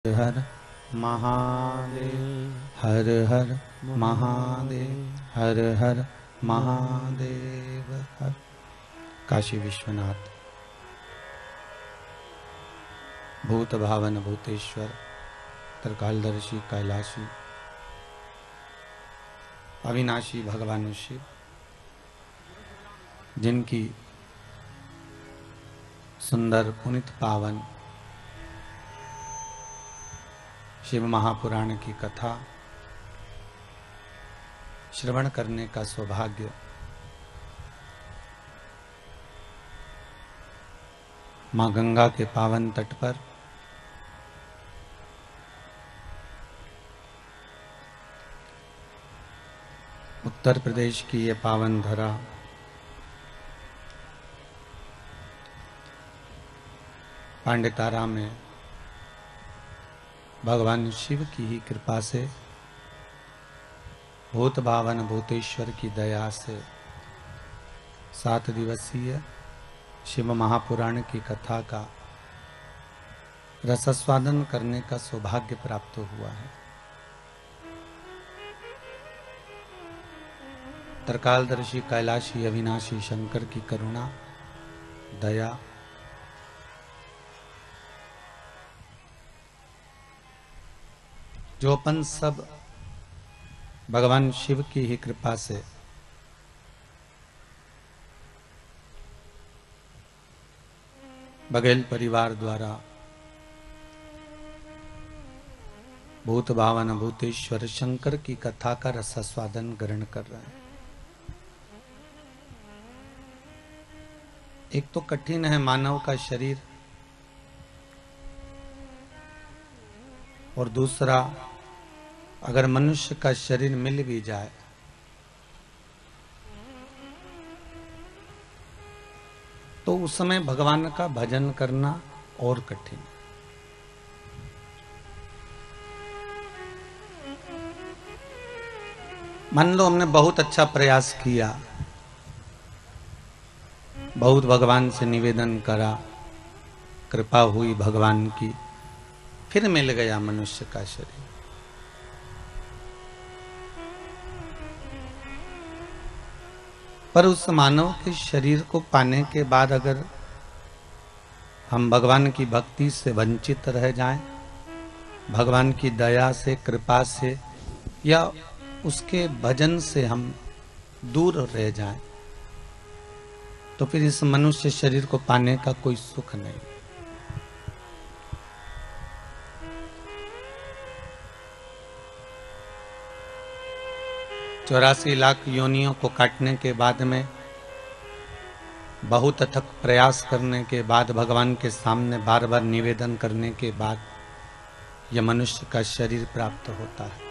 हर महादेव हर हर महादेव हर हर महादेव हर। काशी विश्वनाथ भूत भावन भूतेश्वर त्रिकालदर्शी कैलाशी अविनाशी भगवान शिव, जिनकी सुंदर पुनित पावन शिव महापुराण की कथा श्रवण करने का सौभाग्य मां गंगा के पावन तट पर उत्तर प्रदेश की ये पावन धरा पांडितारा में भगवान शिव की ही कृपा से, भूत भावन भूतेश्वर की दया से 7 दिवसीय शिव महापुराण की कथा का रसास्वादन करने का सौभाग्य प्राप्त हुआ है। त्रिकालदर्शी कैलाशी अविनाशी शंकर की करुणा दया जो अपन सब भगवान शिव की ही कृपा से बघेल परिवार द्वारा भूत भावन भूतेश्वर शंकर की कथा का रसास्वादन ग्रहण कर रहे हैं। एक तो कठिन है मानव का शरीर, और दूसरा अगर मनुष्य का शरीर मिल भी जाए तो उस समय भगवान का भजन करना और कठिन। मान लो हमने बहुत अच्छा प्रयास किया, बहुत भगवान से निवेदन करा, कृपा हुई भगवान की, फिर मिल गया मनुष्य का शरीर। पर उस मानव के शरीर को पाने के बाद अगर हम भगवान की भक्ति से वंचित रह जाएं, भगवान की दया से कृपा से या उसके भजन से हम दूर रह जाएं, तो फिर इस मनुष्य शरीर को पाने का कोई सुख नहीं। 84 लाख योनियों को काटने के बाद में, बहुत अथक प्रयास करने के बाद, भगवान के सामने बार बार निवेदन करने के बाद यह मनुष्य का शरीर प्राप्त होता है।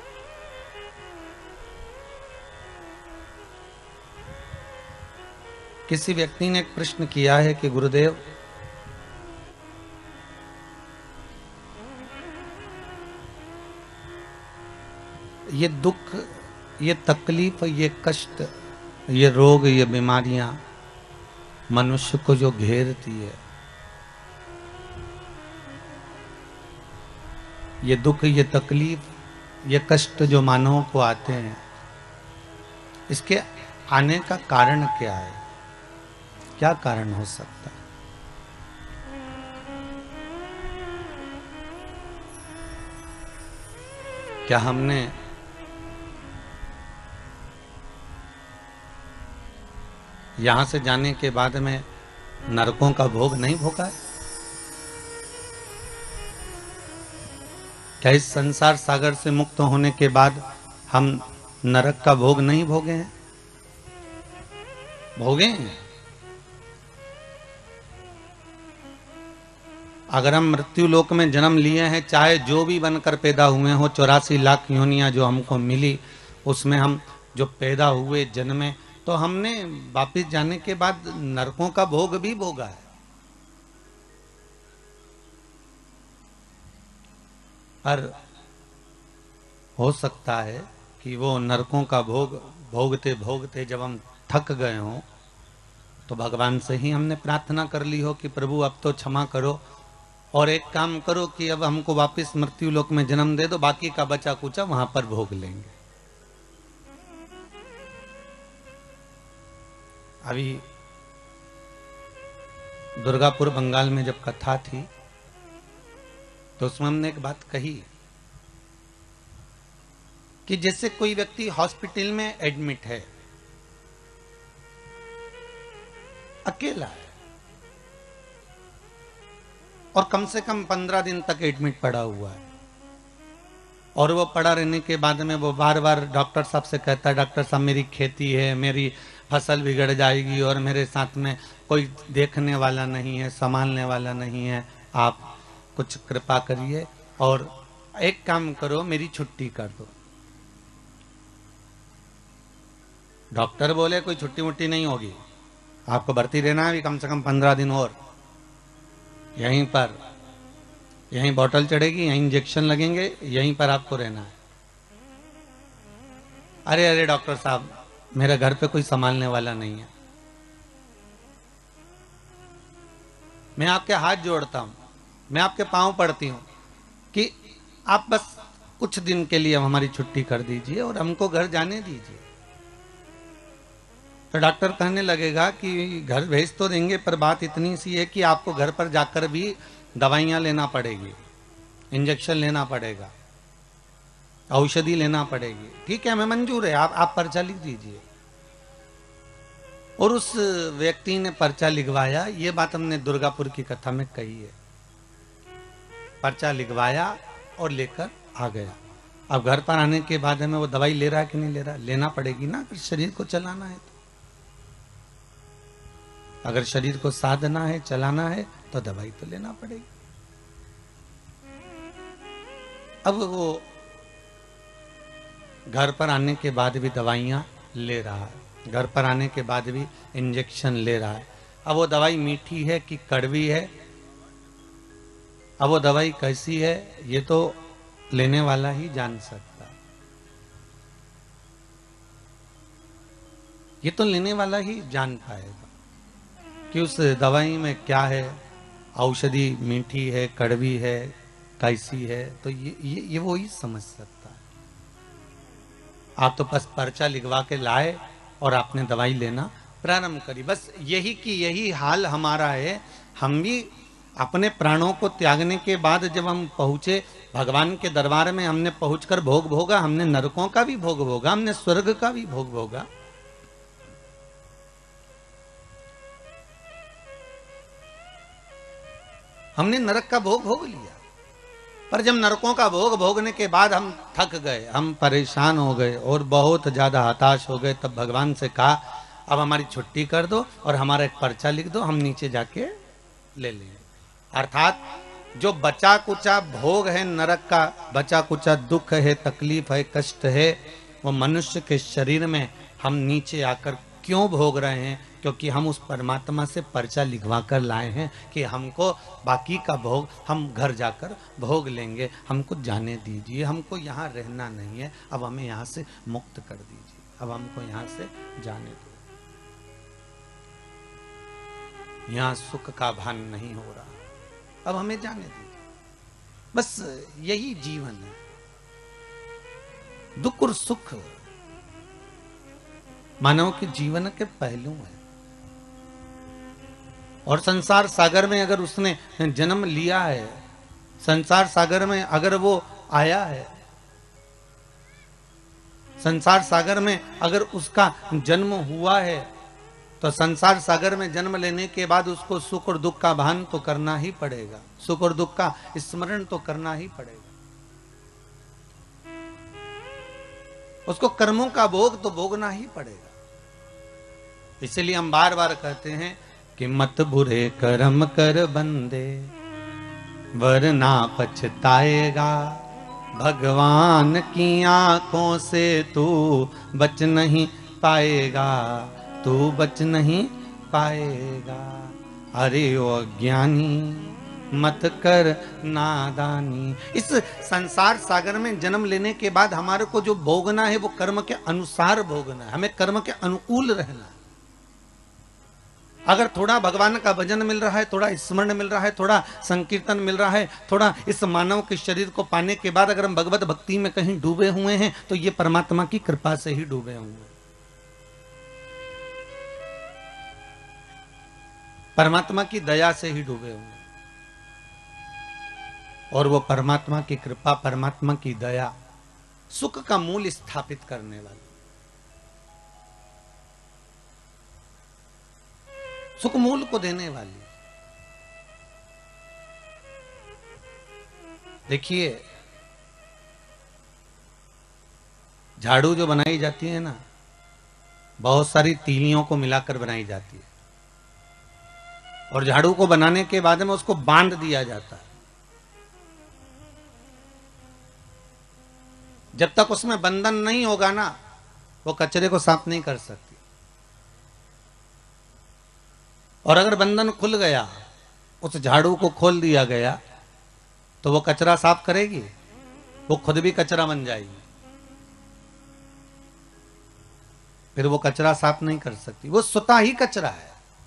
किसी व्यक्ति ने एक प्रश्न किया है कि गुरुदेव, ये दुख, ये तकलीफ, ये कष्ट, ये रोग, ये बीमारियां मनुष्य को जो घेरती है, ये दुख, ये तकलीफ, ये कष्ट जो मानवों को आते हैं, इसके आने का कारण क्या है? क्या कारण हो सकता है? क्या हमने यहां से जाने के बाद में नरकों का भोग नहीं भोगा है? क्या इस संसार सागर से मुक्त होने के बाद हम नरक का भोग नहीं भोगे हैं? भोगे हैं। अगर हम मृत्यु लोक में जन्म लिए हैं, चाहे जो भी बनकर पैदा हुए हो, 84 लाख योनियां जो हमको मिली, उसमें हम जो पैदा हुए, जन्मे, तो हमने वापिस जाने के बाद नरकों का भोग भी भोगा है। पर हो सकता है कि वो नरकों का भोग भोगते भोगते जब हम थक गए हों, तो भगवान से ही हमने प्रार्थना कर ली हो कि प्रभु अब तो क्षमा करो, और एक काम करो कि अब हमको वापस मृत्यु लोक में जन्म दे दो, बाकी का बचा कुचा वहां पर भोग लेंगे। अभी दुर्गापुर बंगाल में जब कथा थी तो उसमें हमने एक बात कही कि जैसे कोई व्यक्ति हॉस्पिटल में एडमिट है, अकेला है और कम से कम 15 दिन तक एडमिट पड़ा हुआ है, और वो पड़ा रहने के बाद में वो बार बार डॉक्टर साहब से कहता है, डॉक्टर साहब मेरी खेती है, मेरी फसल बिगड़ जाएगी और मेरे साथ में कोई देखने वाला नहीं है, संभालने वाला नहीं है, आप कुछ कृपा करिए और एक काम करो, मेरी छुट्टी कर दो। डॉक्टर बोले कोई छुट्टी मुट्टी नहीं होगी, आपको भर्ती रहना है कम से कम 15 दिन और, यहीं पर, यहीं बोतल चढ़ेगी, यहीं इंजेक्शन लगेंगे, यहीं पर आपको रहना है। अरे अरे डॉक्टर साहब, मेरे घर पे कोई संभालने वाला नहीं है। मैं आपके हाथ जोड़ता हूं, मैं आपके पांव पड़ती हूं कि आप बस कुछ दिन के लिए हमारी छुट्टी कर दीजिए और हमको घर जाने दीजिए। तो डॉक्टर कहने लगेगा कि घर भेज तो देंगे, पर बात इतनी सी है कि आपको घर पर जाकर भी दवाइयां लेना पड़ेगी, इंजेक्शन लेना पड़ेगा, औषधि लेना पड़ेगी। ठीक है, हमें मंजूर है, आप पर्चा लिख दीजिए। और उस व्यक्ति ने पर्चा लिखवाया, ये बात हमने दुर्गापुर की कथा में कही है। पर्चा लिखवाया और लेकर आ गया। अब घर पर आने के बाद में वो दवाई ले रहा है कि नहीं ले रहा, लेना पड़ेगी ना, अगर शरीर को चलाना है तो। अगर शरीर को साधना है, चलाना है, तो दवाई तो लेना पड़ेगी। अब वो घर पर आने के बाद भी दवाइयां ले रहा है, घर पर आने के बाद भी इंजेक्शन ले रहा है। अब वो दवाई मीठी है कि कड़वी है, अब वो दवाई कैसी है, ये तो लेने वाला ही जान सकता है। ये तो लेने वाला ही जान पाएगा कि उस दवाई में क्या है, औषधि मीठी है, कड़वी है, कैसी है, तो ये वो ही समझ सकता है। आप तो बस पर्चा लिखवा के लाए और आपने दवाई लेना प्रारंभ करी। बस यही की यही हाल हमारा है। हम भी अपने प्राणों को त्यागने के बाद जब हम पहुंचे भगवान के दरबार में, हमने पहुंचकर भोग भोगा, हमने नरकों का भी भोग भोगा, हमने स्वर्ग का भी भोग भोगा। हमने नरक का भोग भोग लिया, पर जब नरकों का भोग भोगने के बाद हम थक गए, हम परेशान हो गए और बहुत ज्यादा हताश हो गए, तब भगवान से कहा अब हमारी छुट्टी कर दो और हमारा एक पर्चा लिख दो, हम नीचे जाके ले लेंगे। अर्थात जो बचा कुचा भोग है नरक का, बचा कुचा दुख है, तकलीफ है, कष्ट है, वो मनुष्य के शरीर में हम नीचे आकर क्यों भोग रहे हैं? क्योंकि हम उस परमात्मा से पर्चा लिखवा कर लाए हैं कि हमको बाकी का भोग हम घर जाकर भोग लेंगे, हमको जाने दीजिए, हमको यहाँ रहना नहीं है, अब हमें यहाँ से मुक्त कर दीजिए, अब हमको यहाँ से जाने दो, यहाँ सुख का भान नहीं हो रहा, अब हमें जाने दीजिए। बस यही जीवन है, दुख और सुख मानव के जीवन के पहलू हैं। और संसार सागर में अगर उसने जन्म लिया है, संसार सागर में अगर वो आया है, संसार सागर में अगर उसका जन्म हुआ है, तो संसार सागर में जन्म लेने के बाद उसको सुख और दुख का भान तो करना ही पड़ेगा, सुख और दुख का स्मरण तो करना ही पड़ेगा, उसको कर्मों का भोग तो भोगना ही पड़ेगा। इसलिए हम बार बार कहते हैं कि मत बुरे कर्म कर बंदे वरना पछताएगा, भगवान की आंखों से तू बच नहीं पाएगा, तू बच नहीं पाएगा। अरे ओ अज्ञानी मत कर नादानी। इस संसार सागर में जन्म लेने के बाद हमारे को जो भोगना है वो कर्म के अनुसार भोगना है, हमें कर्म के अनुकूल रहना है। अगर थोड़ा भगवान का भजन मिल रहा है, थोड़ा स्मरण मिल रहा है, थोड़ा संकीर्तन मिल रहा है, थोड़ा इस मानव के शरीर को पाने के बाद अगर हम भगवत भक्ति में कहीं डूबे हुए हैं तो ये परमात्मा की कृपा से ही डूबे हुए हैं, परमात्मा की दया से ही डूबे हुए हैं। और वो परमात्मा की कृपा, परमात्मा की दया सुख का मूल स्थापित करने वाली, सुख मूल को देने वाली। देखिए, झाड़ू जो बनाई जाती है ना, बहुत सारी तीलियों को मिलाकर बनाई जाती है, और झाड़ू को बनाने के बाद में उसको बांध दिया जाता है। जब तक उसमें बंधन नहीं होगा ना, वो कचरे को साफ नहीं कर सकती। और अगर बंधन खुल गया, उस झाड़ू को खोल दिया गया, तो वो कचरा साफ करेगी, वो खुद भी कचरा बन जाएगी, फिर वो कचरा साफ नहीं कर सकती, वो स्वतः ही कचरा है।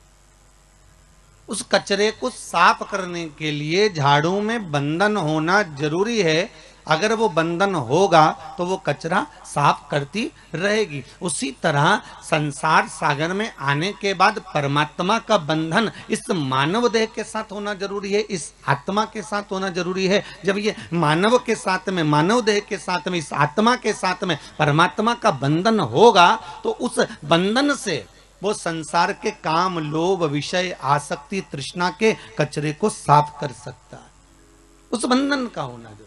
उस कचरे को साफ करने के लिए झाड़ू में बंधन होना जरूरी है। अगर वो बंधन होगा तो वो कचरा साफ करती रहेगी। उसी तरह संसार सागर में आने के बाद परमात्मा का बंधन इस मानव देह के साथ होना जरूरी है, इस आत्मा के साथ होना जरूरी है। जब ये मानव के साथ में, मानव देह के साथ में, इस आत्मा के साथ में परमात्मा का बंधन होगा तो उस बंधन से वो संसार के काम, लोभ, विषय, आसक्ति, तृष्णा के कचरे को साफ कर सकता है। उस बंधन का होना जरूरी।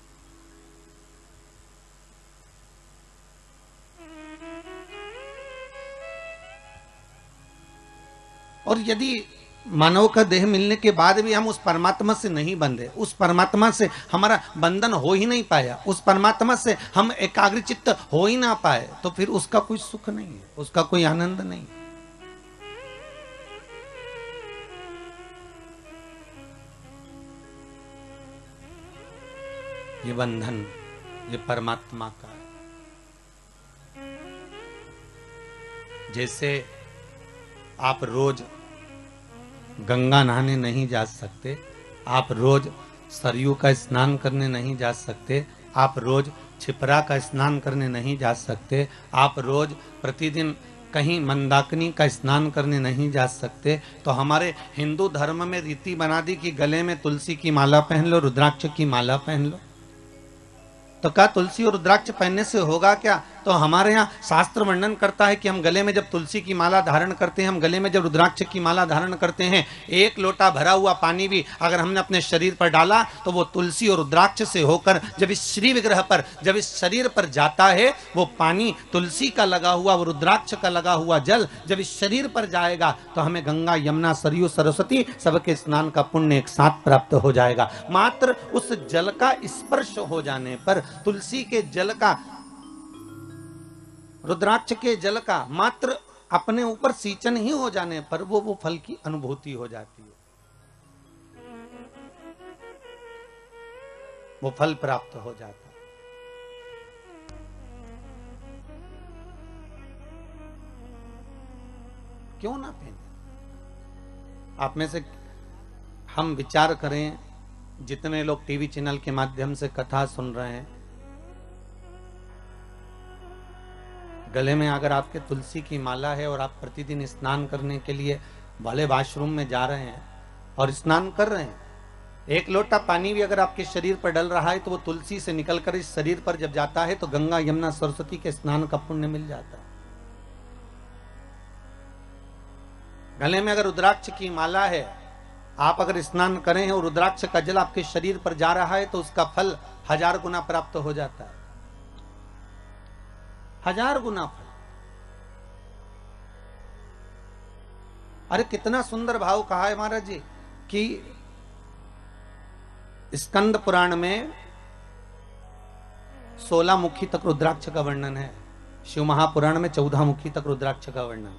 और यदि मानव का देह मिलने के बाद भी हम उस परमात्मा से नहीं बंधे, उस परमात्मा से हमारा बंधन हो ही नहीं पाया, उस परमात्मा से हम एकाग्रचित्त हो ही ना पाए, तो फिर उसका कोई सुख नहीं है, उसका कोई आनंद नहीं है। ये बंधन ये परमात्मा का है। जैसे आप रोज गंगा नहाने नहीं जा सकते, आप रोज सरयू का स्नान करने नहीं जा सकते, आप रोज छिपरा का स्नान करने नहीं जा सकते, आप रोज प्रतिदिन कहीं मंदाकिनी का स्नान करने नहीं जा सकते, तो हमारे हिंदू धर्म में रीति बना दी कि गले में तुलसी की माला पहन लो, रुद्राक्ष की माला पहन लो। तो क्या तुलसी और रुद्राक्ष पहनने से होगा क्या? तो हमारे यहाँ शास्त्र वर्णन करता है कि हम गले में जब तुलसी की माला धारण करते हैं, हम गले में जब रुद्राक्ष की माला धारण करते हैं, एक लोटा भरा हुआ पानी भी अगर हमने अपने शरीर पर डाला तो वो तुलसी और रुद्राक्ष से होकर जब इस श्री विग्रह पर, जब इस शरीर पर जाता है, वो पानी तुलसी का लगा हुआ, वो रुद्राक्ष का लगा हुआ जल जब इस शरीर पर जाएगा तो हमें गंगा, यमुना, सरयू, सरस्वती सबके स्नान का पुण्य एक साथ प्राप्त हो जाएगा। मात्र उस जल का स्पर्श हो जाने पर, तुलसी के जल का, रुद्राक्ष के जल का मात्र अपने ऊपर सींचन ही हो जाने पर वो फल की अनुभूति हो जाती है, वो फल प्राप्त हो जाता है। क्यों ना पहने? आप में से हम विचार करें, जितने लोग टीवी चैनल के माध्यम से कथा सुन रहे हैं, गले में अगर आपके तुलसी की माला है और आप प्रतिदिन स्नान करने के लिए वाले वॉशरूम में जा रहे हैं और स्नान कर रहे हैं, एक लोटा पानी भी अगर आपके शरीर पर डल रहा है तो वो तुलसी से निकलकर इस शरीर पर जब जाता है तो गंगा, यमुना, सरस्वती के स्नान का पुण्य मिल जाता है। गले में अगर रुद्राक्ष की माला है, आप अगर स्नान करें और रुद्राक्ष का जल आपके शरीर पर जा रहा है तो उसका फल 1000 गुना प्राप्त हो जाता है, 1000 गुना फल। अरे कितना सुंदर भाव कहा है महाराज जी कि स्कंद पुराण में 16 मुखी तक रुद्राक्ष का वर्णन है, शिव महापुराण में 14 मुखी तक रुद्राक्ष का वर्णन।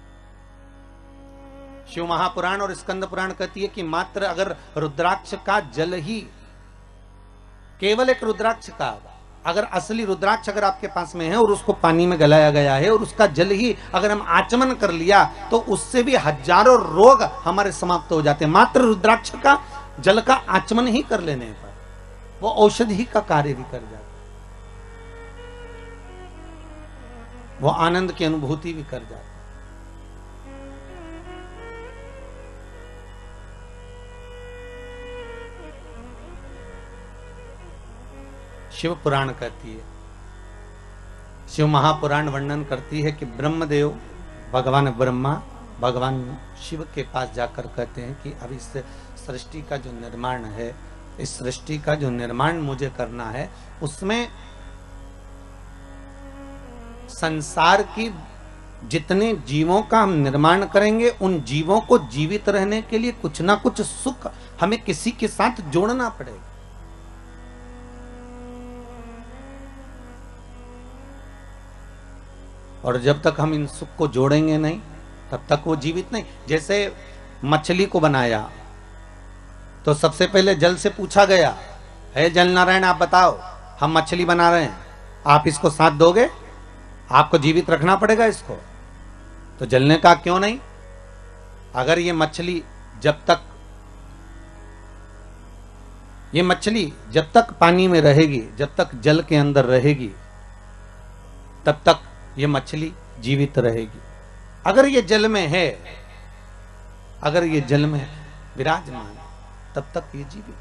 शिव महापुराण और स्कंद पुराण कहती है कि मात्र अगर रुद्राक्ष का जल ही, केवल एक रुद्राक्ष का अगर असली रुद्राक्ष अगर आपके पास में है और उसको पानी में गलाया गया है और उसका जल ही अगर हम आचमन कर लिया तो उससे भी हजारों रोग हमारे समाप्त हो जाते हैं। मात्र रुद्राक्ष का जल का आचमन ही कर लेने पर वो औषधि का कार्य भी कर जाता है, वो आनंद की अनुभूति भी कर जाता है। शिव पुराण कहती है, शिव महापुराण वर्णन करती है कि ब्रह्मदेव भगवान ब्रह्मा भगवान शिव के पास जाकर कहते हैं कि अब इस सृष्टि का जो निर्माण है, इस सृष्टि का जो निर्माण मुझे करना है, उसमें संसार की जितने जीवों का हम निर्माण करेंगे उन जीवों को जीवित रहने के लिए कुछ ना कुछ सुख हमें किसी के साथ जोड़ना पड़ेगा। और जब तक हम इन सुख को जोड़ेंगे नहीं तब तक वो जीवित नहीं। जैसे मछली को बनाया तो सबसे पहले जल से पूछा गया, हे जल नारायण आप बताओ, हम मछली बना रहे हैं, आप इसको साथ दोगे? आपको जीवित रखना पड़ेगा इसको। तो जल ने कहा क्यों नहीं, अगर ये मछली जब तक पानी में रहेगी, जब तक जल के अंदर रहेगी, तब तक ये मछली जीवित रहेगी। अगर ये जल में है, अगर ये जल में विराजमान, तब तक ये जीवित।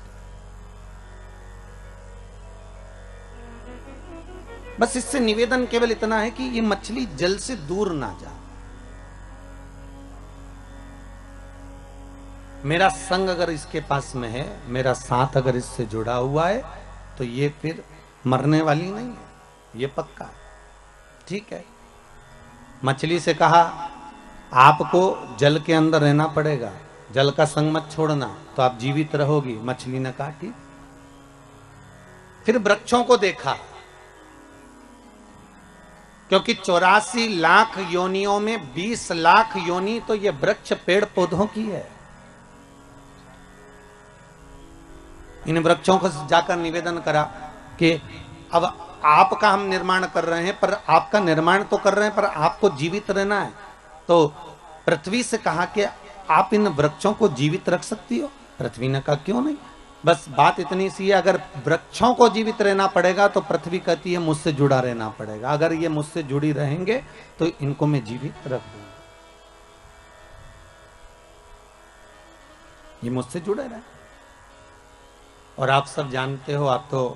बस इससे निवेदन केवल इतना है कि ये मछली जल से दूर ना जा। मेरा संग अगर इसके पास में है, मेरा साथ अगर इससे जुड़ा हुआ है, तो ये फिर मरने वाली नहीं है, ये पक्का है। ठीक है, मछली से कहा आपको जल के अंदर रहना पड़ेगा, जल का संग मत छोड़ना तो आप जीवित रहोगी। मछली ने कहा ठीक। फिर वृक्षों को देखा, क्योंकि 84 लाख योनियों में 20 लाख योनि तो ये वृक्ष पेड़ पौधों की है। इन वृक्षों को जाकर निवेदन करा कि अब आपका हम निर्माण कर रहे हैं, पर आपका निर्माण तो कर रहे हैं पर आपको जीवित रहना है। तो पृथ्वी से कहा कि आप इन वृक्षों को जीवित रख सकती हो? पृथ्वी ने कहा क्यों नहीं। बस बात इतनी सी है, अगर वृक्षों को जीवित रहना पड़ेगा तो पृथ्वी कहती है मुझसे जुड़ा रहना पड़ेगा। अगर ये मुझसे जुड़ी रहेंगे तो इनको मैं जीवित रख दूंगा, ये मुझसे जुड़े रहे। और आप सब जानते हो, आप तो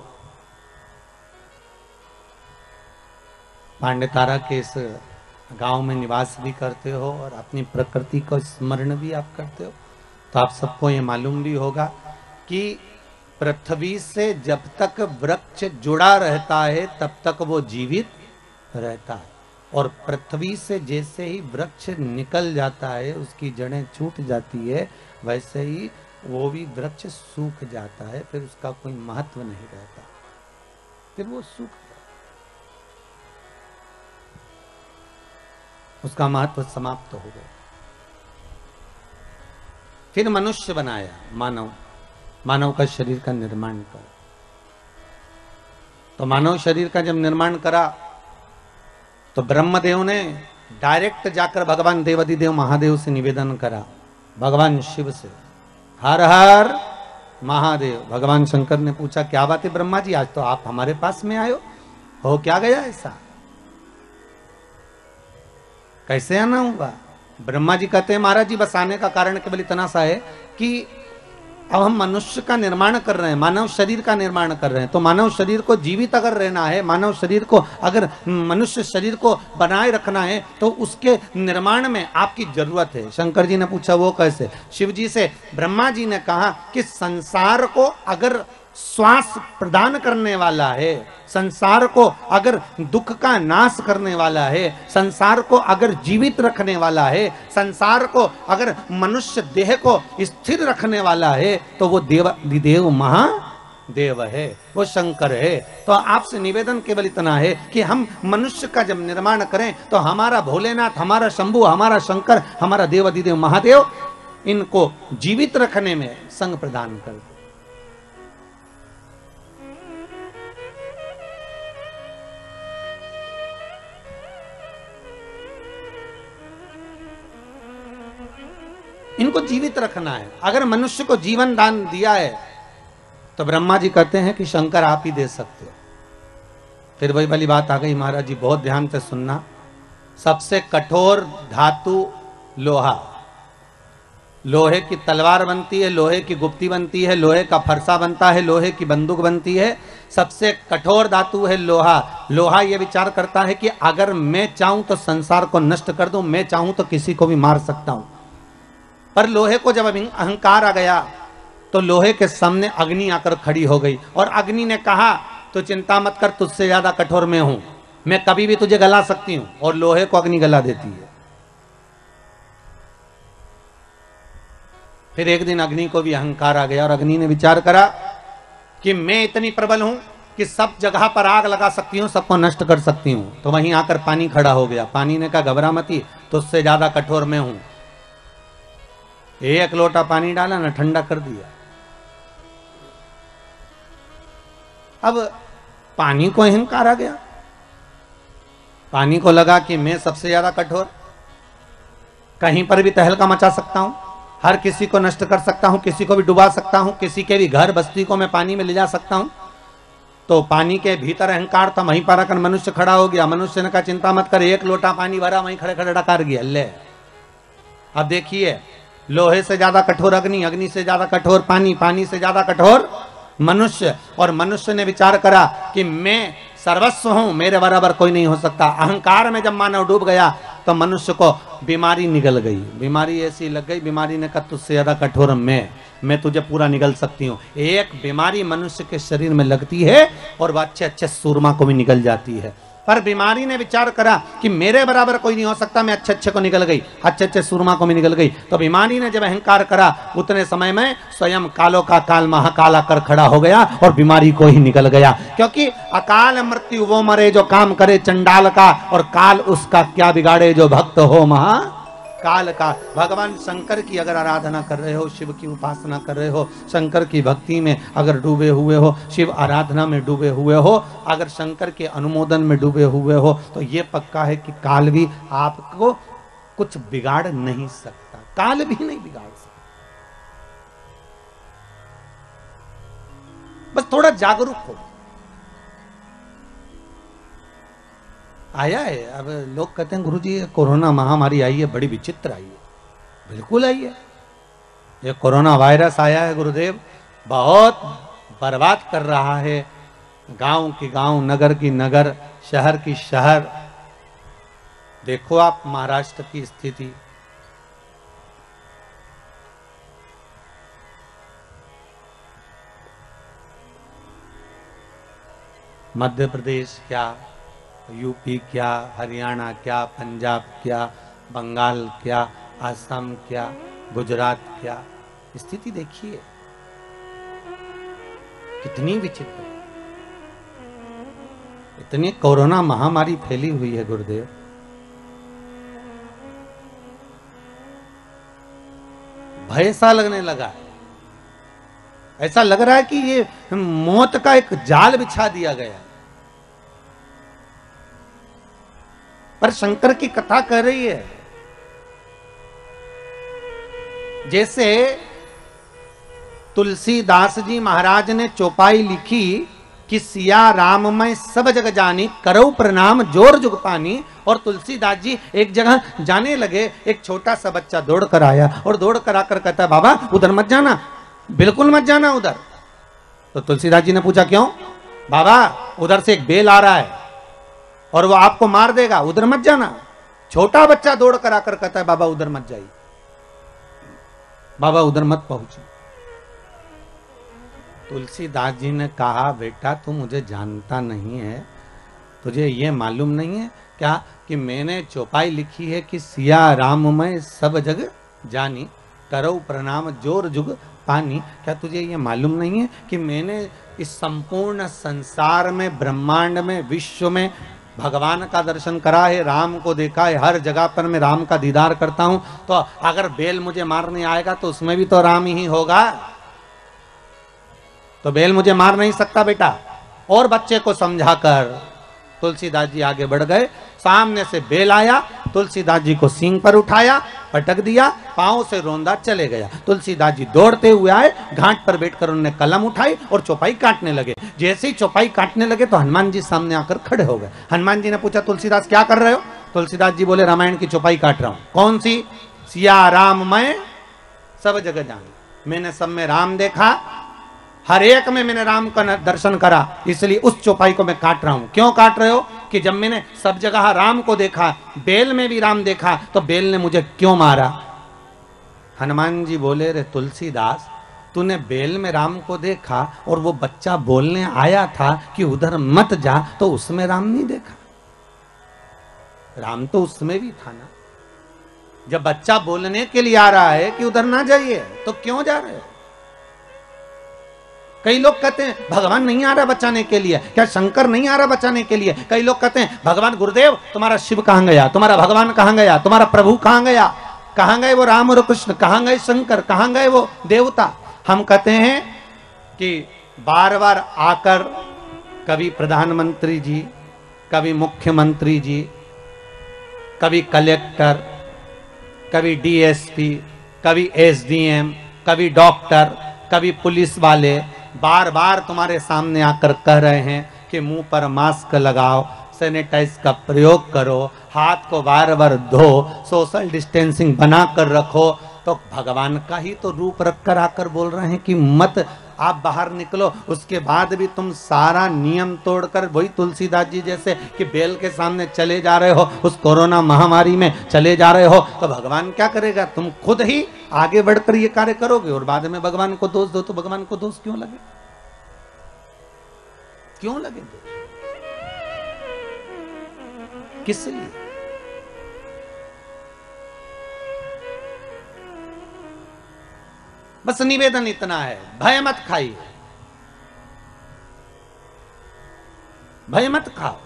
पांडेतारा के इस गांव में निवास भी करते हो और अपनी प्रकृति को स्मरण भी आप करते हो, तो आप सबको ये मालूम भी होगा कि पृथ्वी से जब तक वृक्ष जुड़ा रहता है तब तक वो जीवित रहता है, और पृथ्वी से जैसे ही वृक्ष निकल जाता है, उसकी जड़ें छूट जाती है, वैसे ही वो भी वृक्ष सूख जाता है, फिर उसका कोई महत्व नहीं रहता, फिर वो सूख, उसका महत्व समाप्त हो गया। फिर मनुष्य बनाया, मानव का शरीर का निर्माण कर। तो मानव शरीर का जब निर्माण करा तो ब्रह्मदेव ने डायरेक्ट जाकर भगवान देवाधिदेव महादेव से निवेदन करा, भगवान शिव से, हर हर महादेव। भगवान शंकर ने पूछा क्या बात है ब्रह्मा जी, आज तो आप हमारे पास में आयो हो, क्या गया ऐसा, कैसे आना होगा? ब्रह्मा जी कहते हैं महाराज जी बस आने का कारण केवल इतना सा है कि अब हम मनुष्य का निर्माण कर रहे हैं, मानव शरीर का निर्माण कर रहे हैं, तो मानव शरीर को जीवित अगर रहना है, मानव शरीर को अगर मनुष्य शरीर को बनाए रखना है, तो उसके निर्माण में आपकी जरूरत है। शंकर जी ने पूछा वो कैसे? शिव जी से ब्रह्मा जी ने कहा कि संसार को अगर श्वास प्रदान करने वाला है, संसार को अगर दुख का नाश करने वाला है, संसार को अगर जीवित रखने वाला है, संसार को अगर मनुष्य देह को स्थिर रखने वाला है, तो वो देवाधिदेव महादेव है, वो शंकर है। तो आपसे निवेदन केवल इतना है कि हम मनुष्य का जब निर्माण करें तो हमारा भोलेनाथ, हमारा शंभु, हमारा शंकर, हमारा देवाधिदेव महादेव इनको जीवित रखने में संग प्रदान कर दे। इनको जीवित रखना है। अगर मनुष्य को जीवन दान दिया है तो ब्रह्मा जी कहते हैं कि शंकर आप ही दे सकते हो। फिर वही वाली बात आ गई, महाराज जी बहुत ध्यान से सुनना। सबसे कठोर धातु लोहा, लोहे की तलवार बनती है, लोहे की गुप्ती बनती है, लोहे का फरसा बनता है, लोहे की बंदूक बनती है। सबसे कठोर धातु है लोहा। लोहा यह विचार करता है कि अगर मैं चाहूं तो संसार को नष्ट कर दूं, मैं चाहूं तो किसी को भी मार सकता हूं। पर लोहे को जब अहंकार आ गया तो लोहे के सामने अग्नि आकर खड़ी हो गई और अग्नि ने कहा तो चिंता मत कर, तुझसे ज्यादा कठोर मैं हूं, मैं कभी भी तुझे गला सकती हूं। और लोहे को अग्नि गला देती है। फिर एक दिन अग्नि को भी अहंकार आ गया और अग्नि ने विचार करा कि मैं इतनी प्रबल हूं कि सब जगह पर आग लगा सकती हूं, सबको नष्ट कर सकती हूं। तो वहीं आकर पानी खड़ा हो गया। पानी ने कहा घबरा मती, तुझसे ज्यादा कठोर मैं हूं। एक लोटा पानी डाला ना, ठंडा कर दिया। अब पानी को अहंकार आ गया। पानी को लगा कि मैं सबसे ज्यादा कठोर, कहीं पर भी तहलका मचा सकता हूं, हर किसी को नष्ट कर सकता हूं, किसी को भी डुबा सकता हूं, किसी के भी घर बस्ती को मैं पानी में ले जा सकता हूं। तो पानी के भीतर अहंकार था, वहीं पर आकर मनुष्य खड़ा हो गया। मनुष्य ने कहा चिंता मत कर, एक लोटा पानी भरा, वहीं खड़े खड़े डकार गया। ले अब देखिए, लोहे से ज्यादा कठोर अग्नि, अग्नि से ज्यादा कठोर पानी, पानी से ज्यादा कठोर मनुष्य। और मनुष्य ने विचार करा कि मैं सर्वस्व हूं, मेरे बराबर कोई नहीं हो सकता। अहंकार में जब मानव डूब गया तो मनुष्य को बीमारी निगल गई। बीमारी ऐसी लग गई, बीमारी ने कहा तुझसे ज्यादा कठोर मैं तुझे पूरा निगल सकती हूँ। एक बीमारी मनुष्य के शरीर में लगती है और वह अच्छे अच्छे सूरमा को भी निगल जाती है। पर बीमारी ने विचार करा कि मेरे बराबर कोई नहीं हो सकता, मैं अच्छे अच्छे को निकल गई, अच्छे अच्छे सूरमा को भी निकल गई। तो बीमारी ने जब अहंकार करा, उतने समय में स्वयं कालों का काल महाकाल आकर खड़ा हो गया और बीमारी को ही निकल गया। क्योंकि अकाल मृत्यु वो मरे जो काम करे चंडाल का, और काल उसका क्या बिगाड़े जो भक्त हो महाकाल का। भगवान शंकर की अगर आराधना कर रहे हो, शिव की उपासना कर रहे हो, शंकर की भक्ति में अगर डूबे हुए हो, शिव आराधना में डूबे हुए हो, अगर शंकर के अनुमोदन में डूबे हुए हो, तो ये पक्का है कि काल भी आपको कुछ बिगाड़ नहीं सकता। काल भी नहीं बिगाड़ सकता। बस थोड़ा जागरूक हो। आया है। अब लोग कहते हैं गुरुजी कोरोना महामारी आई है, बड़ी विचित्र आई है। बिल्कुल आई है। ये कोरोना वायरस आया है गुरुदेव, बहुत बर्बाद कर रहा है। गांव की गांव, नगर की नगर, शहर की शहर। देखो आप महाराष्ट्र की स्थिति, मध्य प्रदेश क्या, यूपी क्या, हरियाणा क्या, पंजाब क्या, बंगाल क्या, असम क्या, गुजरात क्या, स्थिति देखिए कितनी विचित्र। इतनी कोरोना महामारी फैली हुई है गुरुदेव। भय सा लगने लगा है। ऐसा लग रहा है कि ये मौत का एक जाल बिछा दिया गया है। पर शंकर की कथा कह रही है, जैसे तुलसीदास जी महाराज ने चौपाई लिखी कि सिया राम मैं सब जग जानी, करो प्रणाम जोर जुग पानी। और तुलसीदास जी एक जगह जाने लगे, एक छोटा सा बच्चा दौड़ कर आया और दौड़ कर आकर कहता है बाबा उधर मत जाना, बिल्कुल मत जाना उधर। तो तुलसीदास जी ने पूछा क्यों? बाबा उधर से एक बेल आ रहा है और वो आपको मार देगा, उधर मत जाना। छोटा बच्चा दौड़ कर आकर कहता है बाबा उधर मत जाइए, बाबा उधर मत पहुंचे। तुलसीदास जी ने कहा बेटा तू मुझे जानता नहीं है, तुझे ये मालूम नहीं है क्या कि मैंने चौपाई लिखी है कि सिया राम मैं सब जग जानी, करो प्रणाम जोर जुग पानी। क्या तुझे ये मालूम नहीं है कि मैंने इस संपूर्ण संसार में, ब्रह्मांड में, विश्व में भगवान का दर्शन करा है, राम को देखा है, हर जगह पर मैं राम का दीदार करता हूं। तो अगर बेल मुझे मारने आएगा तो उसमें भी तो राम ही होगा, तो बेल मुझे मार नहीं सकता बेटा। और बच्चे को समझाकर तुलसीदास जी आगे बढ़ गए। सामने से बेल आया, तुलसीदास जी को सींग पर उठाया पटक दिया, पांव से रोंदा चले गया। तुलसीदास जी दौड़ते हुए आए, घाट पर बैठकर उन्होंने कलम उठाई और चौपाई काटने लगे। जैसे ही चौपाई काटने लगे तो हनुमान जी सामने आकर खड़े हो गए। हनुमान जी ने पूछा, तुलसीदास क्या कर रहे हो? तुलसीदास जी बोले, रामायण की चौपाई काट रहा हूं। कौन सी? सिया राम मैं सब जगह जान, मैंने सब में राम देखा, हर एक में मैंने राम का दर्शन करा, इसलिए उस चौपाई को मैं काट रहा हूं। क्यों काट रहे हो? कि जब मैंने सब जगह राम को देखा, बेल में भी राम देखा, तो बेल ने मुझे क्यों मारा? हनुमान जी बोले, रे तुलसीदास, तूने बेल में राम को देखा और वो बच्चा बोलने आया था कि उधर मत जा, तो उसमें राम नहीं देखा? राम तो उसमें भी था ना। जब बच्चा बोलने के लिए आ रहा है कि उधर ना जाइए, तो क्यों जा रहे हो? कई लोग कहते हैं भगवान नहीं आ रहा बचाने के लिए, क्या शंकर नहीं आ रहा बचाने के लिए? कई लोग कहते हैं भगवान गुरुदेव तुम्हारा शिव कहां गया, तुम्हारा भगवान कहां गया, तुम्हारा प्रभु कहां गया, कहां गए वो राम और कृष्ण, कहां गए शंकर, कहां गए वो देवता? हम कहते हैं कि बार बार आकर कभी प्रधानमंत्री जी, कभी मुख्यमंत्री जी, कभी कलेक्टर, कभी डीएसपी, कभी एसडीएम, कभी डॉक्टर, कभी पुलिस वाले बार बार तुम्हारे सामने आकर कह रहे हैं कि मुंह पर मास्क लगाओ, सैनिटाइज का प्रयोग करो, हाथ को बार बार धो, सोशल डिस्टेंसिंग बना कर रखो। तो भगवान का ही तो रूप रखकर आकर बोल रहे हैं कि मत आप बाहर निकलो। उसके बाद भी तुम सारा नियम तोड़कर वही तुलसीदास जी जैसे कि बेल के सामने चले जा रहे हो, उस कोरोना महामारी में चले जा रहे हो, तो भगवान क्या करेगा? तुम खुद ही आगे बढ़कर ये कार्य करोगे और बाद में भगवान को दोष दो, तो भगवान को दोष क्यों लगे? क्यों लगे? किस लिए? बस निवेदन इतना है, भय मत खाइए, भय मत खाओ।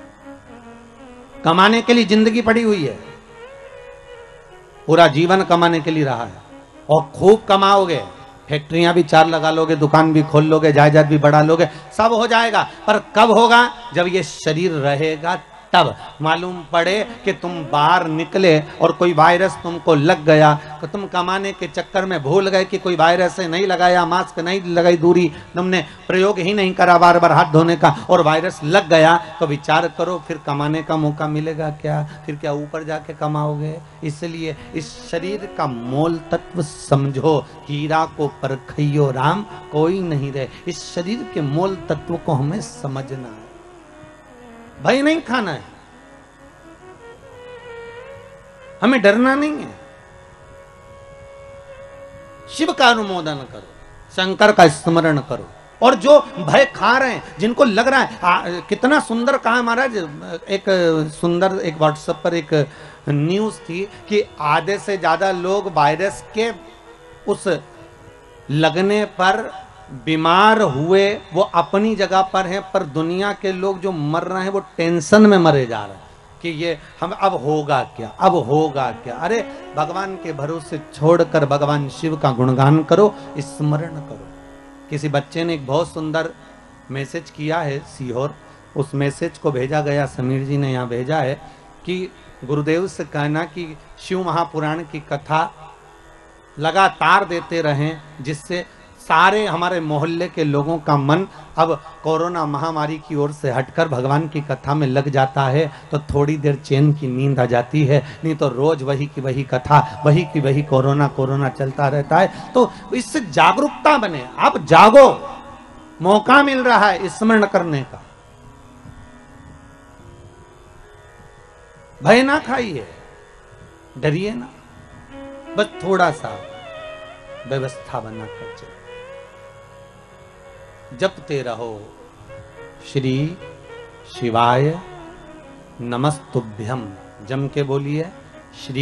कमाने के लिए जिंदगी पड़ी हुई है, पूरा जीवन कमाने के लिए रहा है, और खूब कमाओगे, फैक्ट्रियां भी 4 लगा लोगे, दुकान भी खोल लोगे, जायदाद भी बढ़ा लोगे, सब हो जाएगा। पर कब होगा? जब ये शरीर रहेगा तब। मालूम पड़े कि तुम बाहर निकले और कोई वायरस तुमको लग गया, तो तुम कमाने के चक्कर में भूल गए कि कोई वायरस है, नहीं लगाया, मास्क नहीं लगाई, दूरी तुमने प्रयोग ही नहीं करा बार बार हाथ धोने का, और वायरस लग गया, तो विचार करो फिर कमाने का मौका मिलेगा क्या? फिर क्या ऊपर जाके कमाओगे? इसलिए इस शरीर का मोल तत्व समझो, हीरा को परखइयो राम कोई नहीं रहे। इस शरीर के मोल तत्व को हमें समझना है, भय नहीं खाना है, हमें डरना नहीं है। शिव का अनुमोदन करो, शंकर का स्मरण करो, और जो भय खा रहे हैं, जिनको लग रहा है कितना सुंदर कहा महाराज, एक सुंदर एक व्हाट्सएप पर एक न्यूज थी कि आधे से ज्यादा लोग वायरस के उस लगने पर बीमार हुए वो अपनी जगह पर हैं, पर दुनिया के लोग जो मर रहे हैं वो टेंशन में मरे जा रहे हैं कि ये हम अब होगा क्या, अब होगा क्या। अरे भगवान के भरोसे छोड़कर भगवान शिव का गुणगान करो, स्मरण करो। किसी बच्चे ने एक बहुत सुंदर मैसेज किया है सीहोर, उस मैसेज को भेजा गया, समीर जी ने यहाँ भेजा है कि गुरुदेव से कहना कि शिव महापुराण की कथा लगातार देते रहें, जिससे सारे हमारे मोहल्ले के लोगों का मन अब कोरोना महामारी की ओर से हटकर भगवान की कथा में लग जाता है, तो थोड़ी देर चैन की नींद आ जाती है, नहीं तो रोज वही की वही कथा, वही की वही कोरोना कोरोना चलता रहता है। तो इससे जागरूकता बने, आप जागो, मौका मिल रहा है स्मरण करने का। भय ना खाइए, डरिए ना, बस थोड़ा सा व्यवस्था बना कर चलो, जपते रहो श्री शिवाय नमस्तुभ्यम। जम के बोलिए श्री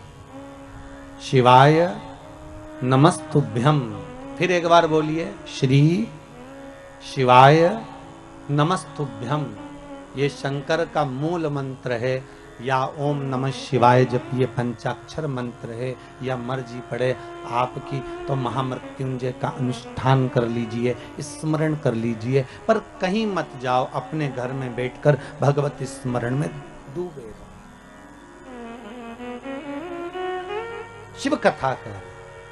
शिवाय नमस्तुभ्यम। फिर एक बार बोलिए श्री शिवाय नमस्तुभ्यम। ये शंकर का मूल मंत्र है, या ओम नमः शिवाय जपिए पंचाक्षर मंत्र है, या मर्जी पड़े आपकी, तो महामृत्युंजय का अनुष्ठान कर लीजिए, स्मरण कर लीजिए, पर कहीं मत जाओ, अपने घर में बैठकर भगवत स्मरण में डूबे रहो। शिव कथा कह रहे,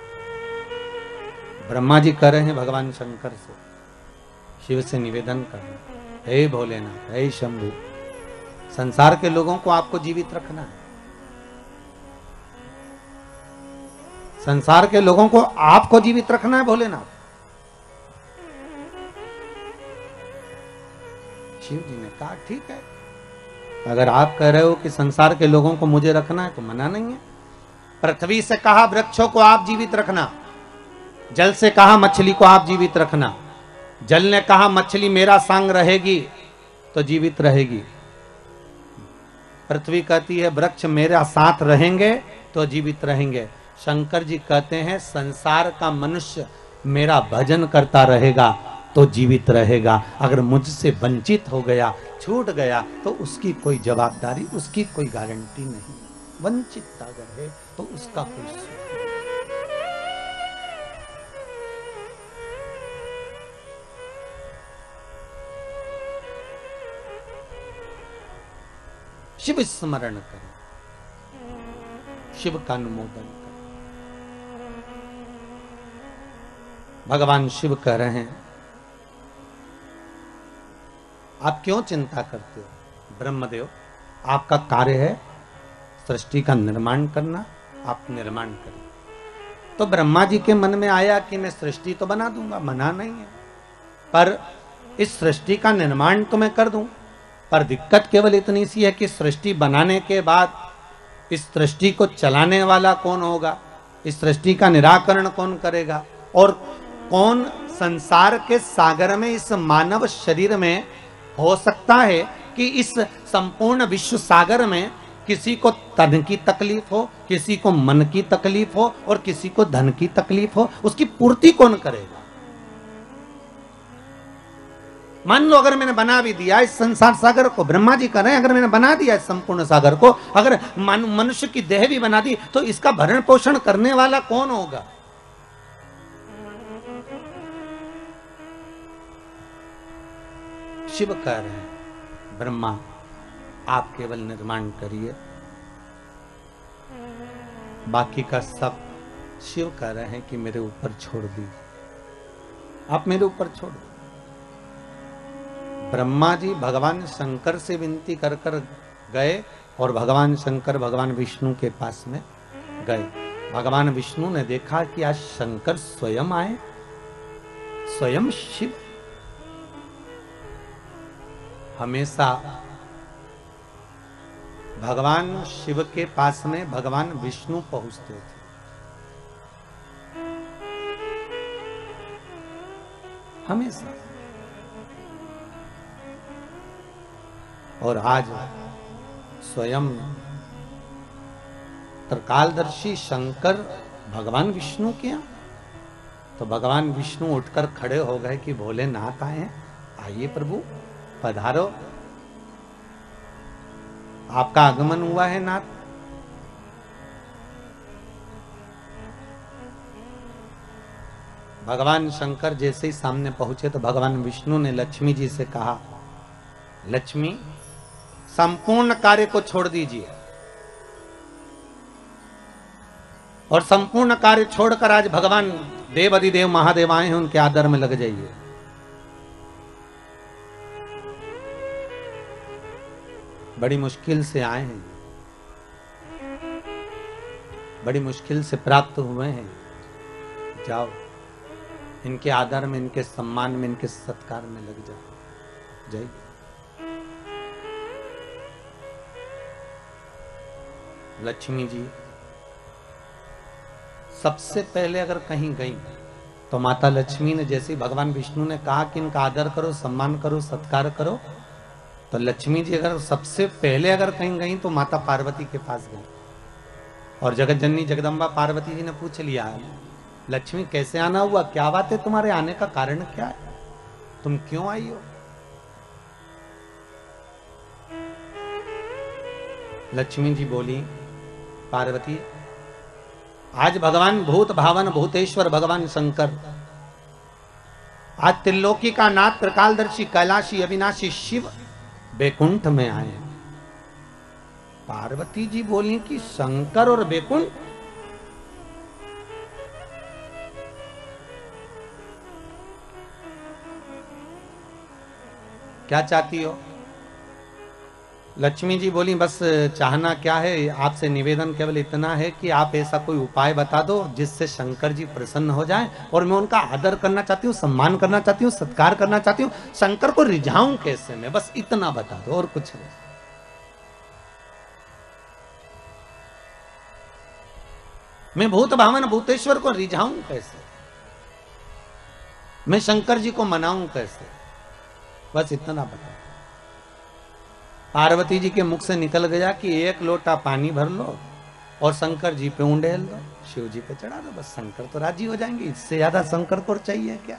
ब्रह्मा जी कर रहे हैं भगवान शंकर से, शिव से निवेदन कर रहे हैं, हे भोलेनाथ, हे शंभु, संसार के लोगों को आपको जीवित रखना है, संसार के लोगों को आपको जीवित रखना है भोलेनाथ। शिव जी ने कहा ठीक है, अगर आप कह रहे हो कि संसार के लोगों को मुझे रखना है तो मना नहीं है। पृथ्वी से कहा वृक्षों को आप जीवित रखना, जल से कहा मछली को आप जीवित रखना, जल ने कहा मछली मेरा संग रहेगी तो जीवित रहेगी, पृथ्वी कहती है वृक्ष मेरा साथ रहेंगे तो जीवित रहेंगे, शंकर जी कहते हैं संसार का मनुष्य मेरा भजन करता रहेगा तो जीवित रहेगा, अगर मुझसे वंचित हो गया, छूट गया तो उसकी कोई जवाबदारी, उसकी कोई गारंटी नहीं, वंचित अगर है तो उसका कोई शिव स्मरण करें, शिव का अनुमोदन करें। भगवान शिव कह रहे हैं आप क्यों चिंता करते हो, ब्रह्मदेव आपका कार्य है सृष्टि का निर्माण करना, आप निर्माण करें। तो ब्रह्मा जी के मन में आया कि मैं सृष्टि तो बना दूंगा, मना नहीं है, पर इस सृष्टि का निर्माण तो मैं कर दूं, पर दिक्कत केवल इतनी सी है कि सृष्टि बनाने के बाद इस सृष्टि को चलाने वाला कौन होगा, इस सृष्टि का निराकरण कौन करेगा, और कौन संसार के सागर में इस मानव शरीर में हो सकता है कि इस संपूर्ण विश्व सागर में किसी को तन की तकलीफ हो, किसी को मन की तकलीफ हो और किसी को धन की तकलीफ हो, उसकी पूर्ति कौन करेगा। मान लो अगर मैंने बना भी दिया इस संसार सागर को, ब्रह्मा जी कह रहे हैं अगर मैंने बना दिया इस संपूर्ण सागर को, अगर मनुष्य की देह भी बना दी तो इसका भरण पोषण करने वाला कौन होगा। शिव कह रहे हैं ब्रह्मा आप केवल निर्माण करिए, बाकी का सब शिव कह रहे हैं कि मेरे ऊपर छोड़ दीजिए, आप मेरे ऊपर छोड़ दो। ब्रह्मा जी भगवान शंकर से विनती कर कर गए और भगवान शंकर भगवान विष्णु के पास में गए। भगवान विष्णु ने देखा कि आज शंकर स्वयं आए, स्वयं शिव। हमेशा भगवान शिव के पास में भगवान विष्णु पहुंचते थे। हमेशा। और आज स्वयं त्रिकालदर्शी शंकर भगवान विष्णु के यहाँ, तो भगवान विष्णु उठकर खड़े हो गए कि भोलेनाथ आए हैं, आइए प्रभु पधारो, आपका आगमन हुआ है नाथ। भगवान शंकर जैसे ही सामने पहुंचे तो भगवान विष्णु ने लक्ष्मी जी से कहा, लक्ष्मी संपूर्ण कार्य को छोड़ दीजिए और संपूर्ण कार्य छोड़कर आज भगवान देव अधिदेव महादेव आए हैं, उनके आदर में लग जाइए। बड़ी मुश्किल से आए हैं, बड़ी मुश्किल से प्राप्त हुए हैं, जाओ इनके आदर में, इनके सम्मान में, इनके सत्कार में लग जाओ। जय। लक्ष्मी जी सबसे पहले अगर कहीं गई तो माता लक्ष्मी ने जैसे ही भगवान विष्णु ने कहा कि इनका आदर करो, सम्मान करो, सत्कार करो, तो लक्ष्मी जी अगर सबसे पहले अगर कहीं गई तो माता पार्वती के पास गई और जगत जननी जगदम्बा पार्वती जी ने पूछ लिया, लक्ष्मी कैसे आना हुआ, क्या बात है, तुम्हारे आने का कारण क्या है, तुम क्यों आई हो। लक्ष्मी जी बोली, पार्वती आज भगवान भूत भावन भूतेश्वर भगवान शंकर, आज त्रिलोकी का नाथ त्रिकालदर्शी कैलाशी अविनाशी शिव बैकुंठ में आए। पार्वती जी बोली कि शंकर और बैकुंठ, क्या चाहती हो? लक्ष्मी जी बोली बस चाहना क्या है, आपसे निवेदन केवल इतना है कि आप ऐसा कोई उपाय बता दो जिससे शंकर जी प्रसन्न हो जाएं, और मैं उनका आदर करना चाहती हूँ, सम्मान करना चाहती हूँ, सत्कार करना चाहती हूँ। शंकर को रिझाऊं कैसे मैं, बस इतना बता दो और कुछ नहीं। मैं भूत भावन भूतेश्वर को रिझाऊं कैसे, मैं शंकर जी को मनाऊं कैसे, बस इतना बता। पार्वती जी के मुख से निकल गया कि एक लोटा पानी भर लो और शंकर जी पे उंडेल दो, शिव जी पे चढ़ा दो, बस शंकर तो राजी हो जाएंगे। इससे ज्यादा शंकर को चाहिए क्या?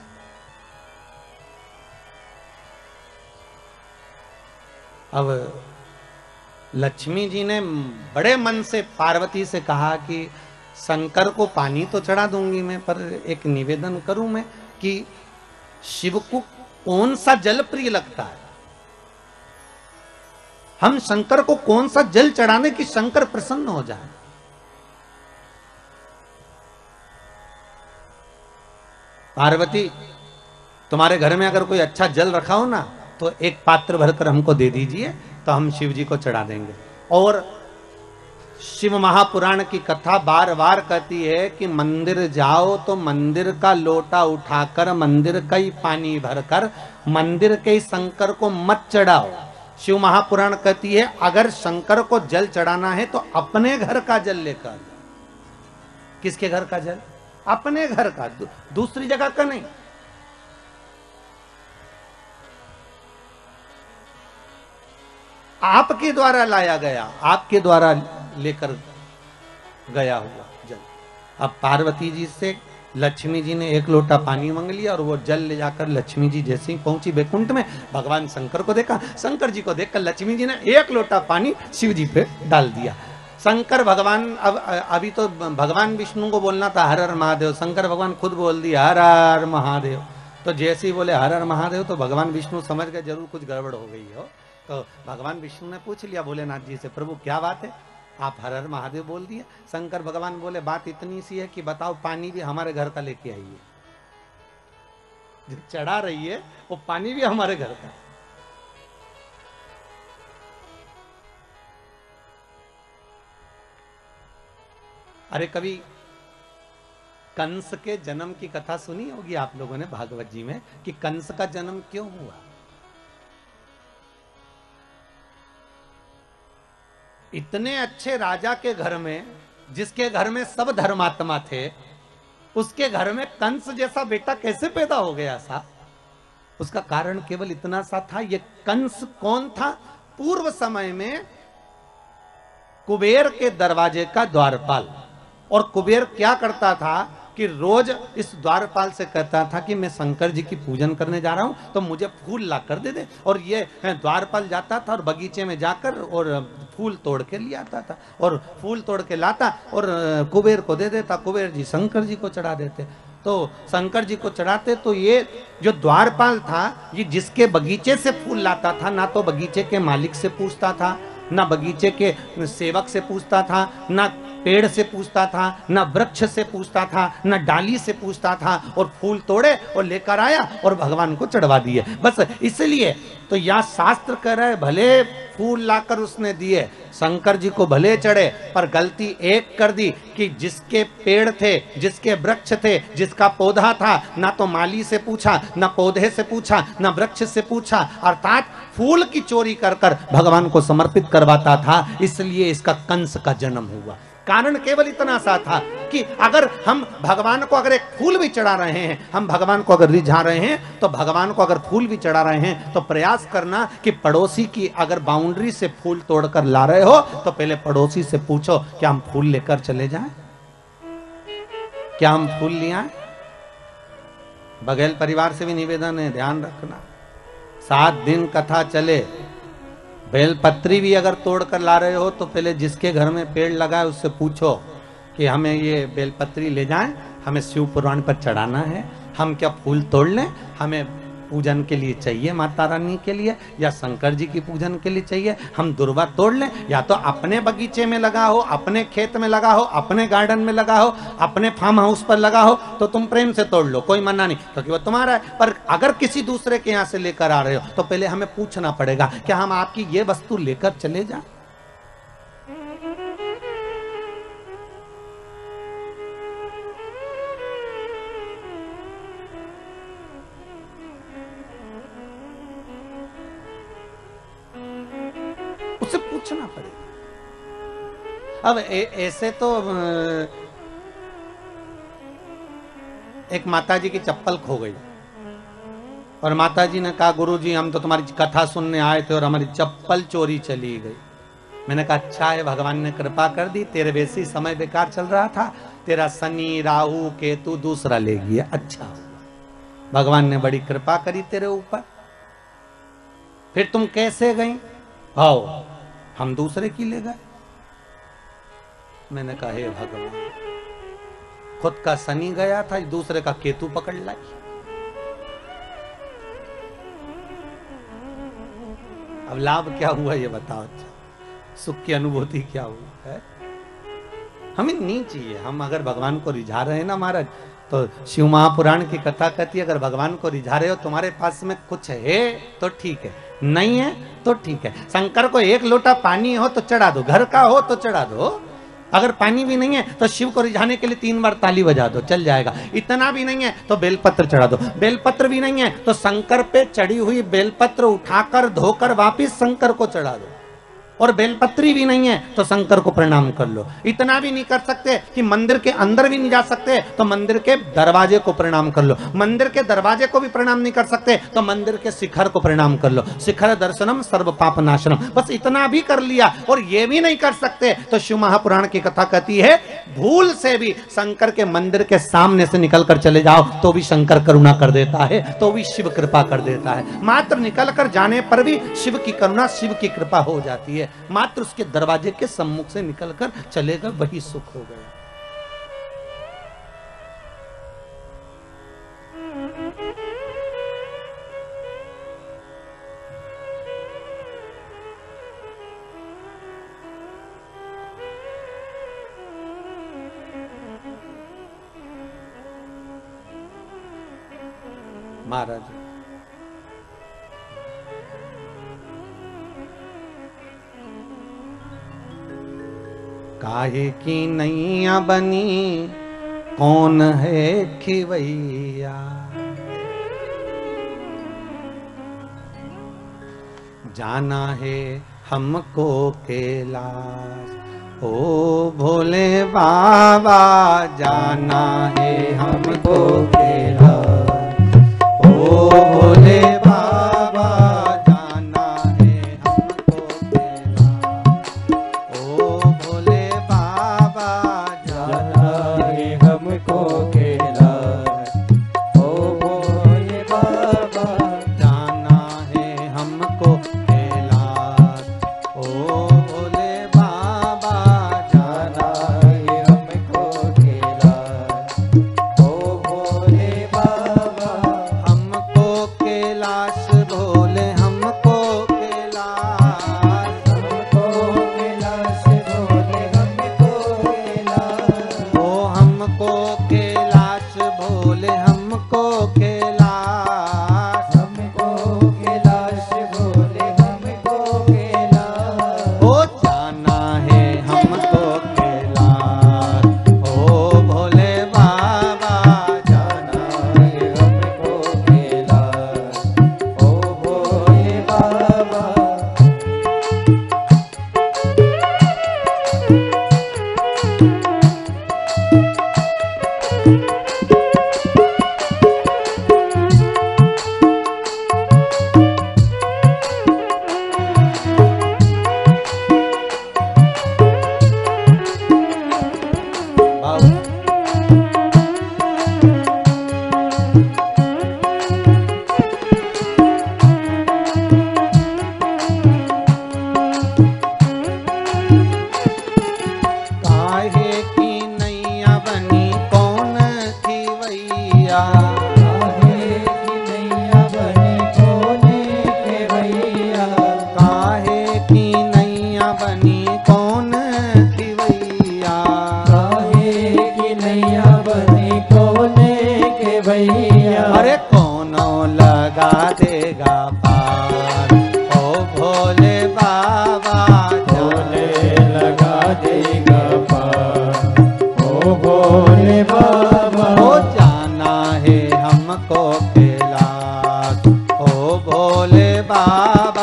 अब लक्ष्मी जी ने बड़े मन से पार्वती से कहा कि शंकर को पानी तो चढ़ा दूंगी मैं, पर एक निवेदन करूं मैं कि शिव को कौन सा जल प्रिय लगता है, हम शंकर को कौन सा जल चढ़ाने कि शंकर प्रसन्न हो जाए। पार्वती, तुम्हारे घर में अगर कोई अच्छा जल रखा हो ना तो एक पात्र भरकर हमको दे दीजिए, तो हम शिव जी को चढ़ा देंगे। और शिव महापुराण की कथा बार बार कहती है कि मंदिर जाओ तो मंदिर का लोटा उठाकर मंदिर का ही पानी भरकर मंदिर के ही शंकर को मत चढ़ाओ। शिव महापुराण कहती है अगर शंकर को जल चढ़ाना है तो अपने घर का जल लेकर। किसके घर का जल? अपने घर का, दूसरी जगह का नहीं। आपके द्वारा लाया गया, आपके द्वारा लेकर गया हुआ जल। अब पार्वती जी से लक्ष्मी जी ने एक लोटा पानी मांग लिया और वो जल ले जाकर लक्ष्मी जी जैसे ही पहुंची बैकुंठ में, भगवान शंकर को देखा, शंकर जी को देखकर लक्ष्मी जी ने एक लोटा पानी शिव जी पे डाल दिया। शंकर भगवान, अब अभी तो भगवान विष्णु को बोलना था हर हर महादेव, शंकर भगवान खुद बोल दिया हर हर महादेव। तो जैसे ही बोले हर हर महादेव तो भगवान विष्णु समझ गए जरूर कुछ गड़बड़ हो गई हो। तो भगवान विष्णु ने पूछ लिया भोलेनाथ जी से, प्रभु क्या बात है, आप हर हर महादेव बोल दिए। शंकर भगवान बोले बात इतनी सी है कि बताओ पानी भी हमारे घर का लेके आइए, जो चढ़ा रही है वो पानी भी हमारे घर का। अरे कभी कंस के जन्म की कथा सुनी होगी आप लोगों ने भागवत जी में, कि कंस का जन्म क्यों हुआ। इतने अच्छे राजा के घर में, जिसके घर में सब धर्मात्मा थे, उसके घर में कंस जैसा बेटा कैसे पैदा हो गया सा? उसका कारण केवल इतना सा था, ये कंस कौन था? पूर्व समय में कुबेर के दरवाजे का द्वारपाल। और कुबेर क्या करता था कि रोज इस द्वारपाल से कहता था कि मैं शंकर जी की पूजन करने जा रहा हूं तो मुझे फूल ला कर दे दे। और ये द्वारपाल जाता था और बगीचे में जाकर और फूल तोड़ के ले आता था, और फूल तोड़ के लाता और कुबेर को दे देता। कुबेर जी शंकर जी को चढ़ा देते। तो शंकर जी को चढ़ाते तो ये जो द्वारपाल था, ये जिसके बगीचे से फूल लाता था, ना तो बगीचे के मालिक से पूछता था, ना बगीचे के सेवक से पूछता था, ना पेड़ से पूछता था, ना वृक्ष से पूछता था, ना डाली से पूछता था, और फूल तोड़े और लेकर आया और भगवान को चढ़वा दिए। बस इसलिए तो यह शास्त्र कह रहा है भले फूल लाकर उसने दिए, शंकर जी को भले चढ़े, पर गलती एक कर दी कि जिसके पेड़ थे, जिसके वृक्ष थे, जिसका पौधा था, ना तो माली से पूछा, ना पौधे से पूछा, ना वृक्ष से पूछा, अर्थात फूल की चोरी कर कर भगवान को समर्पित करवाता था। इसलिए इसका कंस का जन्म हुआ। कारण केवल इतना सा था कि अगर हम भगवान को अगर एक फूल भी चढ़ा रहे हैं, हम भगवान को अगर रिझा रहे हैं, तो भगवान को अगर फूल भी चढ़ा रहे हैं तो प्रयास करना कि पड़ोसी की अगर बाउंड्री से फूल तोड़कर ला रहे हो तो पहले पड़ोसी से पूछो क्या हम फूल लेकर चले जाएं, क्या हम फूल ले आए। बघेल परिवार से भी निवेदन है, ध्यान रखना 7 दिन कथा चले, बेलपत्री भी अगर तोड़ कर ला रहे हो तो पहले जिसके घर में पेड़ लगा है उससे पूछो कि हमें ये बेलपत्री ले जाएं, हमें शिव पुराण पर चढ़ाना है, हम क्या फूल तोड़ लें, हमें पूजन के लिए चाहिए माता रानी के लिए या शंकर जी की पूजन के लिए चाहिए, हम दुर्वा तोड़ लें, या तो अपने बगीचे में लगा हो, अपने खेत में लगा हो, अपने गार्डन में लगा हो, अपने फार्म हाउस पर लगा हो, तो तुम प्रेम से तोड़ लो, कोई मना नहीं, क्योंकि वो तुम्हारा है। पर अगर किसी दूसरे के यहाँ से लेकर आ रहे हो तो पहले हमें पूछना पड़ेगा क्या हम आपकी ये वस्तु लेकर चले जाएं? उसे पूछना पड़ेगा। अब ऐसे तो एक माताजी की चप्पल खो गई और माताजी ने कहा गुरुजी हम तो तुम्हारी कथा सुनने आए थे और हमारी चप्पल चोरी चली गई। मैंने कहा अच्छा है, भगवान ने कृपा कर दी, तेरे वैसे ही समय बेकार चल रहा था, तेरा शनि राहु केतु दूसरा ले गया, अच्छा हुआ, भगवान ने बड़ी कृपा करी तेरे ऊपर। फिर तुम कैसे गई? आओ हम दूसरे की ले गए। मैंने कहा हे भगवान, खुद का शनि गया था, दूसरे का केतु पकड़ लाई। अब लाभ क्या हुआ ये बताओ, सुख की अनुभूति क्या हुई है? हमें नहीं चाहिए। हम अगर भगवान को रिझा रहे हैं ना महाराज, तो शिव महापुराण की कथा कहती है अगर भगवान को रिझा रहे हो, तुम्हारे पास में कुछ है तो ठीक है, नहीं है तो ठीक है। शंकर को एक लोटा पानी हो तो चढ़ा दो, घर का हो तो चढ़ा दो, अगर पानी भी नहीं है तो शिव को रिझाने के लिए 3 बार ताली बजा दो, चल जाएगा। इतना भी नहीं है तो बेलपत्र चढ़ा दो, बेलपत्र भी नहीं है तो शंकर पे चढ़ी हुई बेलपत्र उठाकर धोकर वापिस शंकर को चढ़ा दो, और बेलपत्री भी नहीं है तो शंकर को प्रणाम कर लो। इतना भी नहीं कर सकते कि मंदिर के अंदर भी नहीं जा सकते तो मंदिर के दरवाजे को प्रणाम कर लो, मंदिर के दरवाजे को भी प्रणाम नहीं कर सकते तो मंदिर के शिखर को प्रणाम कर लो। शिखर दर्शनम सर्व पाप नाशनम, बस इतना भी कर लिया और ये भी नहीं कर सकते तो शिव महापुराण की कथा कहती है भूल से भी शंकर के मंदिर के सामने से निकल कर चले जाओ तो भी शंकर करुणा कर देता है, तो भी शिव कृपा कर देता है। मात्र निकल कर जाने पर भी शिव की करुणा शिव की कृपा हो जाती है। मात्र उसके दरवाजे के सम्मुख से निकलकर चलेगा वही सुख हो गया। महाराज काहे की नैया बनी कौन है खिवैया, जाना है हमको कैलाश, ओ भोले बाबा जाना है हमको कैलाश, ओ भोले बाबा जाना है हमको कैलाश, ओ भोले बाबा जाना है हमको कैलाश, ओ भोले बाबा जाना है हमको कैलाश, ओ भोले बाबा जाना है हमको कैलाश, ओ भोले बाबा हमको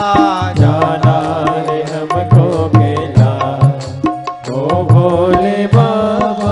जाना है हमको कैलाश ओ भोले बाबा।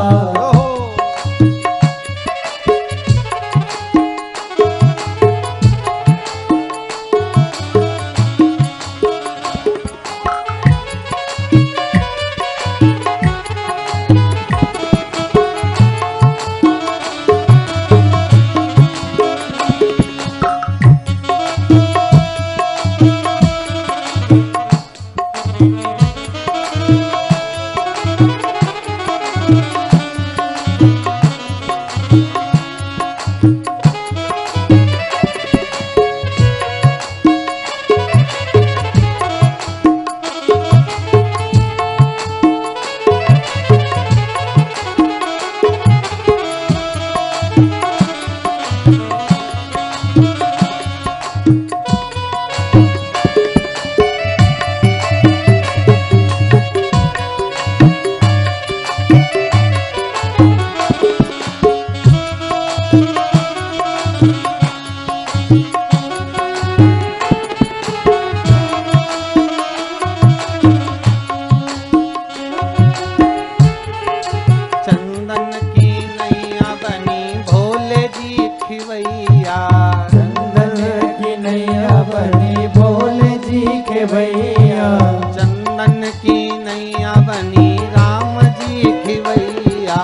भैया चंदन की नैया बनी राम जी की भैया।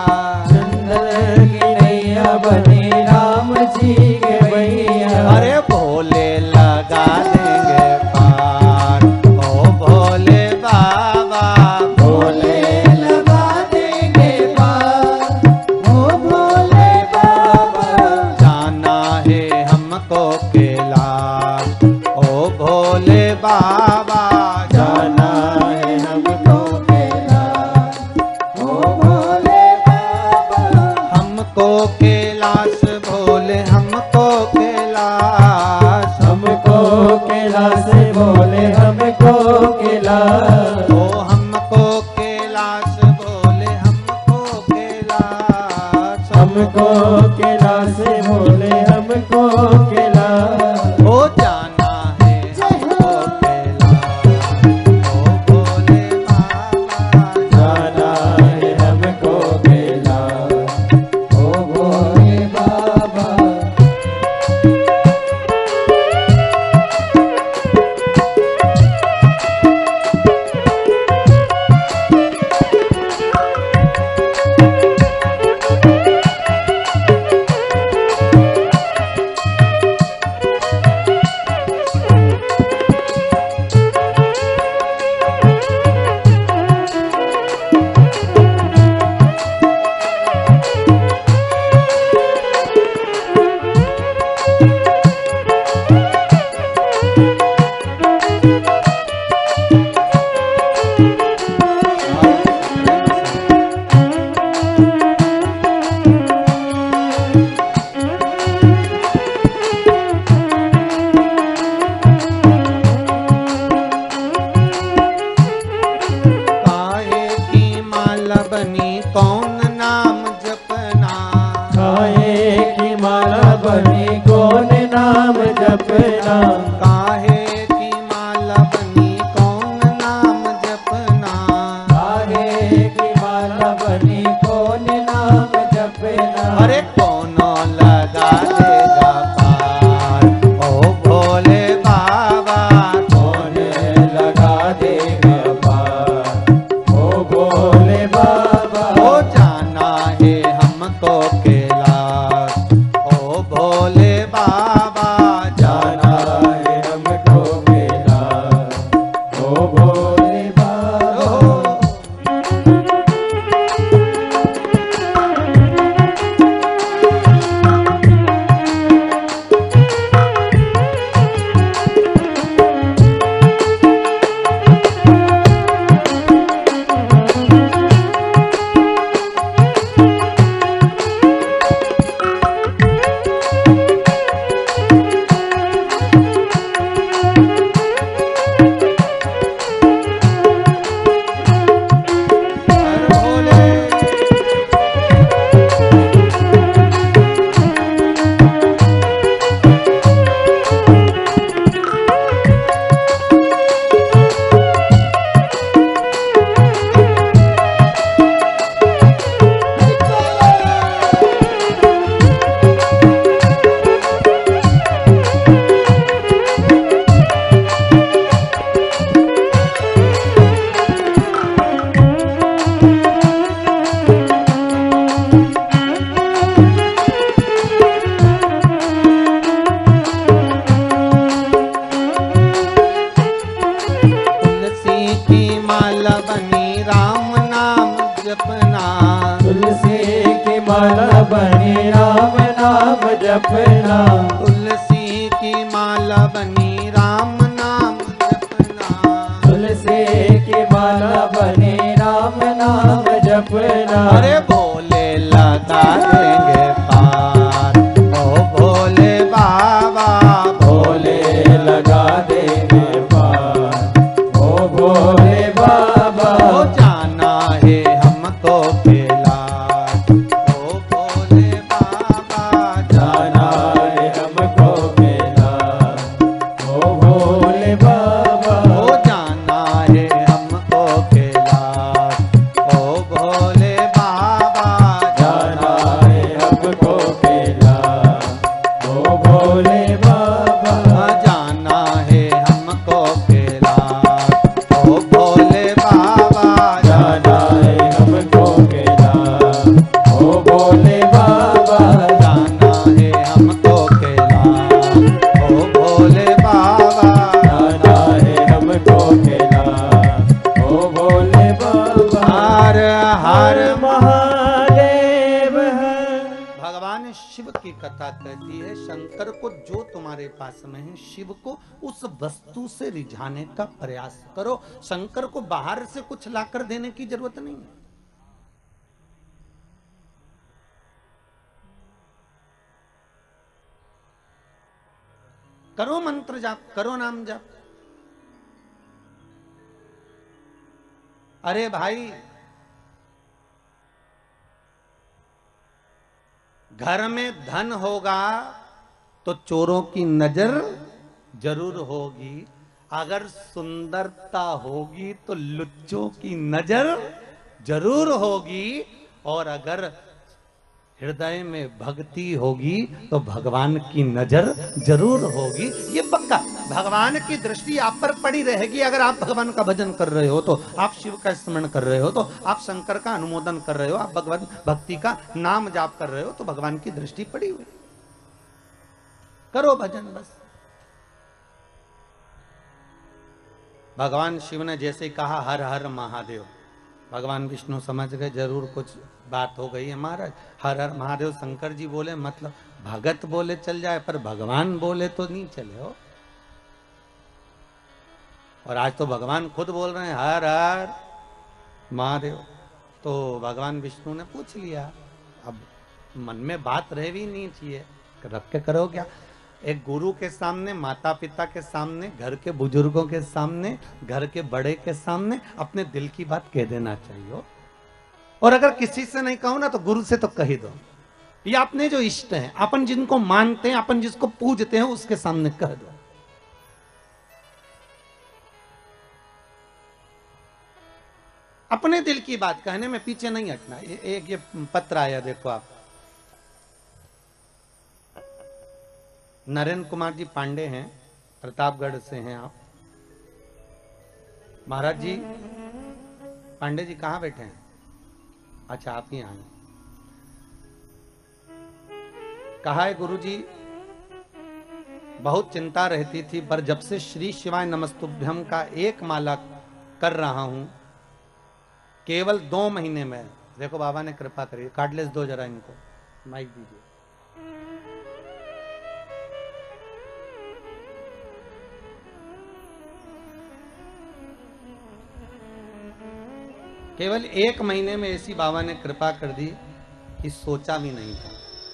चंदन की नैया बनी राम जी के भैया। अरे भोले लगा देंगे पार ओ भोले बाबा। भोले लगा देंगे पार ओ भोले बाबा। जाना है हमको कैलाश ओ भोले बाबा। जाना है हमको कैलाश ओ भोले बाबा। हमको कैलाश भोले हमको कैलाश। हमको कैलाश भोले हमको कैलाश। ओ हमको कैलाश भोले हमको कैलाश। हमको कैलाश भोले हमको कैलाश। ओ जाना है हमको कैलाश ओ भोले बाबा। जाना है हमको कैलाश ओ भोले बाबा। काहे की माला बनी कौन नाम जपना। काहे की माला बनी कौन नाम जपना। काहे की माला बनी कौन नाम जपना। काहे की माला बनी कौन नाम जपना। अरे कौनो लगा देगा पार ओ भोले बाबा। कौन लगा देगा पार ओ भोले बाबा। ओ जाना है हमको कैलाश ओ भोले बाबा। जाना है की माला बनी राम नाम जपना, तुलसी की माला बनी राम नाम जपना, तुलसी की माला बनी राम नाम जपना, तुलसी की माला बनी राम नाम जपना। अरे भोले लगा देंगे पार, ओ भोले बाबा भोले लगा देंगे पार, ओ भोले बाबा ओ जाना है हमको कैलाश, ओ भोले बाबा जाना है हमको कैलाश, ओ भोले बाबा ओ जाना है हमको कैलाश, ओ भोले बाबा जाना है हमको कैलाश, ओ भोले बाबा जाना है हमको कैलाश, ओ भोले बाबा जाना है हमको कैलाश, ओ भोले बाबा जाना है हमको कैलाश, ओ भोले बाबा जाना है हमको कैलाश, ओ भोले बाबा। हर हर महादेव है। भगवान शिव की कथा कहती है शंकर को जो तुम्हारे पास में है शिव को उस वस्तु से रिझाने का प्रयास करो। शंकर को बाहर से कुछ लाकर देने की जरूरत नहीं है। करो मंत्र जाप, करो नाम जाप। अरे भाई घर में धन होगा तो चोरों की नजर जरूर होगी, अगर सुंदरता होगी तो लुच्चों की नजर जरूर होगी, और अगर हृदय में भक्ति होगी तो भगवान की नजर जरूर होगी। ये पक्का भगवान की दृष्टि आप पर पड़ी रहेगी। अगर आप भगवान का भजन कर रहे हो तो, आप शिव का स्मरण कर रहे हो तो, आप शंकर का अनुमोदन कर रहे हो, आप भगवान भक्ति का नाम जाप कर रहे हो तो भगवान की दृष्टि पड़ी हुई। करो भजन बस। भगवान शिव ने जैसे कहा हर हर महादेव, भगवान विष्णु समझ गए जरूर कुछ बात हो गई है महाराज। हर हर महादेव शंकर जी बोले मतलब भगत बोले चल जाए, पर भगवान बोले तो नहीं चले हो। और आज तो भगवान खुद बोल रहे हैं हर हर महादेव। तो भगवान विष्णु ने पूछ लिया, अब मन में बात रह भी नहीं चाहिए, रख के करो क्या। एक गुरु के सामने, माता पिता के सामने, घर के बुजुर्गों के सामने, घर के बड़े के सामने अपने दिल की बात कह देना चाहिए। और अगर किसी से नहीं कहो ना तो गुरु से तो कह ही दो। ये अपने जो इष्ट हैं, अपन जिनको मानते हैं, अपन जिसको पूजते हैं, उसके सामने कह दो। अपने दिल की बात कहने में पीछे नहीं हटना। एक ये पत्र आया देखो आप, नरेंद्र कुमार जी पांडे हैं, प्रतापगढ़ से हैं आप। महाराज जी, पांडे जी कहाँ बैठे हैं? अच्छा आप ही आए। कहा है गुरुजी, बहुत चिंता रहती थी, पर जब से श्री शिवाय नमस्तुभ्यम का एक माला कर रहा हूं, केवल 2 महीने में, देखो बाबा ने कृपा करी, कार्डलेस दो जरा इनको, माइक दीजिए। केवल 1 महीने में ऐसी बाबा ने कृपा कर दी कि सोचा भी नहीं था।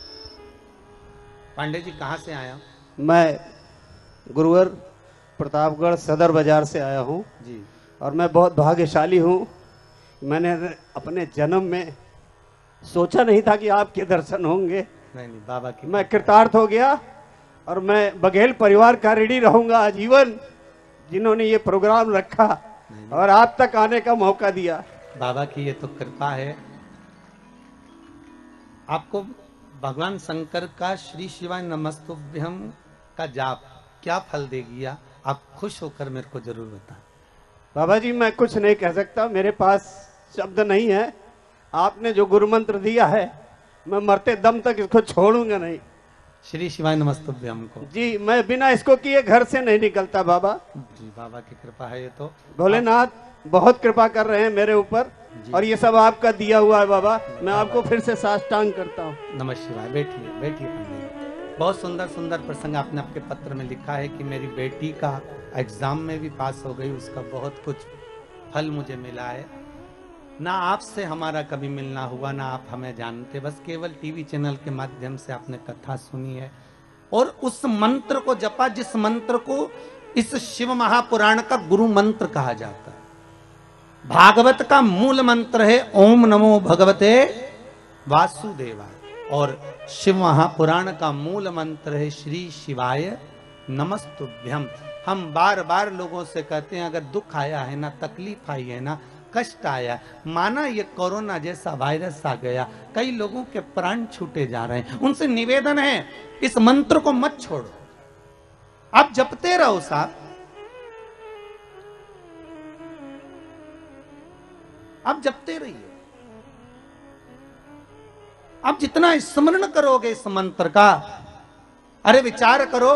पांडे जी कहाँ से आया? मैं गुरुवर प्रतापगढ़ सदर बाजार से आया हूँ जी। और मैं बहुत भाग्यशाली हूँ। मैंने अपने जन्म में सोचा नहीं था कि आपके दर्शन होंगे। नहीं बाबा की, मैं कृतार्थ हो गया और मैं बघेल परिवार का ऋणी रहूंगा आजीवन, जिन्होंने ये प्रोग्राम रखा और आप तक आने का मौका दिया। बाबा की ये तो कृपा है। आपको भगवान शंकर का श्री शिवाय नमस्तुभ्यम का जाप क्या फल देगी, आप खुश होकर मेरे को जरूर बताएं। बाबा जी मैं कुछ नहीं कह सकता, मेरे पास शब्द नहीं है। आपने जो गुरु मंत्र दिया है, मैं मरते दम तक इसको छोड़ूंगा नहीं। श्री शिवाय नमस्तुभ्यम को। जी मैं बिना इसको किए घर से नहीं निकलता बाबा। जी बाबा की कृपा है ये तो। भोलेनाथ बहुत कृपा कर रहे हैं मेरे ऊपर और ये सब आपका दिया हुआ है बाबा। मैं आपको फिर से साष्टांग करता हूँ। नमः शिवाय। बैठिए बैठिए पंडित। बहुत सुंदर सुंदर प्रसंग आपने आपके पत्र में लिखा है कि मेरी बेटी का एग्जाम में भी पास हो गई, उसका बहुत कुछ फल मुझे मिला है। ना आपसे हमारा कभी मिलना हुआ, ना आप हमें जानते, बस केवल टीवी चैनल के माध्यम से आपने कथा सुनी है और उस मंत्र को जपा जिस मंत्र को इस शिव महापुराण का गुरु मंत्र कहा जाता है। भागवत का मूल मंत्र है ओम नमो भगवते वासुदेवाय और शिव महापुराण का मूल मंत्र है श्री शिवाय नमस्तुभ्यम। हम बार बार लोगों से कहते हैं अगर दुख आया है ना, तकलीफ आई है ना, कष्ट आया, माना ये कोरोना जैसा वायरस आ गया, कई लोगों के प्राण छूटे जा रहे हैं, उनसे निवेदन है इस मंत्र को मत छोड़ो, आप जपते रहो साहब, आप जपते रहिए। आप जितना स्मरण करोगे इस मंत्र का, अरे विचार करो,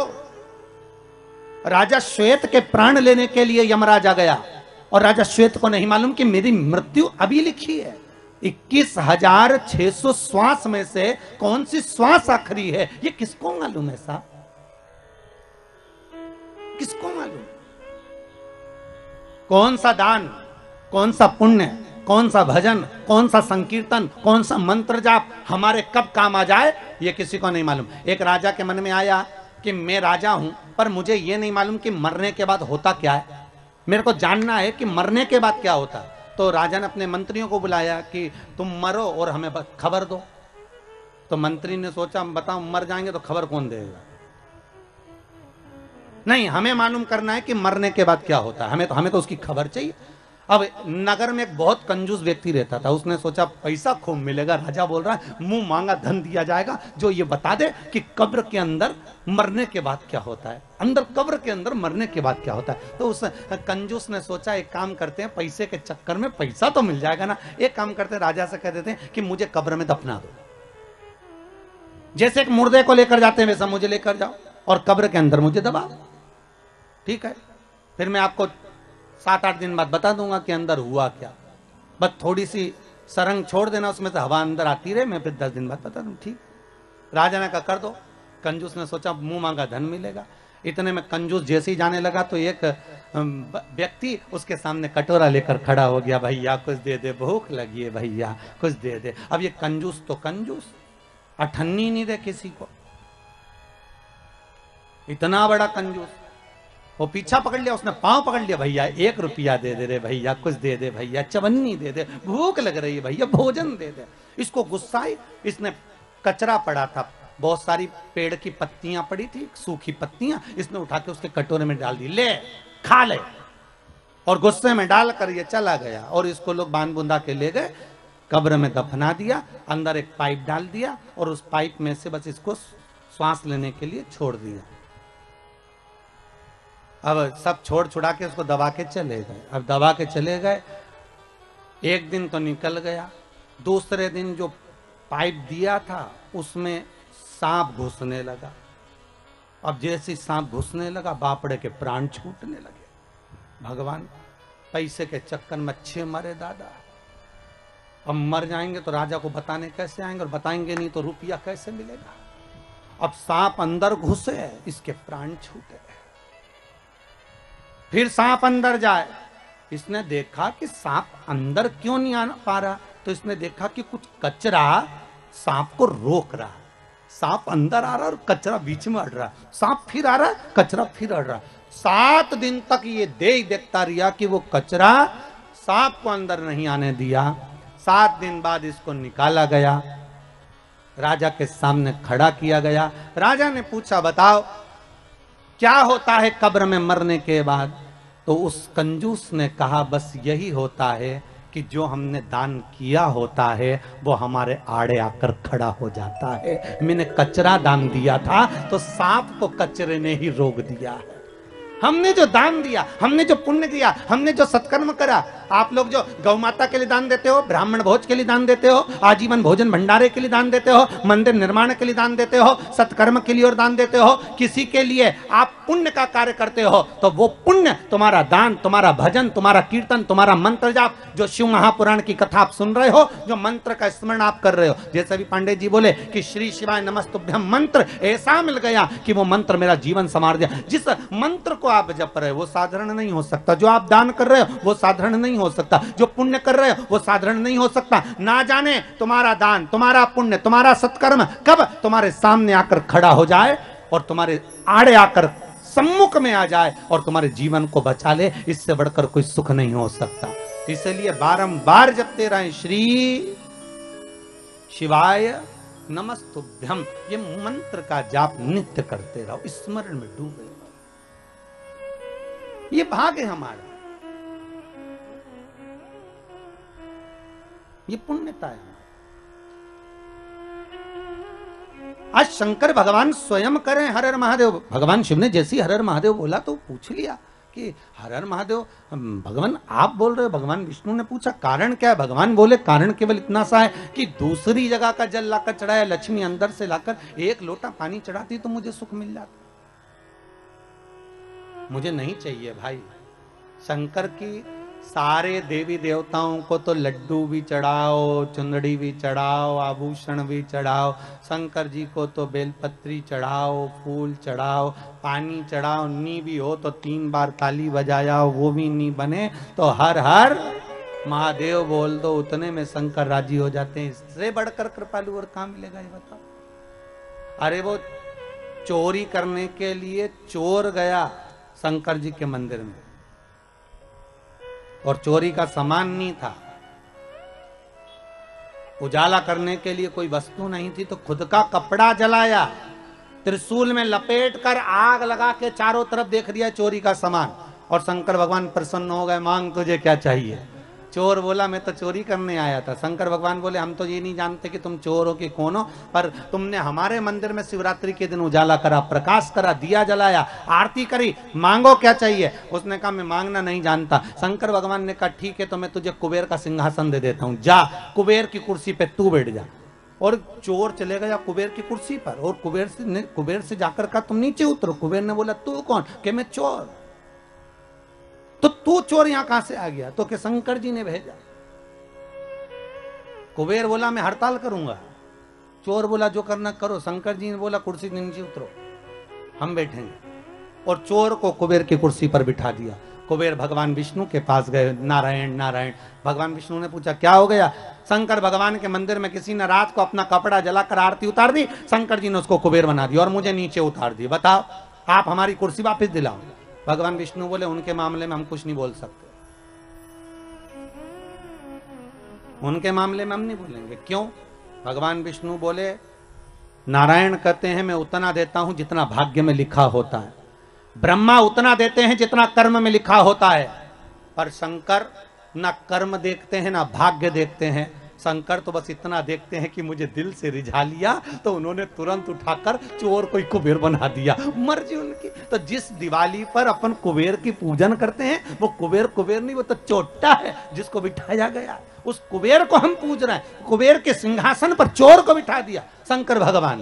राजा श्वेत के प्राण लेने के लिए यमराज आ गया और राजा श्वेत को नहीं मालूम कि मेरी मृत्यु अभी लिखी है। 21,600 श्वास में से कौन सी श्वास आखिरी है ये किसको मालूम है साहब, किसको मालूम? कौन सा दान, कौन सा पुण्य, कौन सा भजन, कौन सा संकीर्तन, कौन सा मंत्र जाप हमारे कब काम आ जाए ये किसी को नहीं मालूम। एक राजा के मन में आया कि मैं राजा हूं पर मुझे ये नहीं मालूम कि मरने के बाद होता क्या है, मेरे को जानना है कि मरने के बाद क्या होता है। तो राजा ने अपने मंत्रियों को बुलाया कि तुम मरो और हमें खबर दो। तो मंत्री ने सोचा बताओ मर जाएंगे तो खबर कौन देगा, नहीं हमें मालूम करना है कि मरने के बाद क्या होता है, हमें तो उसकी खबर चाहिए। अब नगर में एक बहुत कंजूस व्यक्ति रहता था, उसने सोचा पैसा खूब मिलेगा, राजा बोल रहा है मुंह मांगा धन दिया जाएगा जो ये बता दे कि कब्र के अंदर मरने के बाद क्या होता है, अंदर कब्र के अंदर मरने के बाद क्या होता है। तो उस कंजूस ने सोचा एक काम करते हैं, पैसे के चक्कर में पैसा तो मिल जाएगा ना, एक काम करते हैं राजा से कह देते हैं कि मुझे कब्र में दफना दो, जैसे एक मुर्दे को लेकर जाते हैं वैसा मुझे लेकर जाओ और कब्र के अंदर मुझे दबा दो, ठीक है। फिर मैं आपको 7-8 दिन बाद बता दूंगा कि अंदर हुआ क्या, बस थोड़ी सी सरंग छोड़ देना उसमें से हवा अंदर आती रहे, मैं फिर 10 दिन बाद बता दूं, ठीक। राजा ने कहा कर दो। कंजूस ने सोचा मुंह मांगा धन मिलेगा। इतने में कंजूस जैसे ही जाने लगा तो एक व्यक्ति उसके सामने कटोरा लेकर खड़ा हो गया, भैया कुछ दे दे, भूख लगी है भैया कुछ दे दे। अब ये कंजूस तो कंजूस, अठन्नी नहीं दे किसी को, इतना बड़ा कंजूस। वो पीछा पकड़ लिया, उसने पांव पकड़ लिया, भैया 1 रुपया दे दे रे भैया, कुछ दे दे भैया, चवन्नी दे दे, भूख लग रही है भैया, भोजन दे दे। इसको गुस्सा आई, इसने कचरा पड़ा था, बहुत सारी पेड़ की पत्तियां पड़ी थी, सूखी पत्तियां, इसने उठा के उसके कटोरे में डाल दी, ले खा ले, और गुस्से में डालकर ये चला गया। और इसको लोग बांध बुंदा के ले गए, कब्र में दफना दिया, अंदर एक पाइप डाल दिया और उस पाइप में से बस इसको श्वास लेने के लिए छोड़ दिया। अब सब छोड़ छुड़ा के उसको दबा के चले गए। अब दबा के चले गए, एक दिन तो निकल गया, दूसरे दिन जो पाइप दिया था उसमें सांप घुसने लगा। अब जैसे सांप घुसने लगा बापड़े के प्राण छूटने लगे। भगवान पैसे के चक्कर में अच्छे मरे दादा, अब मर जाएंगे तो राजा को बताने कैसे आएंगे, और बताएंगे नहीं तो रुपया कैसे मिलेगा। अब सांप अंदर घुसे, इसके प्राण छूटे। फिर सांप अंदर जाए, इसने देखा कि सांप अंदर क्यों नहीं आ पा रहा, तो इसने देखा कि कुछ कचरा सांप को रोक रहा। सांप अंदर आ रहा और कचरा बीच में अड़ रहा, सांप फिर आ रहा, कचरा फिर अड़ रहा। 7 दिन तक ये देखता रहा कि वो कचरा सांप को अंदर नहीं आने दिया। 7 दिन बाद इसको निकाला गया, राजा के सामने खड़ा किया गया। राजा ने पूछा बताओ क्या होता है कब्र में मरने के बाद? तो उस कंजूस ने कहा बस यही होता है कि जो हमने दान किया होता है वो हमारे आड़े आकर खड़ा हो जाता है। मैंने कचरा दान दिया था तो सांप को कचरे ने ही रोक दिया है। हमने जो दान दिया, हमने जो पुण्य दिया, हमने जो सत्कर्म करा। आप लोग जो गौ माता के लिए दान देते हो, ब्राह्मण भोज के लिए दान देते हो, आजीवन भोजन भंडारे के लिए दान देते हो, मंदिर निर्माण के लिए दान देते हो, सत्कर्म के लिए और दान देते हो, किसी के लिए आप पुण्य का कार्य करते हो, तो वो पुण्य तुम्हारा दान, तुम्हारा भजन, तुम्हारा कीर्तन, तुम्हारा मंत्र जाप, जो शिव महापुराण की कथा आप सुन रहे हो, जो मंत्र का स्मरण आप कर रहे हो, जैसे भी पांडे जी बोले कि श्री शिवाय नमस्तुभ्यम मंत्र ऐसा मिल गया कि वो मंत्र मेरा जीवन संवार दिया। जिस मंत्र को आप जप रहे हो वो साधारण नहीं हो सकता, जो आप दान कर रहे हो वो साधारण नहीं हो सकता, जो पुण्य कर रहे हो वो साधारण नहीं हो सकता। ना जाने तुम्हारा दान, तुम्हारा पुण्य, तुम्हारा सत्कर्म कब तुम्हारे सामने आकर खड़ा हो जाए और तुम्हारे आड़े आकर सम्मुख में आ जाए और तुम्हारे जीवन को बचा ले। इससे बढ़कर कोई सुख नहीं हो सकता। इसलिए बारंबार जपते रहे श्री शिवाय नमस्तुभ्यम, ये मंत्र का जाप नित्य करते रहो, स्मरण में डूबे रहो। ये भाग है हमारा, ये पुण्यता है। आज शंकर भगवान स्वयं करें हर हर महादेव। भगवान शिव ने जैसी हर हर महादेव बोला तो पूछ लिया कि हर हर महादेव भगवान आप बोल रहे हो। भगवान विष्णु ने पूछा कारण क्या है। भगवान बोले कारण केवल इतना सा है कि दूसरी जगह का जल लाकर चढ़ाया, लक्ष्मी अंदर से लाकर एक लोटा पानी चढ़ाती तो मुझे सुख मिल जाता। मुझे नहीं चाहिए भाई। शंकर की सारे देवी देवताओं को तो लड्डू भी चढ़ाओ, चुंदड़ी भी चढ़ाओ, आभूषण भी चढ़ाओ। शंकर जी को तो बेलपत्री चढ़ाओ, फूल चढ़ाओ, पानी चढ़ाओ। नी भी हो तो 3 बार ताली बजाया, वो भी नी बने तो हर हर महादेव बोल दो, उतने में शंकर राजी हो जाते हैं। इससे बढ़कर कृपालु और कहां मिलेगा ये बताओ। अरे वो चोरी करने के लिए चोर गया शंकर जी के मंदिर में और चोरी का सामान नहीं था, उजाला करने के लिए कोई वस्तु नहीं थी, तो खुद का कपड़ा जलाया, त्रिशूल में लपेट कर आग लगा के चारों तरफ देख दिया चोरी का सामान। और शंकर भगवान प्रसन्न हो गए, मांग तुझे क्या चाहिए। चोर बोला मैं तो चोरी करने आया था। शंकर भगवान बोले हम तो ये नहीं जानते कि तुम चोर हो कि कौन हो, पर तुमने हमारे मंदिर में शिवरात्रि के दिन उजाला करा, प्रकाश करा, दिया जलाया, आरती करी, मांगो क्या चाहिए। उसने कहा मैं मांगना नहीं जानता। शंकर भगवान ने कहा ठीक है तो मैं तुझे कुबेर का सिंहासन दे देता हूं, जा कुबेर की कुर्सी पे तू बैठ जा। और चोर चले गया कुबेर की कुर्सी पर और कुबेर से जाकर कहा तुम नीचे उतरो। कुबेर ने बोला तू कौन? कि मैं चोर। तो तू चोर यहां कहां से आ गया? तो कि शंकर जी ने भेजा। कुबेर बोला मैं हड़ताल करूंगा। चोर बोला जो करना करो। शंकर जी ने बोला कुर्सी नीचे उतरो, हम बैठेंगे। और चोर को कुबेर की कुर्सी पर बिठा दिया। कुबेर भगवान विष्णु के पास गए, नारायण नारायण। भगवान विष्णु ने पूछा क्या हो गया? शंकर भगवान के मंदिर में किसी ने रात को अपना कपड़ा जलाकर आरती उतार दी, शंकर जी ने उसको कुबेर बना दिया और मुझे नीचे उतार दी। बताओ आप हमारी कुर्सी वापस दिलाओ। भगवान विष्णु बोले उनके मामले में हम कुछ नहीं बोल सकते, उनके मामले में हम नहीं बोलेंगे। क्यों? भगवान विष्णु बोले नारायण कहते हैं मैं उतना देता हूं जितना भाग्य में लिखा होता है, ब्रह्मा उतना देते हैं जितना कर्म में लिखा होता है, पर शंकर ना कर्म देखते हैं ना भाग्य देखते हैं। शंकर तो बस इतना देखते हैं कि मुझे दिल से रिझा लिया तो उन्होंने तुरंत उठाकर चोर को कुबेर बना दिया। मर्जी उनकी। तो जिस दिवाली पर अपन कुबेर की पूजन करते हैं वो कुबेर कुबेर नहीं, वो तो चोटा है जिसको बिठाया गया। उस कुबेर को हम पूज रहे हैं। कुबेर के सिंहासन पर चोर को बिठा दिया शंकर भगवान।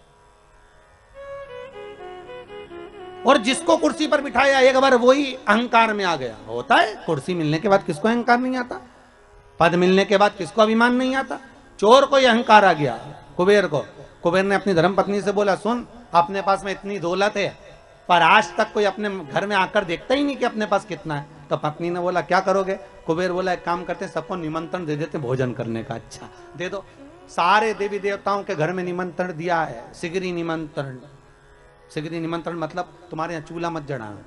और जिसको कुर्सी पर बिठाया एक बार वही अहंकार में आ गया। होता है कुर्सी मिलने के बाद किसको अहंकार नहीं आता? पद मिलने के बाद किसको अभिमान नहीं आता? चोर को यह अहंकार आ गया कुबेर को। कुबेर ने अपनी धर्मपत्नी से बोला सुन अपने पास में इतनी दौलत है पर आज तक कोई अपने घर में आकर देखता ही नहीं कि अपने पास कितना है। तो पत्नी ने बोला क्या करोगे? कुबेर बोला एक काम करते सबको निमंत्रण दे देते भोजन करने का। अच्छा दे दो। सारे देवी देवताओं के घर में निमंत्रण दिया है, सिगरी निमंत्रण। सिगरी निमंत्रण मतलब तुम्हारे यहाँ चूल्हा मत जलाना।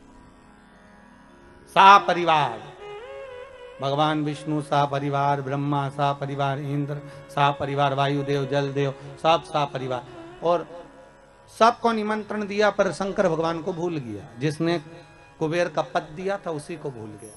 सा परिवार भगवान विष्णु सा परिवार, ब्रह्मा सा परिवार, इंद्र सा परिवार, वायुदेव जलदेव सब सा परिवार। और सबको निमंत्रण दिया पर शंकर भगवान को भूल गया। जिसने कुबेर का पद दिया था उसी को भूल गया।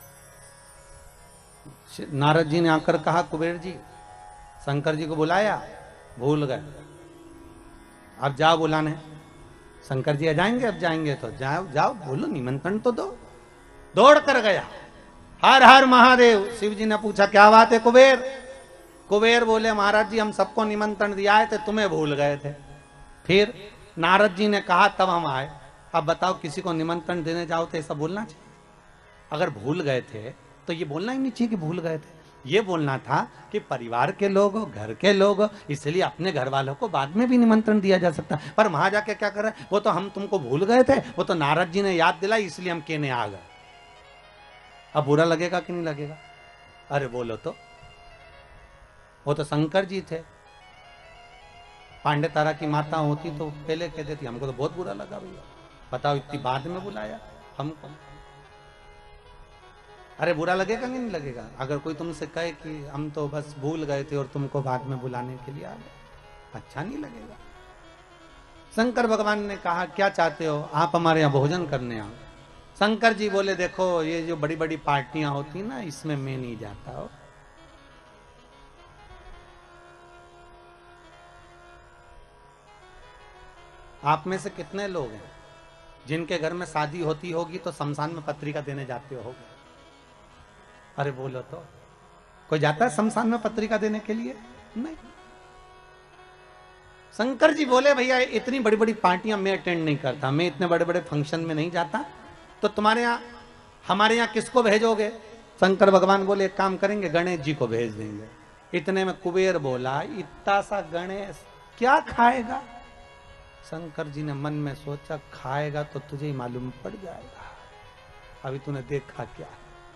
नारद जी ने आकर कहा कुबेर जी शंकर जी को बुलाया, भूल गए, अब जा बुलाने। शंकर जी आ जाएंगे, अब जाएंगे तो जाओ जाओ, बोलो निमंत्रण तो दो। दौड़ कर गया, हर हर महादेव। शिव जी ने पूछा क्या बात है कुबेर? कुबेर बोले महाराज जी हम सबको निमंत्रण दिया थे, तुम्हें भूल गए थे। फिर नारद जी ने कहा तब हम आए। अब बताओ किसी को निमंत्रण देने जाओ तो ऐसा बोलना चाहिए? अगर भूल गए थे तो ये बोलना ही नहीं चाहिए कि भूल गए थे। ये बोलना था कि परिवार के लोग, घर के लोग, इसलिए अपने घर वालों को बाद में भी निमंत्रण दिया जा सकता। पर वहां जाके क्या कर रहे हैं, वो तो हम तुमको भूल गए थे, वो तो नारद जी ने याद दिलाई इसलिए हम कहने आ गए। अब बुरा लगेगा कि नहीं लगेगा? अरे बोलो तो, वो तो शंकर जी थे। पांडे तारा की माता होती तो पहले कह देती, हमको तो बहुत बुरा लगा भैया, बताओ इतनी बाद में बुलाया हमको। अरे बुरा लगेगा कि नहीं लगेगा? अगर कोई तुमसे कहे कि हम तो बस भूल गए थे और तुमको बाद में बुलाने के लिए आ गए, अच्छा नहीं लगेगा। शंकर भगवान ने कहा क्या चाहते हो, आप हमारे यहाँ भोजन करने आओ। शंकर जी बोले देखो ये जो बड़ी बड़ी पार्टियां होती ना, इसमें मैं नहीं जाता हो। आप में से कितने लोग हैं जिनके घर में शादी होती होगी तो शमशान में पत्रिका देने जाते होगे? अरे बोलो तो, कोई जाता है शमशान में पत्रिका देने के लिए? नहीं। शंकर जी बोले भैया इतनी बड़ी बड़ी पार्टियां मैं अटेंड नहीं करता, मैं इतने बड़े बड़े फंक्शन में नहीं जाता, तो तुम्हारे यहाँ हमारे यहाँ किसको भेजोगे? शंकर भगवान बोले एक काम करेंगे, गणेश जी को भेज देंगे। इतने में कुबेर बोला इतना सा गणेश क्या खाएगा? शंकर जी ने मन में सोचा खाएगा तो तुझे ही मालूम पड़ जाएगा, अभी तूने देखा क्या।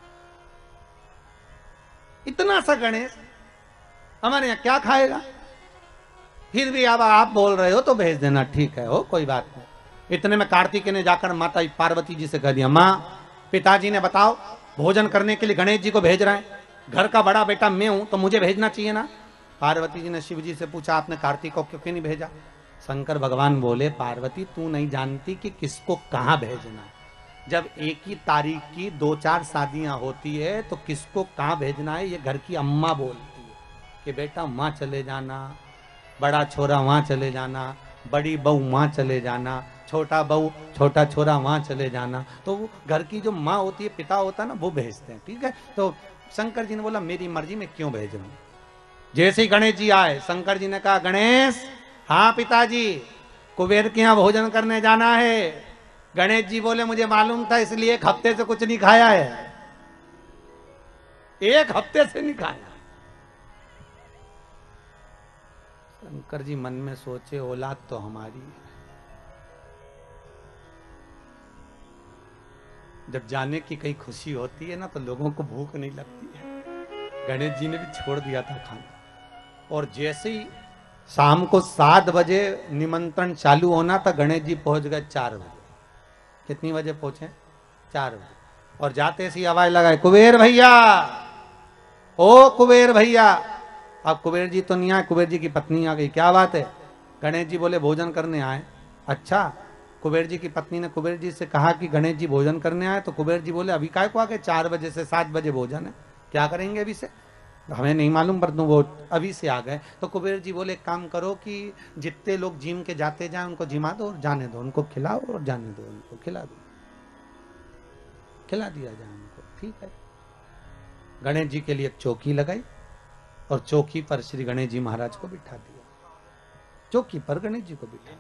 इतना सा गणेश हमारे यहाँ क्या खाएगा? फिर भी अब आप बोल रहे हो तो भेज देना, ठीक है हो कोई बात नहीं। इतने में कार्तिकेय ने जाकर माता पार्वती जी से कह दिया, माँ पिताजी ने बताओ भोजन करने के लिए गणेश जी को भेज रहे हैं, घर का बड़ा बेटा मैं हूं तो मुझे भेजना चाहिए ना। पार्वती जी ने शिव जी से पूछा आपने कार्तिक को क्यों नहीं भेजा? शंकर भगवान बोले पार्वती तू नहीं जानती कि किसको कहाँ भेजना है। जब एक ही तारीख की 2-4 शादियां होती है तो किसको कहाँ भेजना है ये घर की अम्मा बोलती है कि बेटा वहां चले जाना, बड़ा छोरा वहां चले जाना, बड़ी बहू वहां चले जाना, छोटा बहू छोटा छोरा वहां चले जाना। तो वो घर की जो माँ होती है, पिता होता है ना, वो भेजते हैं। ठीक है, तो शंकर जी ने बोला मेरी मर्जी में क्यों भेज रहा हूं। जैसे ही गणेश जी आए, शंकर जी ने कहा गणेश, हाँ पिताजी कुबेर के यहाँ भोजन करने जाना है। गणेश जी बोले मुझे मालूम था इसलिए 1 हफ्ते से कुछ नहीं खाया है, 1 हफ्ते से नहीं खाया। शंकर जी मन में सोचे औलाद तो हमारी है, जब जाने की कहीं खुशी होती है ना तो लोगों को भूख नहीं लगती है। गणेश जी ने भी छोड़ दिया था खाना, और जैसे ही शाम को 7 बजे निमंत्रण चालू होना था, गणेश जी पहुंच गए 4 बजे। कितनी बजे पहुंचे? 4 बजे। और जाते सी आवाज लगाए कुबेर भैया, ओ कुबेर भैया। अब कुबेर जी तो नहीं आए, कुबेर जी की पत्नी आ गई। क्या बात है? गणेश जी बोले भोजन करने आए। अच्छा। कुबेर जी की पत्नी ने कुबेर जी से कहा कि गणेश जी भोजन करने आए, तो कुबेर जी बोले अभी काय को आ गए? 4 बजे से 7 बजे भोजन है, क्या करेंगे अभी से? हमें नहीं मालूम, पर तुम वो अभी से आ गए। तो कुबेर जी बोले एक काम करो कि जितने लोग जिम के जाते जाए उनको जिमा दो और जाने दो, उनको खिलाओ और जाने दो, उनको खिला दो, खिला दिया जाए उनको। ठीक है। गणेश जी के लिए एक चौकी लगाई और चौकी पर श्री गणेश जी महाराज को बिठा दिया। चौकी पर गणेश जी को बिठा,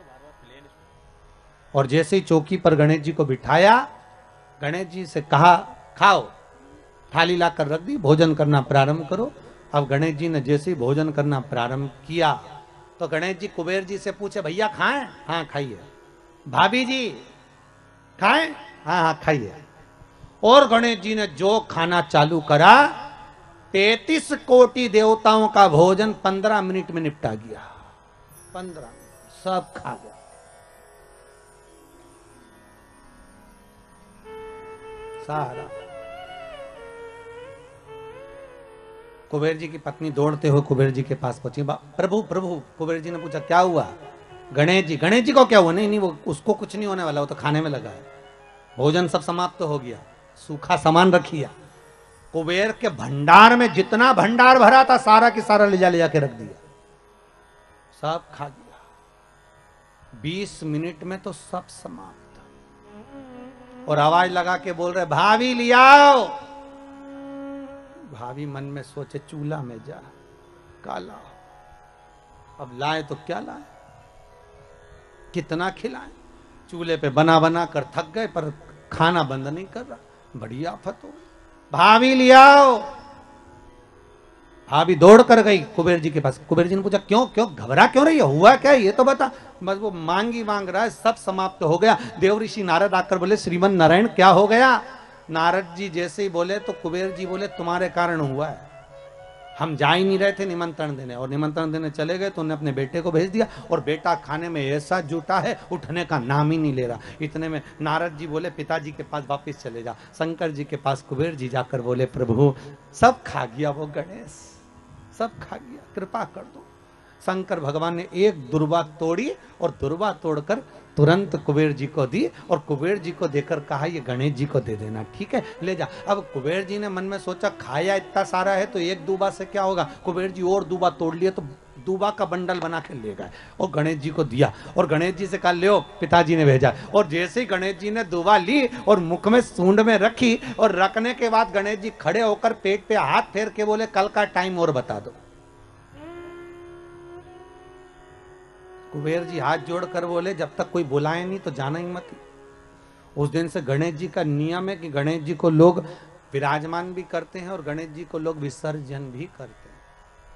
और जैसे ही चौकी पर गणेश जी को बिठाया, गणेश जी से कहा खाओ, थाली लाकर रख दी, भोजन करना प्रारंभ करो। अब गणेश जी ने जैसे ही भोजन करना प्रारंभ किया तो गणेश जी कुबेर जी से पूछे भैया खाएं? हाँ खाइए। भाभी जी खाएं? हाँ हाँ खाइए। और गणेश जी ने जो खाना चालू करा, 33 कोटि देवताओं का भोजन 15 मिनट में निपटा गया। 15 सब खा गया। सारा। कुबेर जी की पत्नी दौड़ते हुए कुबेर जी के पास पहुंची। प्रभु प्रभु। कुबेर जी ने पूछा क्या हुआ? गणेश जी को क्या हुआ? नहीं नहीं, वो उसको कुछ नहीं होने वाला, वो तो खाने में लगा है। भोजन सब समाप्त हो गया, सूखा सामान रखिया। कुबेर के भंडार में जितना भंडार भरा था सारा की सारा ले जा के रख दिया, सब खा गया। 20 मिनट में तो सब समाप्त। और आवाज लगा के बोल रहे भाभी लियाओ। भाभी मन में सोचे चूल्हा में जा काला, अब लाए तो क्या लाए, कितना खिलाए। चूल्हे पे बना बना कर थक गए, पर खाना बंद नहीं कर रहा। बड़ी आफत हो गई। भाभी लियाओ। भाभी दौड़ कर गई कुबेर जी के पास। कुबेर जी ने पूछा क्यों क्यों घबरा क्यों रही है, हुआ क्या ये तो बता। बस वो मांग रहा है, सब समाप्त हो गया। देव ऋषि नारद आकर बोले श्रीमन नारायण क्या हो गया। नारद जी जैसे ही बोले तो कुबेर जी बोले तुम्हारे कारण हुआ है, हम जा ही नहीं रहे थे निमंत्रण देने, और निमंत्रण देने चले गए तो उन्होंने अपने बेटे को भेज दिया, और बेटा खाने में ऐसा जुटा है उठने का नाम ही नहीं ले रहा। इतने में नारद जी बोले पिताजी के पास वापस चले जा। शंकर जी के पास कुबेर जी जाकर बोले प्रभु सब खा गया वो गणेश, सब खा गया, कृपा कर दो। शंकर भगवान ने एक दुर्वा तोड़ी और दुर्वा तोड़कर तुरंत कुबेर जी को दी, और कुबेर जी को देकर कहा ये गणेश जी को दे देना, ठीक है ले जा। अब कुबेर जी ने मन में सोचा खाया इतना सारा है तो एक दूबा से क्या होगा। कुबेर जी और दूबा तोड़ लिए तो दूबा का बंडल बना के ले गए और गणेश जी को दिया, और गणेश जी से कहा ले पिताजी ने भेजा। और जैसे ही गणेश जी ने दूबा ली और मुख में सूंड में रखी, और रखने के बाद गणेश जी खड़े होकर पेट पे हाथ फेर के बोले कल का टाइम और बता दो। कुबेर जी हाथ जोड़कर बोले जब तक कोई बुलाए नहीं तो जाना ही मत। उस दिन से गणेश जी का नियम है कि गणेश जी को लोग विराजमान भी करते हैं और गणेश जी को लोग विसर्जन भी करते हैं।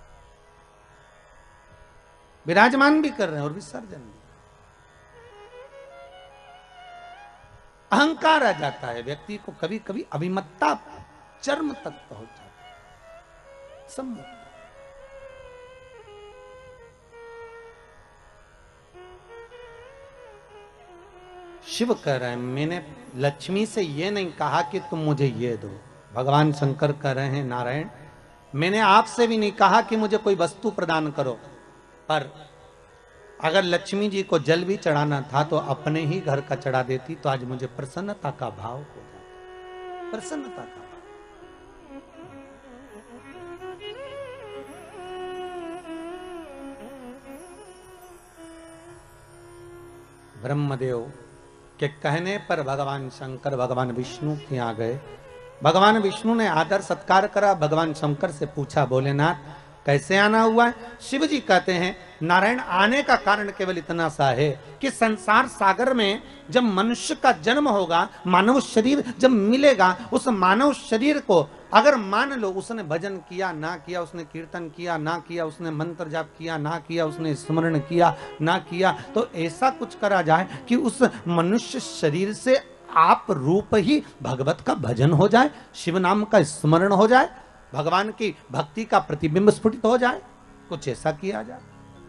विराजमान भी कर रहे हैं और विसर्जन भी। अहंकार आ जाता है व्यक्ति को, कभी कभी अभिमत्ता चरम तक पहुंच जाता है। सम्मुख शिव कह रहे हैं मैंने लक्ष्मी से ये नहीं कहा कि तुम मुझे ये दो। भगवान शंकर कह रहे हैं नारायण मैंने आपसे भी नहीं कहा कि मुझे कोई वस्तु प्रदान करो, पर अगर लक्ष्मी जी को जल भी चढ़ाना था तो अपने ही घर का चढ़ा देती तो आज मुझे प्रसन्नता का भाव हो जाता। प्रसन्नता का भाव। ब्रह्मदेव के कहने पर भगवान शंकर भगवान विष्णु के यहाँ गए। भगवान विष्णु ने आदर सत्कार करा। भगवान शंकर से पूछा भोलेनाथ कैसे आना हुआ है। शिव जी कहते हैं नारायण आने का कारण केवल इतना सा है कि संसार सागर में जब मनुष्य का जन्म होगा, मानव शरीर जब मिलेगा, उस मानव शरीर को अगर मान लो उसने भजन किया ना किया, उसने कीर्तन किया ना किया, उसने मंत्र जाप किया ना किया, उसने स्मरण किया ना किया, तो ऐसा कुछ करा जाए कि उस मनुष्य शरीर से आप रूप ही भगवत का भजन हो जाए, शिव नाम का स्मरण हो जाए, भगवान की भक्ति का प्रतिबिंब स्फुटित हो जाए, कुछ ऐसा किया जाए।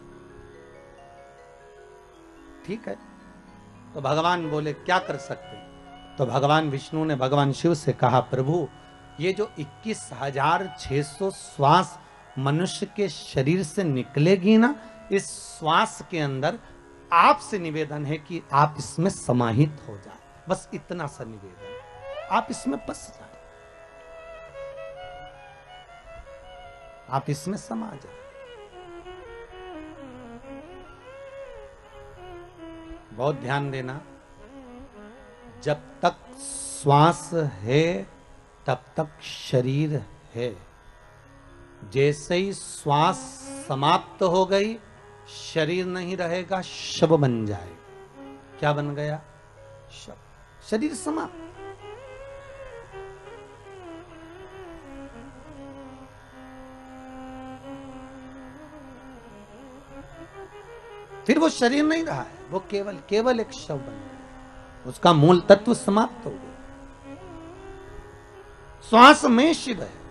ठीक है, तो भगवान बोले क्या कर सकते। तो भगवान विष्णु ने भगवान शिव से कहा प्रभु ये जो 21,600 श्वास मनुष्य के शरीर से निकलेगी ना, इस श्वास के अंदर आपसे निवेदन है कि आप इसमें समाहित हो जाए। बस इतना सा निवेदन, आप इसमें बस जाए, आप इसमें समा जाए। बहुत ध्यान देना, जब तक श्वास है तब तक शरीर है। जैसे ही श्वास समाप्त हो गई शरीर नहीं रहेगा, शव बन जाएगा। क्या बन गया? शव। शरीर समाप्त। फिर वो शरीर नहीं रहा है, वो केवल एक शव बन गया, उसका मूल तत्व समाप्त हो गया। श्वास में शिव है।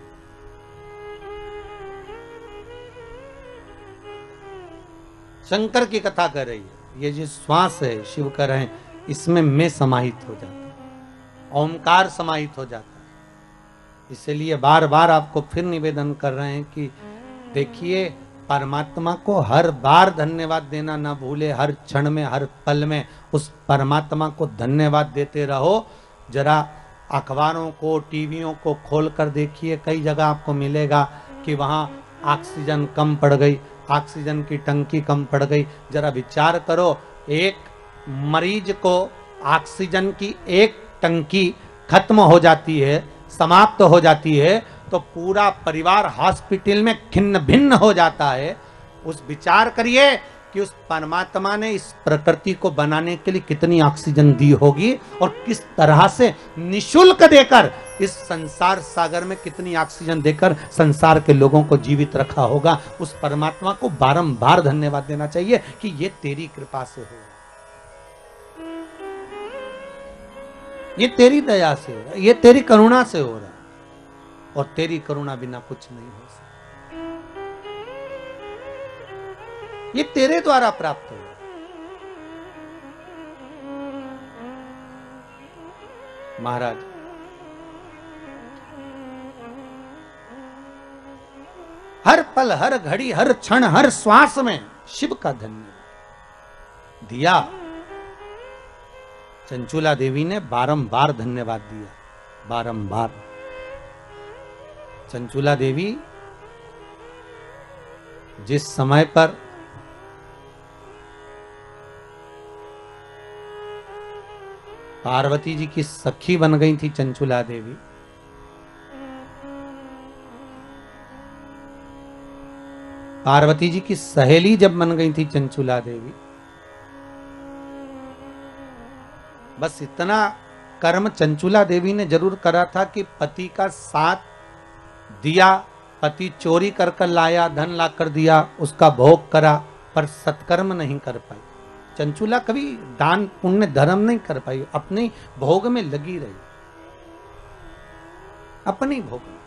शंकर की कथा कर रही है, ये जो श्वास है शिव कह रहे हैं इसमें मैं समाहित हो जाता हूं, ओंकार समाहित हो जाता है। इसलिए बार बार आपको फिर निवेदन कर रहे हैं कि देखिए परमात्मा को हर बार धन्यवाद देना ना भूले, हर क्षण में हर पल में उस परमात्मा को धन्यवाद देते रहो। जरा अखबारों को टीवियों को खोल कर देखिए, कई जगह आपको मिलेगा कि वहाँ ऑक्सीजन कम पड़ गई, ऑक्सीजन की टंकी कम पड़ गई। जरा विचार करो एक मरीज को ऑक्सीजन की एक टंकी खत्म हो जाती है, समाप्त हो जाती है, तो पूरा परिवार हॉस्पिटल में खिन्न भिन्न हो जाता है। उस विचार करिए कि उस परमात्मा ने इस प्रकृति को बनाने के लिए कितनी ऑक्सीजन दी होगी और किस तरह से निशुल्क देकर इस संसार सागर में कितनी ऑक्सीजन देकर संसार के लोगों को जीवित रखा होगा। उस परमात्मा को बारंबार धन्यवाद देना चाहिए कि ये तेरी कृपा से हो, ये तेरी दया से हो रहा है, ये तेरी करुणा से हो रहा है, और तेरी करुणा बिना कुछ नहीं हो सकता। ये तेरे द्वारा प्राप्त हो। महाराज, हर पल, हर घड़ी, हर क्षण, हर श्वास में शिव का धन्यवाद दिया। चंचुला देवी ने बारंबार धन्यवाद दिया, बारंबार। चंचुला देवी जिस समय पर पार्वती जी की सखी बन गई थी, चंचुला देवी, पार्वती जी की सहेली जब बन गई थी चंचुला देवी, बस इतना कर्म चंचुला देवी ने जरूर करा था कि पति का साथ दिया, पति चोरी कर कर लाया, धन ला कर दिया, उसका भोग करा, पर सत्कर्म नहीं कर पाई। चंचुला कभी दान पुण्य धर्म नहीं कर पाई, अपने भोग में लगी रही, अपने भोग में।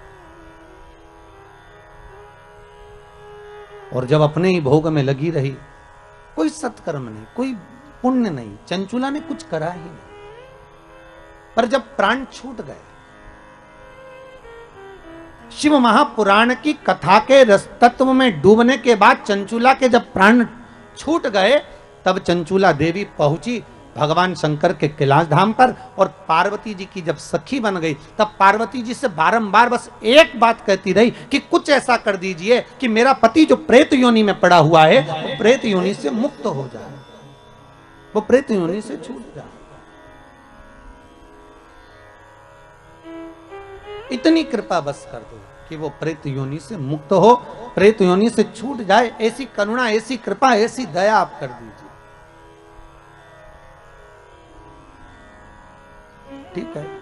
और जब अपने ही भोग में लगी रही, कोई सत्कर्म नहीं, कोई पुण्य नहीं, चंचुला ने कुछ करा ही नहीं। पर जब प्राण छूट गए, शिव महापुराण की कथा के रस तत्व में डूबने के बाद चंचुला के जब प्राण छूट गए, तब चंचुला देवी पहुंची भगवान शंकर के कैलाश धाम पर, और पार्वती जी की जब सखी बन गई, तब पार्वती जी से बारंबार बस एक बात कहती रही कि कुछ ऐसा कर दीजिए कि मेरा पति जो प्रेत योनि में पड़ा हुआ है, वो प्रेत योनि से मुक्त हो जाए, वो प्रेत योनि से छूट जाए। इतनी कृपा बस कर दो कि वो प्रेत योनि से मुक्त हो, प्रेत योनि से छूट जाए। ऐसी करुणा, ऐसी कृपा, ऐसी दया आप कर दीजिए। ठीक है।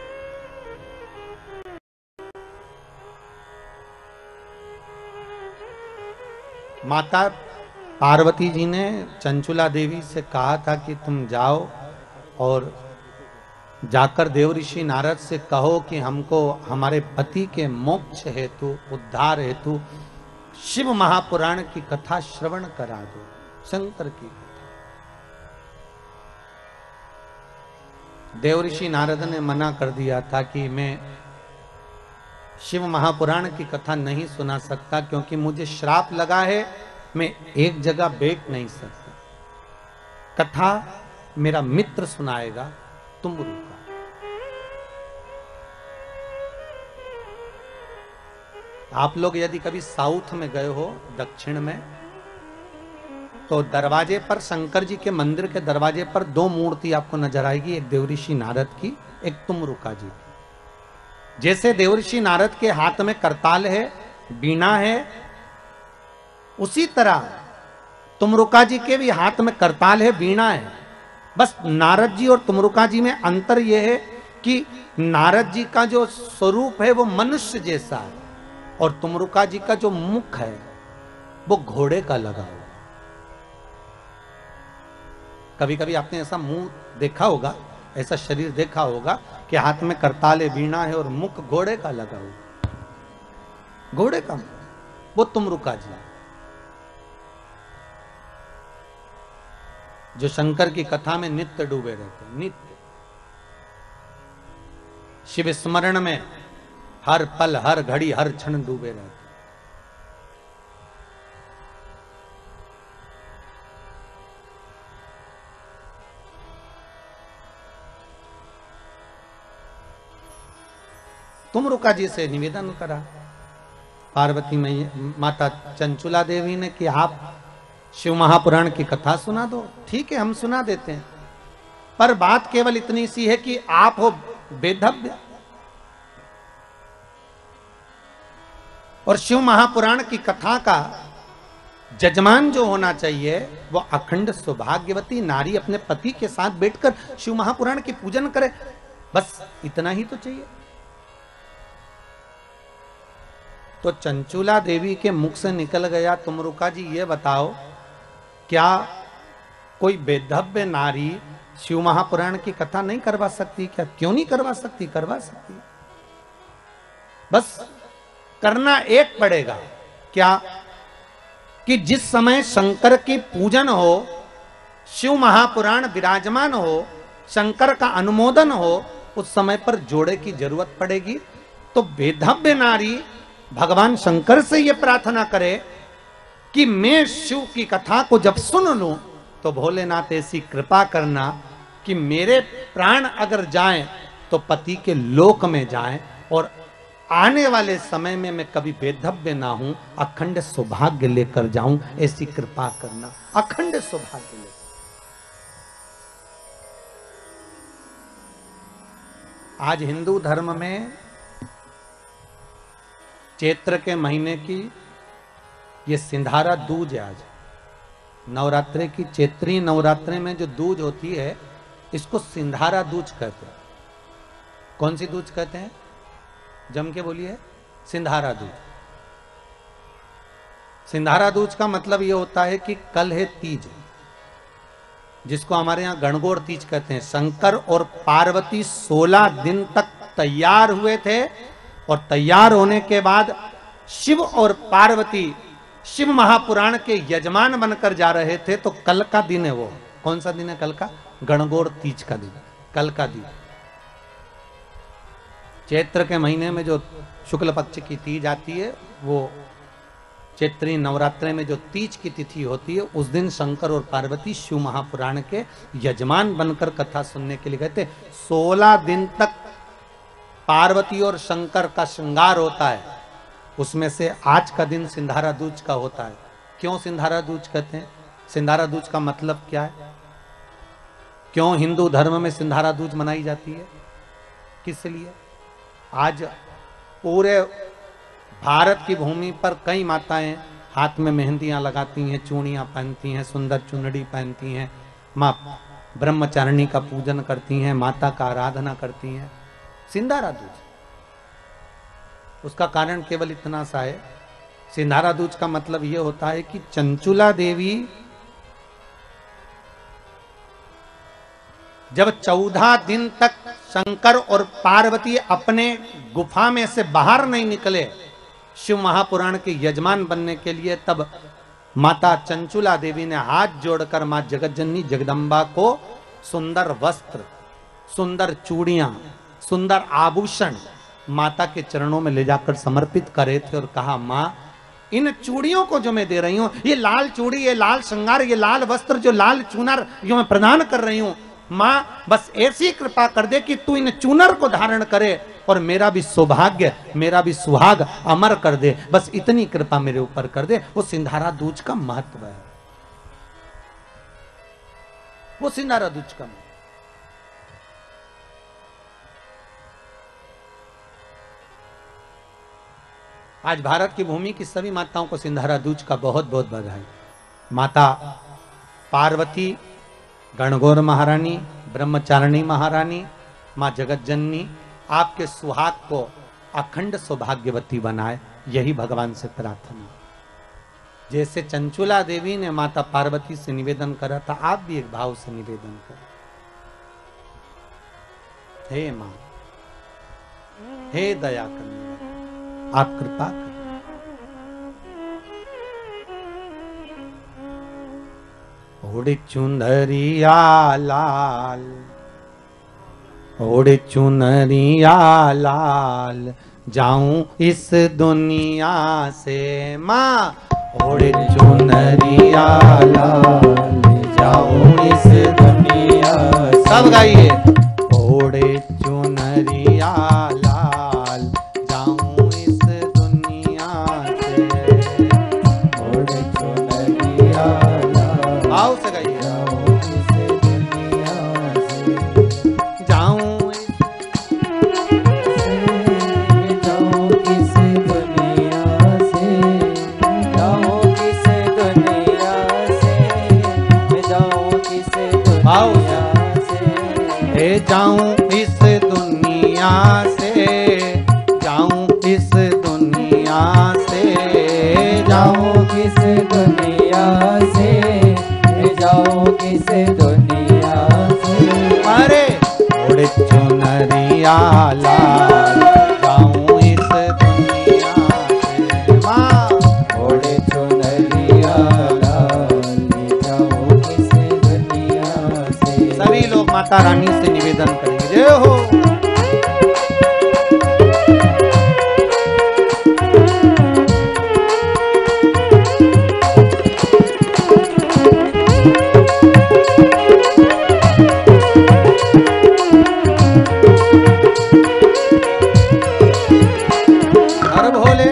माता पार्वती जी ने चंचुला देवी से कहा था कि तुम जाओ और जाकर देव ऋषि नारद से कहो कि हमको हमारे पति के मोक्ष हेतु, उद्धार हेतु शिव महापुराण की कथा श्रवण करा दो, शंकर की कथा। देव ऋषि नारद ने मना कर दिया था कि मैं शिव महापुराण की कथा नहीं सुना सकता, क्योंकि मुझे श्राप लगा है, मैं एक जगह बैठ नहीं सकता। कथा मेरा मित्र सुनाएगा, तुम रुका। आप लोग यदि कभी साउथ में गए हो, दक्षिण में, तो दरवाजे पर, शंकर जी के मंदिर के दरवाजे पर दो मूर्ति आपको नजर आएगी, एक देवऋषि नारद की, एक तुमरुका जी की। जैसे देवऋषि नारद के हाथ में करताल है, बीणा है, उसी तरह तुमरुका जी के भी हाथ में करताल है, बीणा है। बस नारद जी और तुमरुका जी में अंतर यह है कि नारद जी का जो स्वरूप है वो मनुष्य जैसा है, और तुमरुका जी का जो मुख है वो घोड़े का लगा हुआ। कभी कभी आपने ऐसा मुंह देखा होगा, ऐसा शरीर देखा होगा कि हाथ में करताल है, वीणा है और मुख घोड़े का लगा हुआ, घोड़े का मुख, वो तुमरुका जी जो शंकर की कथा में नित्य डूबे रहते, नित्य शिव स्मरण में हर पल, हर घड़ी, हर क्षण डूबे रहते। तुमरुका जी से निवेदन करा पार्वती माता चंचुला देवी ने कि आप शिव महापुराण की कथा सुना दो, ठीक है हम सुना देते हैं, पर बात केवल इतनी सी है कि आप हो बेधव्य। और शिव महापुराण की कथा का जजमान जो होना चाहिए वो अखंड सौभाग्यवती नारी अपने पति के साथ बैठकर शिव महापुराण की पूजन करे, बस इतना ही तो चाहिए। तो चंचुला देवी के मुख से निकल गया, तुम रुका जी ये बताओ, क्या कोई बेधव्य नारी शिव महापुराण की कथा नहीं करवा सकती क्या? क्यों नहीं करवा सकती? करवा सकती, बस करना एक पड़ेगा। क्या? कि जिस समय शंकर की पूजन हो, शिव महापुराण विराजमान हो, शंकर का अनुमोदन हो, उस समय पर जोड़े की जरूरत पड़ेगी। तो बेधव्य नारी भगवान शंकर से यह प्रार्थना करे कि मैं शिव की कथा को जब सुन लूं तो भोलेनाथ ऐसी कृपा करना कि मेरे प्राण अगर जाएं तो पति के लोक में जाएं, और आने वाले समय में मैं कभी बेधव्य ना हूं, अखंड सौभाग्य लेकर जाऊं, ऐसी कृपा करना। अखंड सौभाग्य लेकर। आज हिंदू धर्म में चैत्र के महीने की ये सिंधारा दूज है। आज नवरात्रे की चैत्री नवरात्रे में जो दूज होती है इसको सिंधारा दूज कहते हैं। कौन सी दूज कहते हैं? जम के बोलिए। सिंधारा दूज। सिंधारा दूज का मतलब ये होता है कि कल है तीज, जिसको हमारे यहां गणगौर तीज कहते हैं। शंकर और पार्वती 16 दिन तक तैयार हुए थे, और तैयार होने के बाद शिव और पार्वती शिव महापुराण के यजमान बनकर जा रहे थे। तो कल का दिन है वो। कौन सा दिन है कल का? गणगौर तीज का दिन, कल का दिन। चैत्र के महीने में जो शुक्ल पक्ष की तीज आती है, वो चैत्री नवरात्रे में जो तीज की तिथि होती है, उस दिन शंकर और पार्वती शिव महापुराण के यजमान बनकर कथा सुनने के लिए गए थे। 16 दिन तक पार्वती और शंकर का श्रृंगार होता है। उसमें से आज का दिन सिंधारा दूज का होता है। क्यों सिंधारा दूज कहते हैं? सिंधारा दूज का मतलब क्या है? क्यों हिंदू धर्म में सिंधारा दूज मनाई जाती है? किस लिए? आज पूरे भारत की भूमि पर कई माताएं हाथ में मेहंदियां लगाती हैं, चूड़ियां पहनती हैं, सुंदर चुनरी पहनती हैं, मां ब्रह्मचारिणी का पूजन करती हैं, माता का आराधना करती हैं। सिंधारा दूज, उसका कारण केवल इतना सा है। सिंधारा दूज का मतलब यह होता है कि चंचुला देवी जब 14 दिन तक शंकर और पार्वती अपने गुफा में से बाहर नहीं निकले शिव महापुराण के यजमान बनने के लिए, तब माता चंचुला देवी ने हाथ जोड़कर मां जगतजननी जगदम्बा को सुंदर वस्त्र, सुंदर चूड़ियां, सुंदर आभूषण माता के चरणों में ले जाकर समर्पित करे थे और कहा, मां इन चूड़ियों को जो मैं दे रही हूं, ये लाल चूड़ी, ये लाल श्रृंगार, ये लाल वस्त्र, जो लाल चूनर जो मैं प्रदान कर रही हूं, मां बस ऐसी कृपा कर दे कि तू इन चूनर को धारण करे और मेरा भी सौभाग्य, मेरा भी सुहाग अमर कर दे। बस इतनी कृपा मेरे ऊपर कर दे। वो सिंधारा दूज का महत्व है। वो सिंधारा दूज का महत्व। आज भारत की भूमि की सभी माताओं को सिंधारा दूज का बहुत बहुत बधाई। माता पार्वती, गणगौर महारानी, ब्रह्मचारिणी महारानी, मां जगतजननी आपके सुहाग को अखंड सौभाग्यवती बनाए, यही भगवान से प्रार्थना। जैसे चंचुला देवी ने माता पार्वती से निवेदन करा था, आप भी एक भाव से निवेदन करें। हे मां, हे दया करने, आप कृपा करें। ओढ़ चुनरिया लाल, ओढ़ चुनरिया लाल, जाऊं इस दुनिया से माँ। ओढ़ चुनरिया लाल, जाऊं इस दुनिया से। सब गाइए। ओढ़ चुनरिया लाल, जाऊं इस दुनिया से। ओढ़ चुनरिया लाल जाऊं इस दुनिया से। माँ ओढ़े चुनरिया लाल जाऊं इस दुनिया से। सभी लोग माता रानी से निवेदन करेंगे, जय हो। हर भोले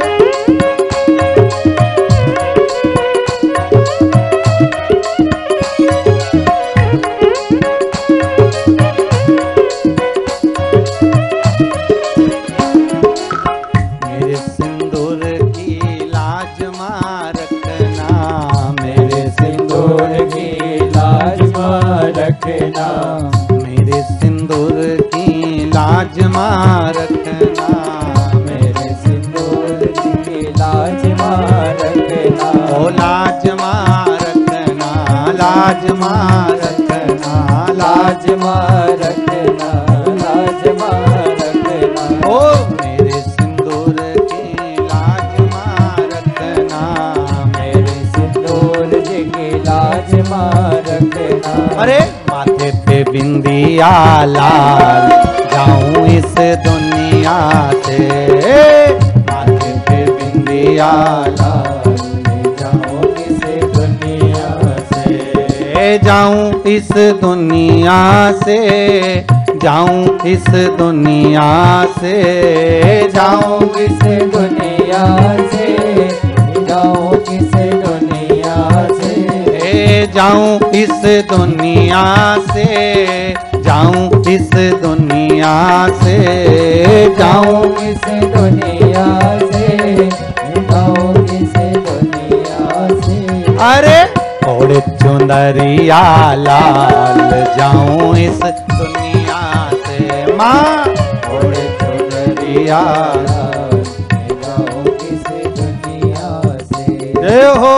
मेरे सिंदूर की लाज मां रखना, मेरे सिंदूर की लाज मां रखना। मेरे सिंदूर की लाज मां रखना, मेरे सिंदूर की लाज मां रखना। ओ लाज मां रखना, लाज मां रखना, लाज मां रखना, लाज मां रखना। ओ मेरे सिंदूर की लाज मां रखना, मेरे सिंदूर की लाज मां रखना। अरे माथे पे बिंदिया लाल जाऊं इस दुनिया से, माथे पे बिंदिया लाल जाऊं इस दुनिया से। जाऊं इस दुनिया से, जाऊं इस दुनिया से, जाऊं जाऊं इस दुनिया से। जाऊं इस दुनिया से। जाऊं इस दुनिया से, जाऊं इस दुनिया से, जाऊं जाऊं इस दुनिया से। जाऊं इस दुनिया से। अरे ओढ़े चुनरिया लाल जाऊं इस दुनिया से। माँ ओढ़े चुनरिया लाल जाऊं इस दुनिया से। जय हो।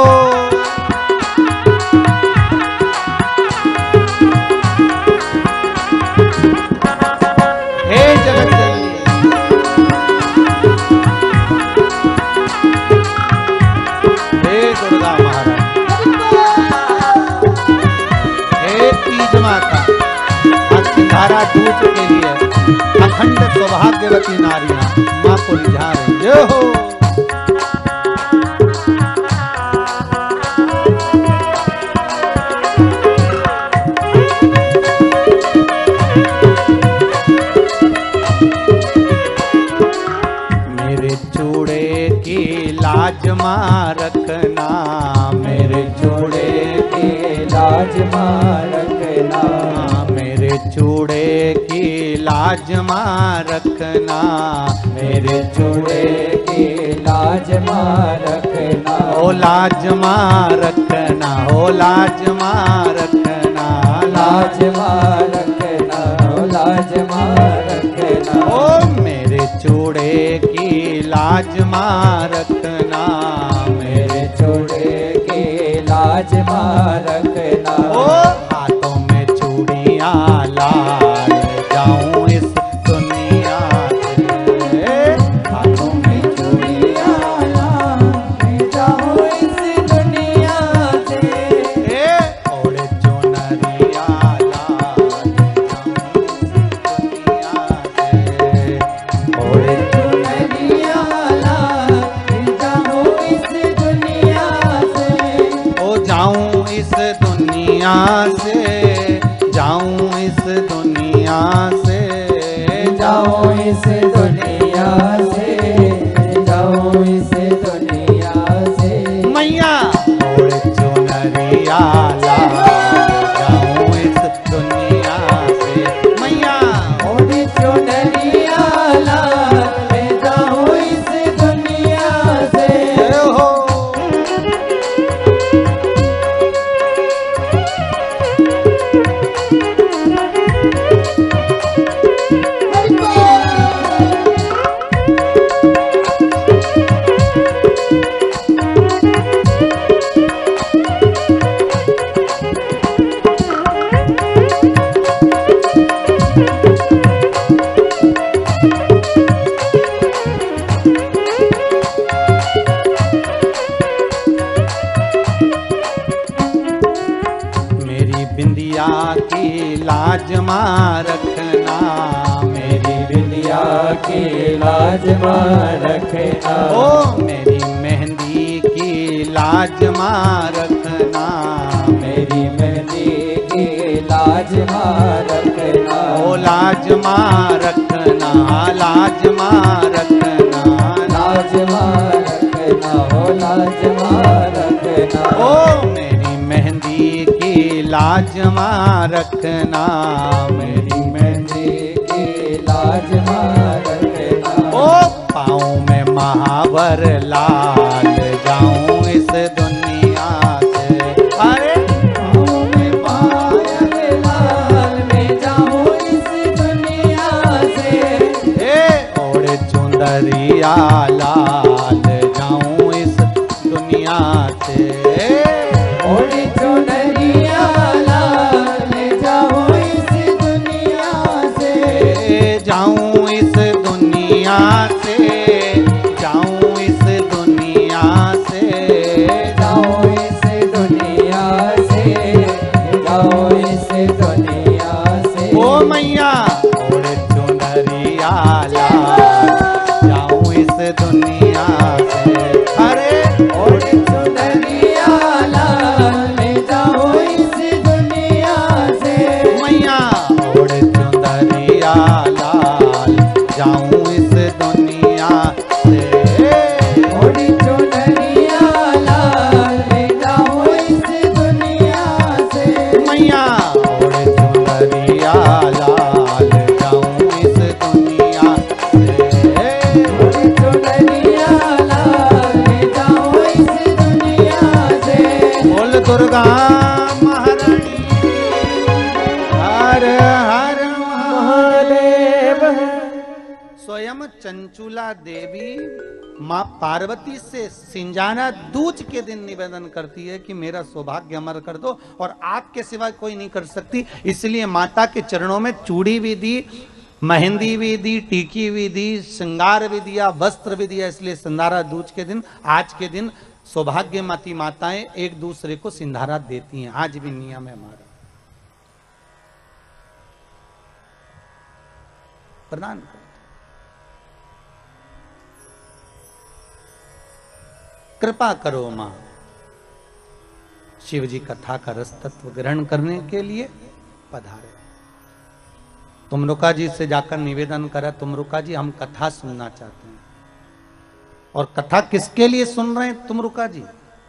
हे जगत जननी, हे दुर्गा महारानी, हे तीज माता, सिंधारा दूत के लिए अखंड सौभाग्यवती नारियां माँ को रिझा रही, जय हो। मेरे चूड़े की लाज मां रखना, मेरे चूड़े की लाज मां रखना। मेरे चूड़े की लाज मां रखना, मेरे चूड़े की लाज मां रखना। ओ लाज मां रखना, ओ लाज मां रखना, लाज मां रखना, लाज मां रखना। ओ मेरे चूड़े की लाज मां रखना, मेरे चूड़े की लाज मां रखना। ओ हाथों में चूड़ियां लाल जाऊं इस दुनिया से, हाथों में चूड़ियां लाल जाऊं इस दुनिया से। ओढ़े चुनरिया लाल जाऊं इस दुनिया से, ओढ़े चुनरिया लाल की लाज मां रखना। ओ मेरी मेहंदी की लाज मां रखना, मेरी मेहंदी की लाज मां रखना। ओ लाज मां रखना, लाज मां रखना, लाज मां रखना, ओ लाज मां रखना। ओ मेरी मेहंदी की लाज मां रखना, मेरी मेहंदी की लाज मां रखना। ओ पाँव में महावर लाल जाऊं इस दुनिया से। अरे पाँव में पायल लाल में जाऊं इस दुनिया से। ओढ़ चुंदरिया लाल जाऊं इस दुनिया से। ओढ़ चुनरिया लाल जाऊं इस दुनिया से। जाऊं इस दुनिया से, जाऊं इस दुनिया से, जाऊं इस दुनिया से। जाऊं इस दुनिया से। ओ मैया ओढ़ चुनरिया लाल जाऊं इस दुनिया से। अरे ओढ़ चुनरिया लाल जाऊं इस दुनिया से। मैया ओढ़ चुनरिया लाल जाऊं इस दुनिया से। ओढ़ चुनरिया लाल जाऊं इस दुनिया से। मैया ओढ़ चुनरिया लाल जाऊं इस दुनिया से। ओढ़ चुनरिया लाल जाऊं इस दुनिया से। बोल दुर्गा महारानी हर हर महादेव। स्वयं चंचुला देवी माँ पार्वती से सिंजाना दूज के दिन निवेदन करती है कि मेरा सौभाग्य अमर कर दो, और आपके सिवा कोई नहीं कर सकती। इसलिए माता के चरणों में चूड़ी भी दी, मेहंदी भी दी, टीकी भी दी, श्रृंगार भी दिया, वस्त्र भी दिया। इसलिए सिंधारा दूज के दिन, आज के दिन सौभाग्यवती माताएं एक दूसरे को सिंधारा देती हैं। आज भी नियम है हमारा। प्रदान करते। कृपा करो मां, शिव जी कथा का रस तत्व ग्रहण करने के लिए पधारे। तुमरुका जी से जाकर निवेदन करा, तुमरुका जी हम कथा सुनना चाहते हैं। और कथा किसके लिए सुन रहे हैं तुमरुका जी?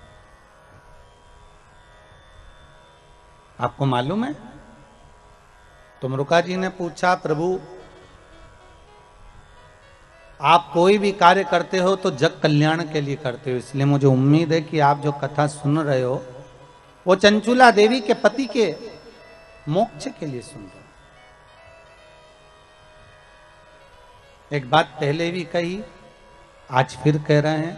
आपको मालूम है? तुमरुका जी ने पूछा, प्रभु आप कोई भी कार्य करते हो तो जग कल्याण के लिए करते हो, इसलिए मुझे उम्मीद है कि आप जो कथा सुन रहे हो वो चंचुला देवी के पति के मोक्ष के लिए सुन रहे हो। एक बात पहले भी कही, आज फिर कह रहे हैं,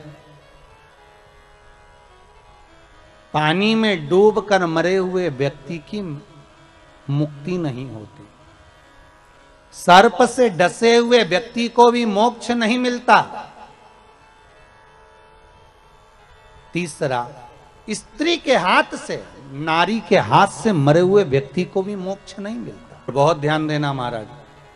पानी में डूबकर मरे हुए व्यक्ति की मुक्ति नहीं होती। सर्प से डसे हुए व्यक्ति को भी मोक्ष नहीं मिलता। तीसरा, स्त्री के हाथ से, नारी के हाथ से मरे हुए व्यक्ति को भी मोक्ष नहीं मिलता। बहुत ध्यान देना महाराज।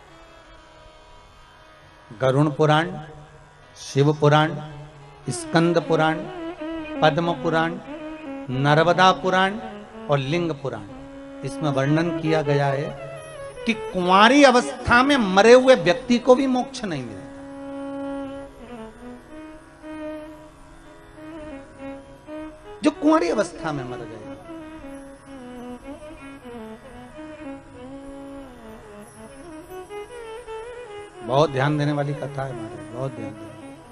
गरुण पुराण, शिव पुराण, स्कंद पुराण, पद्म पुराण, नर्मदा पुराण और लिंग पुराण, इसमें वर्णन किया गया है कि कुंवारी अवस्था में मरे हुए व्यक्ति को भी मोक्ष नहीं मिलता। जो कुंवारी अवस्था में मर गए, बहुत ध्यान देने वाली कथा है हमारे, बहुत ध्यान देने।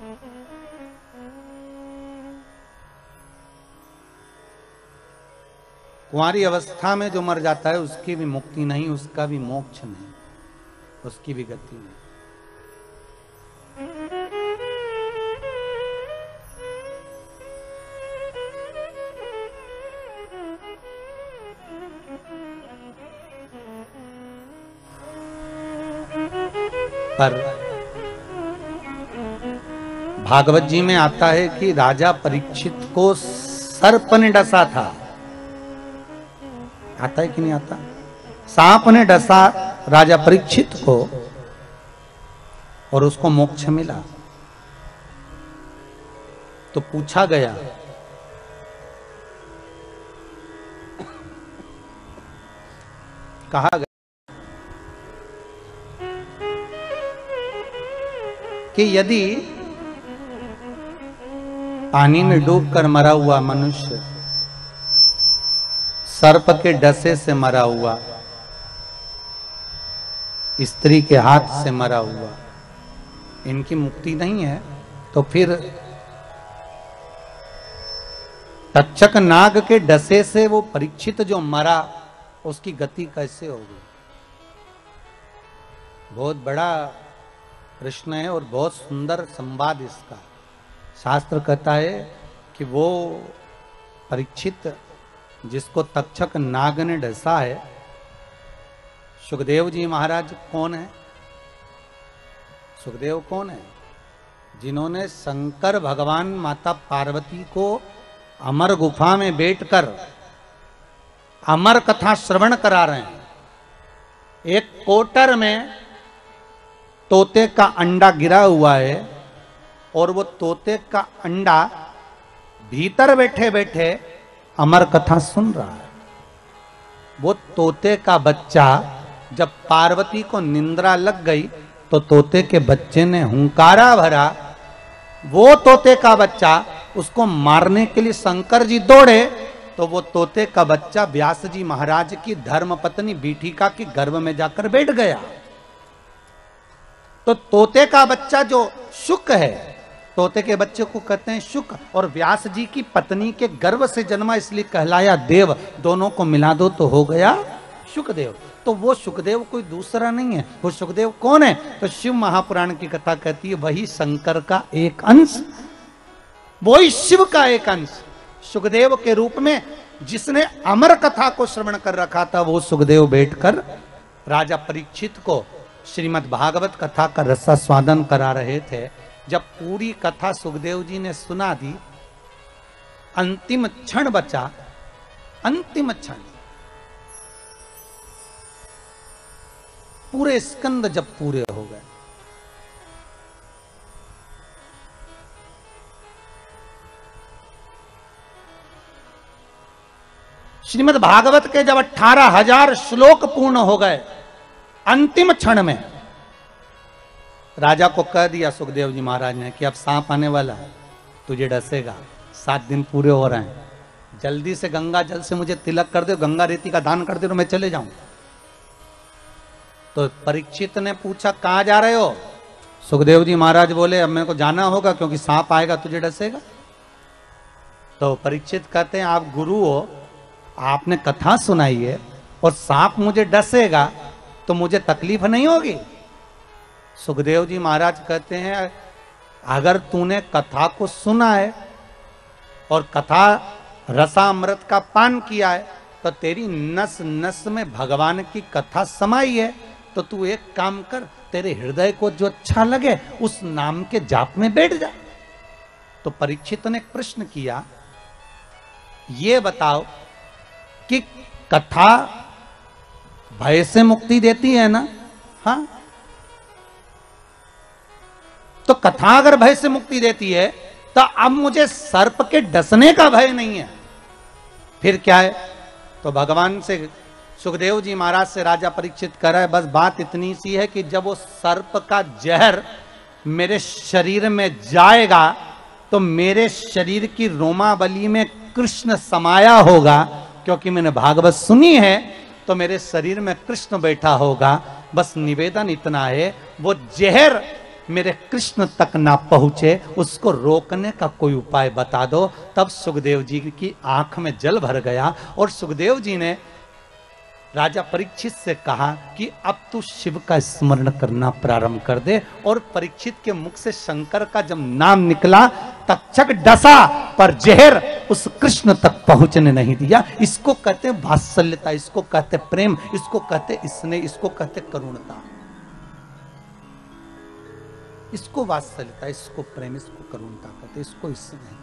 कुंवारी अवस्था में जो मर जाता है उसकी भी मुक्ति नहीं, उसका भी मोक्ष नहीं, उसकी भी गति नहीं। पर भागवत जी में आता है कि राजा परीक्षित को सर्प ने डसा था। आता है कि नहीं आता? सांप ने डसा राजा परीक्षित को, और उसको मोक्ष मिला। तो पूछा गया कहा गया कि यदि पानी में डूबकर मरा हुआ मनुष्य सर्प के डसे से मरा हुआ, स्त्री के हाथ से मरा हुआ, इनकी मुक्ति नहीं है, तो फिर तक्षक नाग के डसे से वो परीक्षित जो मरा उसकी गति कैसे होगी? बहुत बड़ा प्रश्न है और बहुत सुंदर संवाद इसका। शास्त्र कहता है कि वो परीक्षित जिसको तक्षक नाग ने डसा है, सुखदेव जी महाराज कौन है? सुखदेव कौन है? जिन्होंने शंकर भगवान माता पार्वती को अमर गुफा में बैठकर अमर कथा श्रवण करा रहे हैं। एक कोटर में तोते का अंडा गिरा हुआ है और वो तोते का अंडा भीतर बैठे बैठे अमर कथा सुन रहा है। वो तोते का बच्चा जब पार्वती को निंद्रा लग गई तो तोते के बच्चे ने हुंकारा भरा। वो तोते का बच्चा उसको मारने के लिए शंकर जी दौड़े तो वो तोते का बच्चा व्यास जी महाराज की धर्मपत्नी बीठिका के गर्भ में जाकर बैठ गया। तो तोते का बच्चा जो शुक है, तोते के बच्चे को कहते हैं शुक, और व्यास जी की पत्नी के गर्भ से जन्मा इसलिए कहलाया देव। दोनों को मिला दो तो हो गया शुकदेव। तो वो शुकदेव कोई दूसरा नहीं है। वो शुकदेव कौन है? तो शिव महापुराण की कथा कहती है वही शंकर का एक अंश, वही शिव का एक अंश सुखदेव के रूप में जिसने अमर कथा को श्रवण कर रखा था। वो सुखदेव बैठकर राजा परीक्षित को श्रीमद् भागवत कथा का रसास्वादन करा रहे थे। जब पूरी कथा सुखदेव जी ने सुना दी, अंतिम क्षण बचा, अंतिम क्षण, पूरे स्कंद जब पूरे हो गए, श्रीमद् भागवत के जब 18,000 श्लोक पूर्ण हो गए, अंतिम क्षण में राजा को कह दिया सुखदेव जी महाराज ने कि अब सांप आने वाला है, तुझे डसेगा, 7 दिन पूरे हो रहे हैं, जल्दी से गंगा जल से मुझे तिलक कर दो, गंगा रेती का दान कर दो तो मैं चले जाऊं। तो परीक्षित ने पूछा कहां जा रहे हो? सुखदेव जी महाराज बोले अब मेरे को जाना होगा क्योंकि सांप आएगा तुझे डसेगा। तो परीक्षित कहते हैं आप गुरु हो, आपने कथा सुनाई है और सांप मुझे डसेगा तो मुझे तकलीफ नहीं होगी? सुखदेव जी महाराज कहते हैं अगर तूने कथा को सुना है और कथा रसामृत का पान किया है तो तेरी नस नस में भगवान की कथा समाई है, तो तू एक काम कर, तेरे हृदय को जो अच्छा लगे उस नाम के जाप में बैठ जा। तो परीक्षित ने प्रश्न किया, ये बताओ कि कथा भय से मुक्ति देती है ना? हाँ, तो कथा अगर भय से मुक्ति देती है तो अब मुझे सर्प के डसने का भय नहीं है, फिर क्या है? तो भगवान से सुखदेव जी महाराज से राजा परीक्षित कर रहा है, बस बात इतनी सी है कि जब वो सर्प का जहर मेरे शरीर में जाएगा तो मेरे शरीर की रोमावली में कृष्ण समाया होगा, क्योंकि मैंने भागवत सुनी है तो मेरे शरीर में कृष्ण बैठा होगा। बस निवेदन इतना है, वो जहर मेरे कृष्ण तक ना पहुंचे उसको रोकने का कोई उपाय बता दो। तब सुखदेव जी की आंख में जल भर गया और सुखदेव जी ने राजा परीक्षित से कहा कि अब तू शिव का स्मरण करना प्रारंभ कर दे। और परीक्षित के मुख से शंकर का जब नाम निकला, तक्षक डसा पर जहर उस कृष्ण तक पहुंचने नहीं दिया। इसको कहते वात्सल्यता, इसको कहते प्रेम, इसको कहते स्नेह, इसको कहते करुणता, इसको वात्सल्यता, इसको प्रेम, इसको करुणता कहते, इसको स्नेह कहते।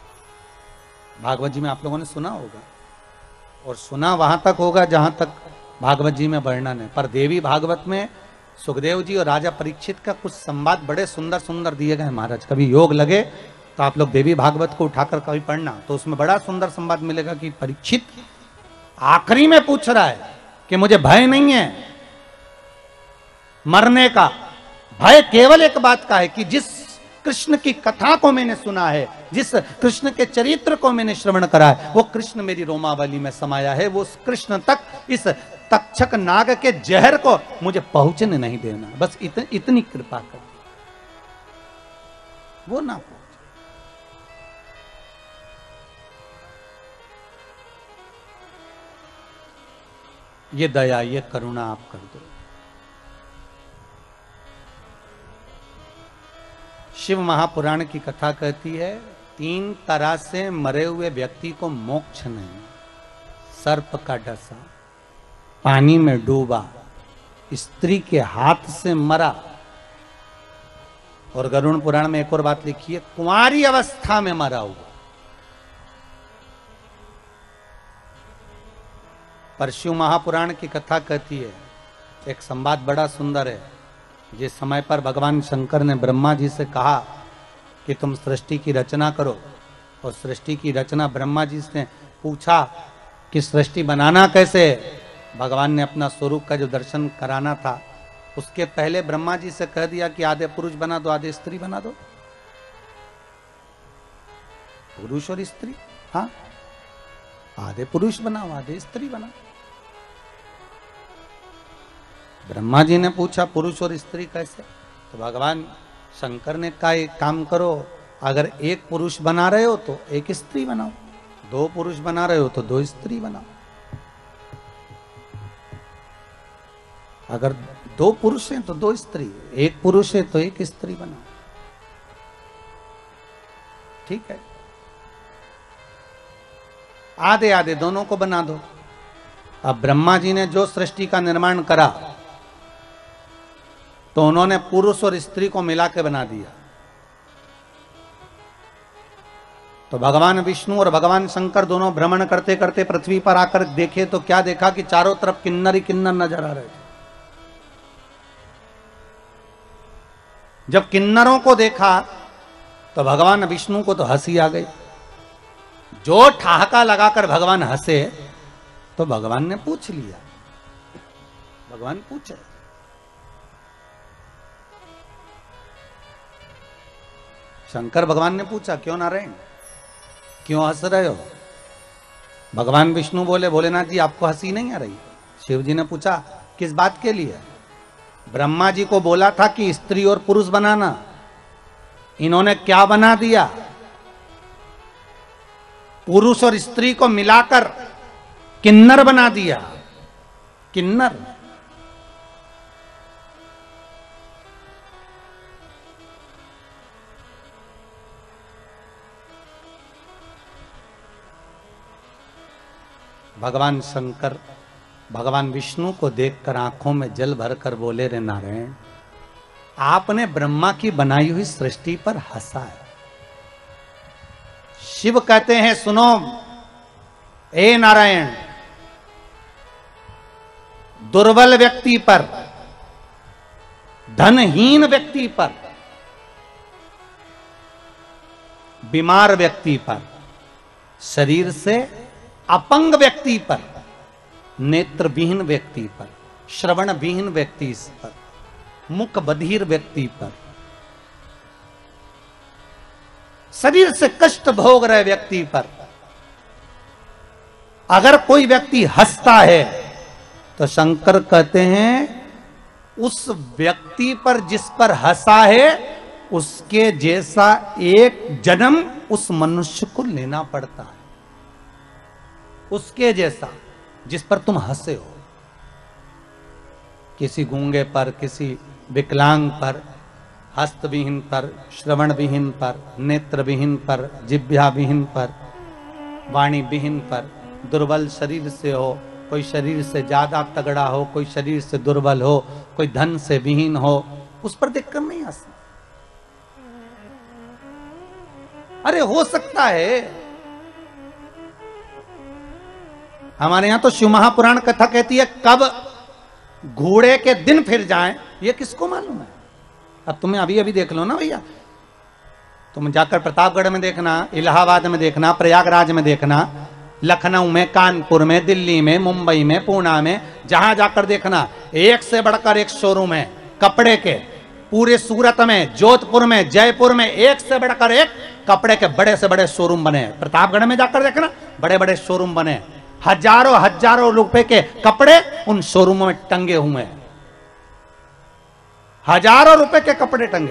भागवत जी में आप लोगों ने सुना होगा और सुना वहां तक होगा जहां तक भागवत जी में वर्णन है। पर देवी भागवत में सुखदेव जी और राजा परीक्षित का कुछ संवाद बड़े सुंदर सुंदर दिए गए महाराज। कभी योग लगे तो आप लोग देवी भागवत को उठाकर कभी पढ़ना, तो उसमें बड़ा सुंदर संवाद मिलेगा कि परीक्षित आखिरी में पूछ रहा है कि मुझे भय नहीं है मरने का, भय केवल एक बात का है कि जिस कृष्ण की कथा को मैंने सुना है, जिस कृष्ण के चरित्र को मैंने श्रवण करा है, वो कृष्ण मेरी रोमावली में समाया है। वो उस कृष्ण तक इस तक्षक नाग के जहर को मुझे पहुंचने नहीं देना, बस इतनी कृपा कर, वो ना पहुंचे। ये दया, ये करुणा आप कर दो। शिव महापुराण की कथा कहती है 3 तरह से मरे हुए व्यक्ति को मोक्ष नहीं। सर्प का डसा, पानी में डूबा, स्त्री के हाथ से मरा, और गरुड़ पुराण में एक और बात लिखी है, कुंवारी अवस्था में मरा हुआ। पर शिव महापुराण की कथा कहती है, एक संवाद बड़ा सुंदर है। जिस समय पर भगवान शंकर ने ब्रह्मा जी से कहा कि तुम सृष्टि की रचना करो, और सृष्टि की रचना ब्रह्मा जी से पूछा कि सृष्टि बनाना कैसे, भगवान ने अपना स्वरूप का जो दर्शन कराना था उसके पहले ब्रह्मा जी से कह दिया कि आधे पुरुष बना दो, आधे स्त्री बना दो। पुरुष और स्त्री, हाँ, आधे पुरुष बनाओ, आधे स्त्री बनाओ। ब्रह्मा जी ने पूछा पुरुष और स्त्री कैसे, तो भगवान शंकर ने कहा एक काम करो, अगर एक पुरुष बना रहे हो तो एक स्त्री बनाओ, 2 पुरुष बना रहे हो तो 2 स्त्री बनाओ। अगर 2 पुरुष हैं तो 2 स्त्री, 1 पुरुष है तो 1 स्त्री बनाओ, ठीक है। आधे आधे दोनों को बना दो। अब ब्रह्मा जी ने जो सृष्टि का निर्माण करा तो उन्होंने पुरुष और स्त्री को मिला के बना दिया। तो भगवान विष्णु और भगवान शंकर दोनों भ्रमण करते करते पृथ्वी पर आकर देखे तो क्या देखा कि चारों तरफ किन्नर ही किन्नर नजर आ रहे थे। जब किन्नरों को देखा तो भगवान विष्णु को तो हंसी आ गई। जो ठहाका लगाकर भगवान हंसे तो भगवान ने पूछ लिया, भगवान पूछे शंकर भगवान ने पूछा क्यों नारायण, क्यों हंस रहे हो? भगवान विष्णु बोले भोलेनाथ जी आपको हंसी नहीं आ रही? शिव जी ने पूछा किस बात के लिए? ब्रह्मा जी को बोला था कि स्त्री और पुरुष बनाना, इन्होंने क्या बना दिया? पुरुष और स्त्री को मिलाकर किन्नर बना दिया। किन्नर, भगवान शंकर भगवान विष्णु को देखकर आंखों में जल भरकर बोले रे नारायण, आपने ब्रह्मा की बनाई हुई सृष्टि पर हंसा है। शिव कहते हैं सुनो ए नारायण, दुर्बल व्यक्ति पर, धनहीन व्यक्ति पर, बीमार व्यक्ति पर, शरीर से अपंग व्यक्ति पर, नेत्र विहीन व्यक्ति पर, श्रवण विहीन व्यक्ति पर, मुख बधिर व्यक्ति पर, शरीर से कष्ट भोग रहे व्यक्ति पर अगर कोई व्यक्ति हंसता है तो शंकर कहते हैं उस व्यक्ति पर जिस पर हंसा है उसके जैसा एक जन्म उस मनुष्य को लेना पड़ता है। उसके जैसा जिस पर तुम हंसे हो, किसी गूंगे पर, किसी विकलांग पर, हस्तविहीन पर, श्रवण विहीन पर, नेत्र विहीन पर, जिह्वा विहीन पर, वाणी विहीन पर, दुर्बल शरीर से हो, कोई शरीर से ज्यादा तगड़ा हो, कोई शरीर से दुर्बल हो, कोई धन से विहीन हो, उस पर देखकर नहीं हंसना। अरे हो सकता है हमारे यहां तो शिव महापुराण कथा कहती है कब घोड़े के दिन फिर जाएं, ये किसको मालूम है। अब तुम्हें अभी अभी देख लो ना भैया, तुम जाकर प्रतापगढ़ में देखना, इलाहाबाद में देखना, प्रयागराज में देखना, लखनऊ में, कानपुर में, दिल्ली में, मुंबई में, पूना में, जहां जाकर देखना एक से बढ़कर एक शोरूम है कपड़े के। पूरे सूरत में, जोधपुर में, जयपुर में एक से बढ़कर एक कपड़े के बड़े से बड़े शोरूम बने हैं। प्रतापगढ़ में जाकर देखना बड़े बड़े शोरूम बने, हजारों हजारों रुपए के कपड़े उन शोरूमों में टंगे हुए हैं, हजारों रुपए के कपड़े टंगे।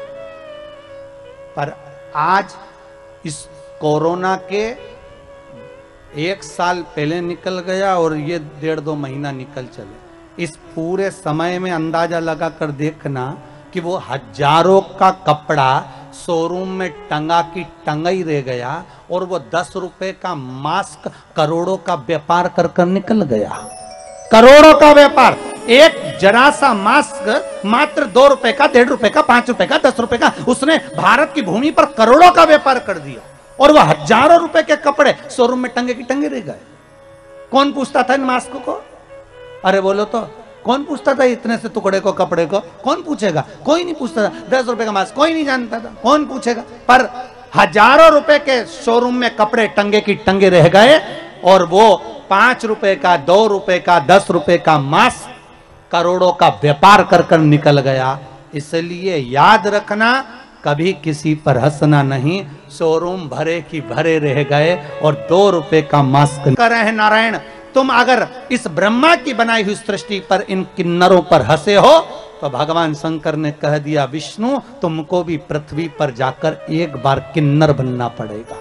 पर आज इस कोरोना के 1 साल पहले निकल गया और ये 1.5-2 महीना निकल चले, इस पूरे समय में अंदाजा लगाकर देखना कि वो हजारों का कपड़ा शोरूम में टंगा की टंगा ही रह गया और वो 10 रुपए का मास्क करोड़ों का व्यापार कर कर निकल गया। करोड़ों का व्यापार, एक जरा सा मास्क मात्र 2 रुपए का, 1.5 रुपए का, 5 रुपए का, 10 रुपए का, उसने भारत की भूमि पर करोड़ों का व्यापार कर दिया। और वह हजारों रुपए के कपड़े शोरूम में टंगे की टंगे रह गए। कौन पूछता था इन मास्क को? अरे बोलो तो, कौन पूछता था इतने से टुकड़े को, कपड़े को? कौन पूछेगा? कोई नहीं पूछता था। 10 रुपए का मास्क कोई नहीं जानता था, कौन पूछेगा? पर हजारों रुपए के शोरूम में कपड़े टंगे की टंगे रह गए और वो 5 रुपए का, 2 रुपए का, 10 रुपए का मास्क करोड़ों का व्यापार कर कर निकल गया। इसलिए याद रखना, कभी किसी पर हंसना नहीं। शोरूम भरे की भरे रह गए और 2 रुपए का मास्क कर रहे हैं। नारायण, तुम अगर इस ब्रह्मा की बनाई हुई सृष्टि पर इन किन्नरों पर हंसे हो तो भगवान शंकर ने कह दिया, विष्णु तुमको भी पृथ्वी पर जाकर एक बार किन्नर बनना पड़ेगा,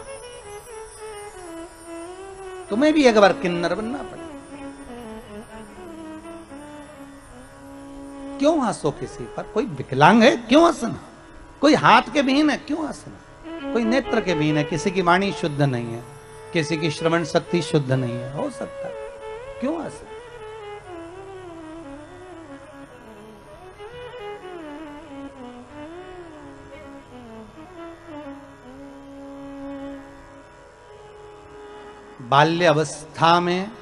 तुम्हें भी एक बार किन्नर बनना पड़ेगा। क्यों हंसो किसी पर? कोई विकलांग है क्यों हंसना? कोई हाथ के विहीन है क्यों हंसना? कोई नेत्र के विहीन है, किसी की वाणी शुद्ध नहीं है, किसी की श्रवण शक्ति शुद्ध नहीं है, हो सकता है, क्यों हंसे? बाल्य अवस्था में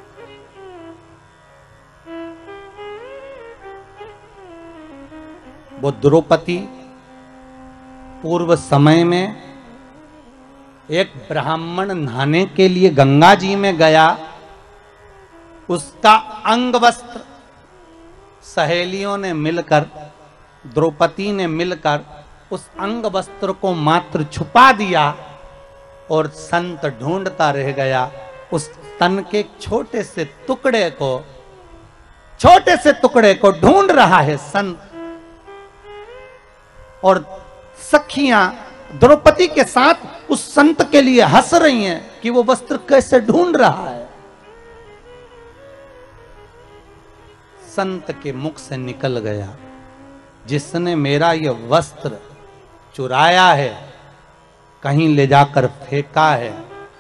वो द्रौपदी पूर्व समय में एक ब्राह्मण नहाने के लिए गंगा जी में गया, उसका अंग वस्त्र सहेलियों ने मिलकर, द्रौपदी ने मिलकर उस अंग वस्त्र को मात्र छुपा दिया और संत ढूंढता रह गया उस तन के छोटे से टुकड़े को ढूंढ रहा है संत। और सखियां द्रौपदी के साथ उस संत के लिए हंस रही हैं कि वो वस्त्र कैसे ढूंढ रहा है। संत के मुख से निकल गया, जिसने मेरा ये वस्त्र चुराया है, कहीं ले जाकर फेंका है,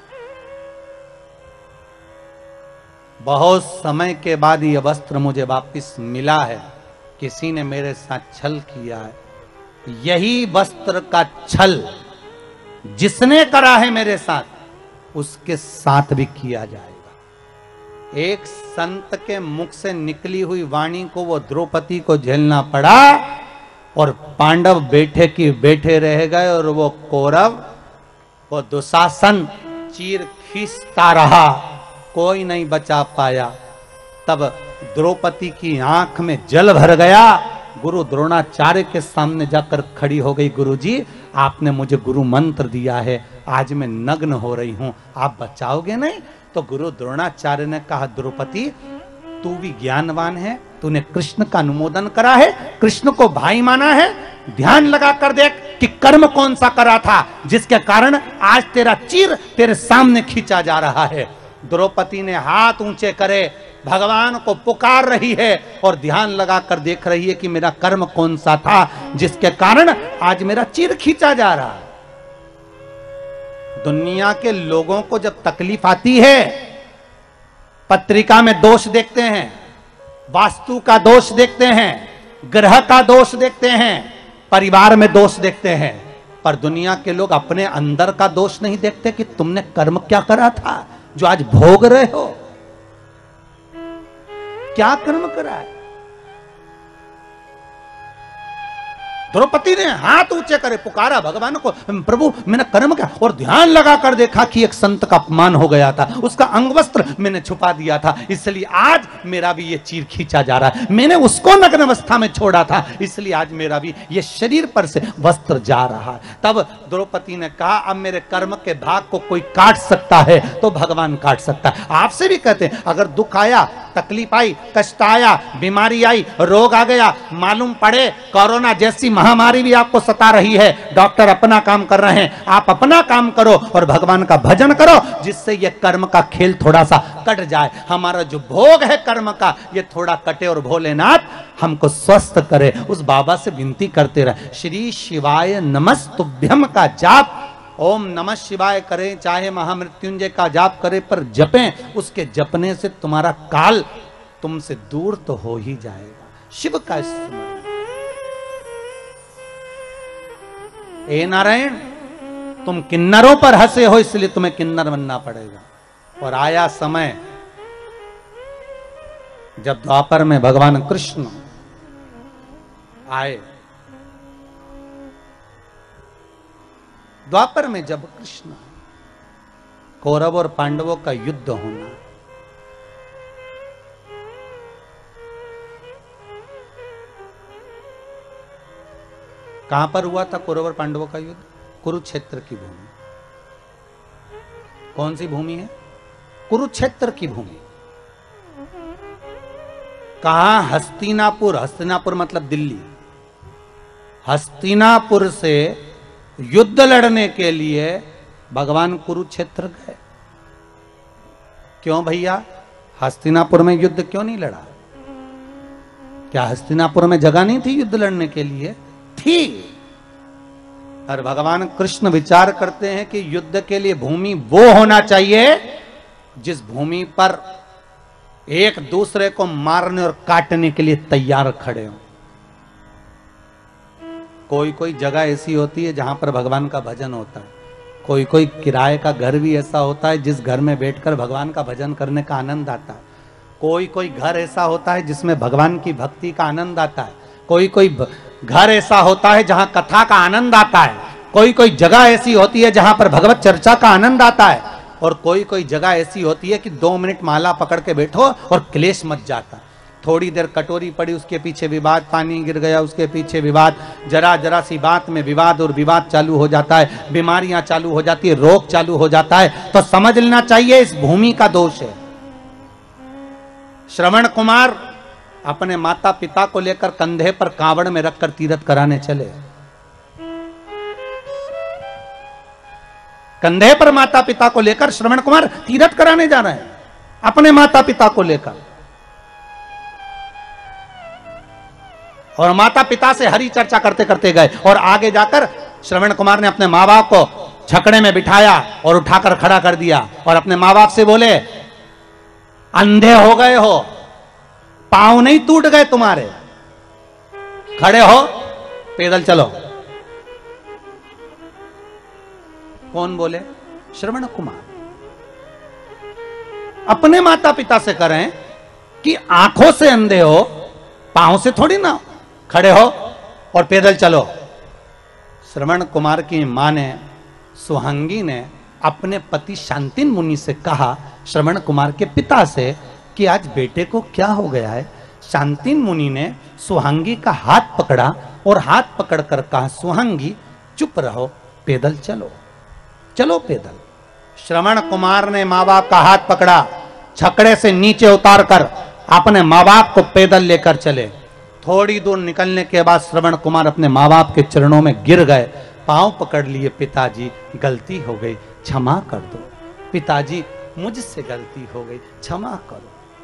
बहुत समय के बाद ये वस्त्र मुझे वापस मिला है, किसी ने मेरे साथ छल किया है। यही वस्त्र का छल जिसने करा है मेरे साथ, उसके साथ भी किया जाएगा। एक संत के मुख से निकली हुई वाणी को वो द्रौपदी को झेलना पड़ा और पांडव बैठे की बैठे रह गए और वो कौरव, वो दुशासन चीर खींचता रहा, कोई नहीं बचा पाया। तब द्रौपदी की आंख में जल भर गया, गुरु द्रोणाचार्य के सामने जाकर खड़ी हो गई, गुरुजी आपने मुझे गुरु मंत्र दिया है, आज मैं नग्न हो रही हूं, आप बचाओगे नहीं? तो गुरु द्रोणाचार्य ने कहा, द्रौपदी तू भी ज्ञानवान है, तूने कृष्ण का अनुमोदन करा है, कृष्ण को भाई माना है, ध्यान लगा कर देख कि कर्म कौन सा करा था जिसके कारण आज तेरा चीर तेरे सामने खींचा जा रहा है। द्रौपदी ने हाथ ऊंचे करे, भगवान को पुकार रही है और ध्यान लगाकर देख रही है कि मेरा कर्म कौन सा था जिसके कारण आज मेरा चीर खींचा जा रहा है। दुनिया के लोगों को जब तकलीफ आती है, पत्रिका में दोष देखते हैं, वास्तु का दोष देखते हैं, ग्रह का दोष देखते हैं, परिवार में दोष देखते हैं, पर दुनिया के लोग अपने अंदर का दोष नहीं देखते कि तुमने कर्म क्या करा था जो आज भोग रहे हो। क्या कर्म करा है? द्रौपदी ने हाथ ऊंचे करे पुकारा भगवान को, प्रभु मैंने कर्म क्या, और ध्यान लगा कर देखा कि एक संत का अपमान हो गया था, उसका अंग वस्त्र मैंने छुपा दिया था, इसलिए आज मेरा भी ये चीर खींचा जा रहा है। मैंने उसको नग्न अवस्था में छोड़ा था, इसलिए आज मेरा भी ये शरीर पर से वस्त्र जा रहा है। तब द्रौपदी ने कहा अब मेरे कर्म के भाग को कोई काट सकता है तो भगवान काट सकता है। आपसे भी कहते हैं अगर दुख आया, तकलीफ आई, कष्ट आया, बीमारी आई, रोग आ गया, मालूम पड़े कोरोना जैसी महामारी भी आपको सता रही है, डॉक्टर अपना काम कर रहे हैं, आप अपना काम करो और भगवान का भजन करो, जिससे ये कर्म का खेल थोड़ा सा कट जाए। हमारा जो भोग है कर्म का ये थोड़ा कटे और भोलेनाथ हमको स्वस्थ करे। उस बाबा से विनती करते रहे, श्री शिवाय नमस्तुभ्यम का जाप, ओम नमः शिवाय करें, चाहे महामृत्युंजय का जाप करें, पर जपें, उसके जपने से तुम्हारा काल तुमसे दूर तो हो ही जाएगा। शिव का स्मरण। ए नारायण, तुम किन्नरों पर हंसे हो इसलिए तुम्हें किन्नर बनना पड़ेगा। और आया समय जब द्वापर में भगवान कृष्ण आए, द्वापर में जब कृष्ण, कौरव और पांडवों का युद्ध होना, कहां पर हुआ था कौरव और पांडवों का युद्ध? कुरुक्षेत्र की भूमि। कौन सी भूमि है? कुरुक्षेत्र की भूमि। कहा? हस्तिनापुर। हस्तिनापुर मतलब दिल्ली। हस्तिनापुर से युद्ध लड़ने के लिए भगवान कुरुक्षेत्र गए। क्यों भैया? हस्तिनापुर में युद्ध क्यों नहीं लड़ा? क्या हस्तिनापुर में जगह नहीं थी युद्ध लड़ने के लिए? थी। और भगवान कृष्ण विचार करते हैं कि युद्ध के लिए भूमि वो होना चाहिए जिस भूमि पर एक दूसरे को मारने और काटने के लिए तैयार खड़े हो। कोई कोई जगह ऐसी होती है जहां पर भगवान का भजन होता है, कोई कोई किराए का घर भी ऐसा होता है जिस घर में बैठकर भगवान का भजन करने का आनंद आता है, कोई कोई घर ऐसा होता है जिसमें भगवान की भक्ति का आनंद आता है, कोई कोई घर ऐसा होता है जहां कथा का आनंद आता है, कोई कोई जगह ऐसी होती है जहां पर भगवत चर्चा का आनंद आता है, और कोई कोई जगह ऐसी होती है कि 2 मिनट माला पकड़ के बैठो और क्लेश मच जाता है। थोड़ी देर कटोरी पड़ी, उसके पीछे विवाद, पानी गिर गया उसके पीछे विवाद, जरा जरा सी बात में विवाद और विवाद चालू हो जाता है, बीमारियां चालू हो जाती है, रोग चालू हो जाता है। तो समझ लेना चाहिए इस भूमि का दोष है। श्रवण कुमार अपने माता पिता को लेकर कंधे पर कांवड़ में रखकर तीर्थ कराने चले। कंधे पर माता पिता को लेकर श्रवण कुमार तीर्थ कराने जा रहे हैं, अपने माता पिता को लेकर। और माता पिता से हरी चर्चा करते करते गए, और आगे जाकर श्रवण कुमार ने अपने माँ बाप को छकड़े में बिठाया और उठाकर खड़ा कर दिया, और अपने माँ बाप से बोले, अंधे हो गए हो, पांव नहीं टूट गए तुम्हारे, खड़े हो, पैदल चलो। कौन बोले? श्रवण कुमार। अपने माता पिता से करें कि आंखों से अंधे हो, पांव से थोड़ी ना, खड़े हो और पैदल चलो। श्रवण कुमार की मां ने, सुहांगी ने अपने पति शांतिन मुनि से कहा, श्रवण कुमार के पिता से, कि आज बेटे को क्या हो गया है। शांतिन मुनि ने सुहांगी का हाथ पकड़ा और हाथ पकड़कर कहा, सुहांगी चुप रहो, पैदल चलो, चलो पैदल। श्रवण कुमार ने माँ बाप का हाथ पकड़ा, छकड़े से नीचे उतारकर अपने माँ बाप को पैदल लेकर चले। थोड़ी दूर निकलने के बाद श्रवण कुमार अपने माँ बाप के चरणों में गिर गए, पांव पकड़ लिए, पिताजी गलती हो गई, क्षमा कर दो, पिताजी मुझसे गलती हो गई, क्षमा करो,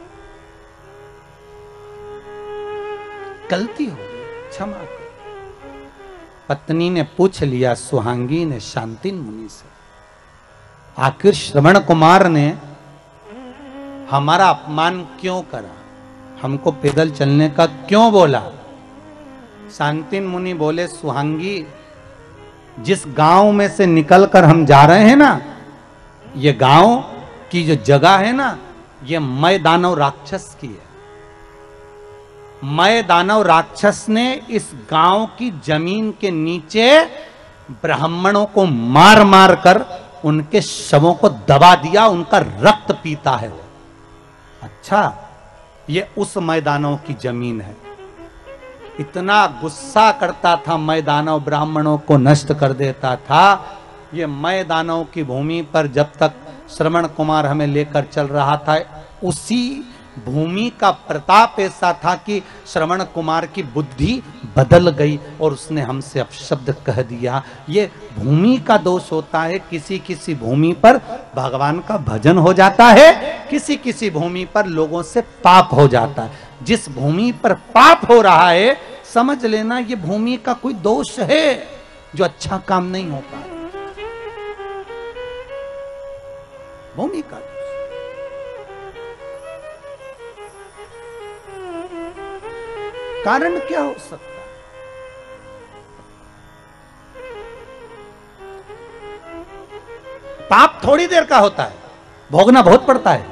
गलती हो गई, क्षमा करो। पत्नी ने पूछ लिया, सुहांगी ने शांतिन मुनि से, आखिर श्रवण कुमार ने हमारा अपमान क्यों करा, हमको पैदल चलने का क्यों बोला? शांतिन मुनि बोले, सुहांगी जिस गांव में से निकलकर हम जा रहे हैं ना, ये गांव की जो जगह है ना, ये मैं दानव राक्षस की है। मय दानव राक्षस ने इस गांव की जमीन के नीचे ब्राह्मणों को मार मार कर उनके शवों को दबा दिया, उनका रक्त पीता है वो। अच्छा, ये उस मय दानव की जमीन है। इतना गुस्सा करता था, मय दानव ब्राह्मणों को नष्ट कर देता था। ये मय दानव की भूमि पर जब तक श्रवण कुमार हमें लेकर चल रहा था, उसी भूमि का प्रताप ऐसा था कि श्रवण कुमार की बुद्धि बदल गई और उसने हमसे अपशब्द कह दिया। ये भूमि का दोष होता है। किसी किसी भूमि पर भगवान का भजन हो जाता है, किसी किसी भूमि पर लोगों से पाप हो जाता है। जिस भूमि पर पाप हो रहा है, समझ लेना ये भूमि का कोई दोष है जो अच्छा काम नहीं हो पा रहा। भूमि का कारण क्या हो सकता है? पाप थोड़ी देर का होता है, भोगना बहुत पड़ता है।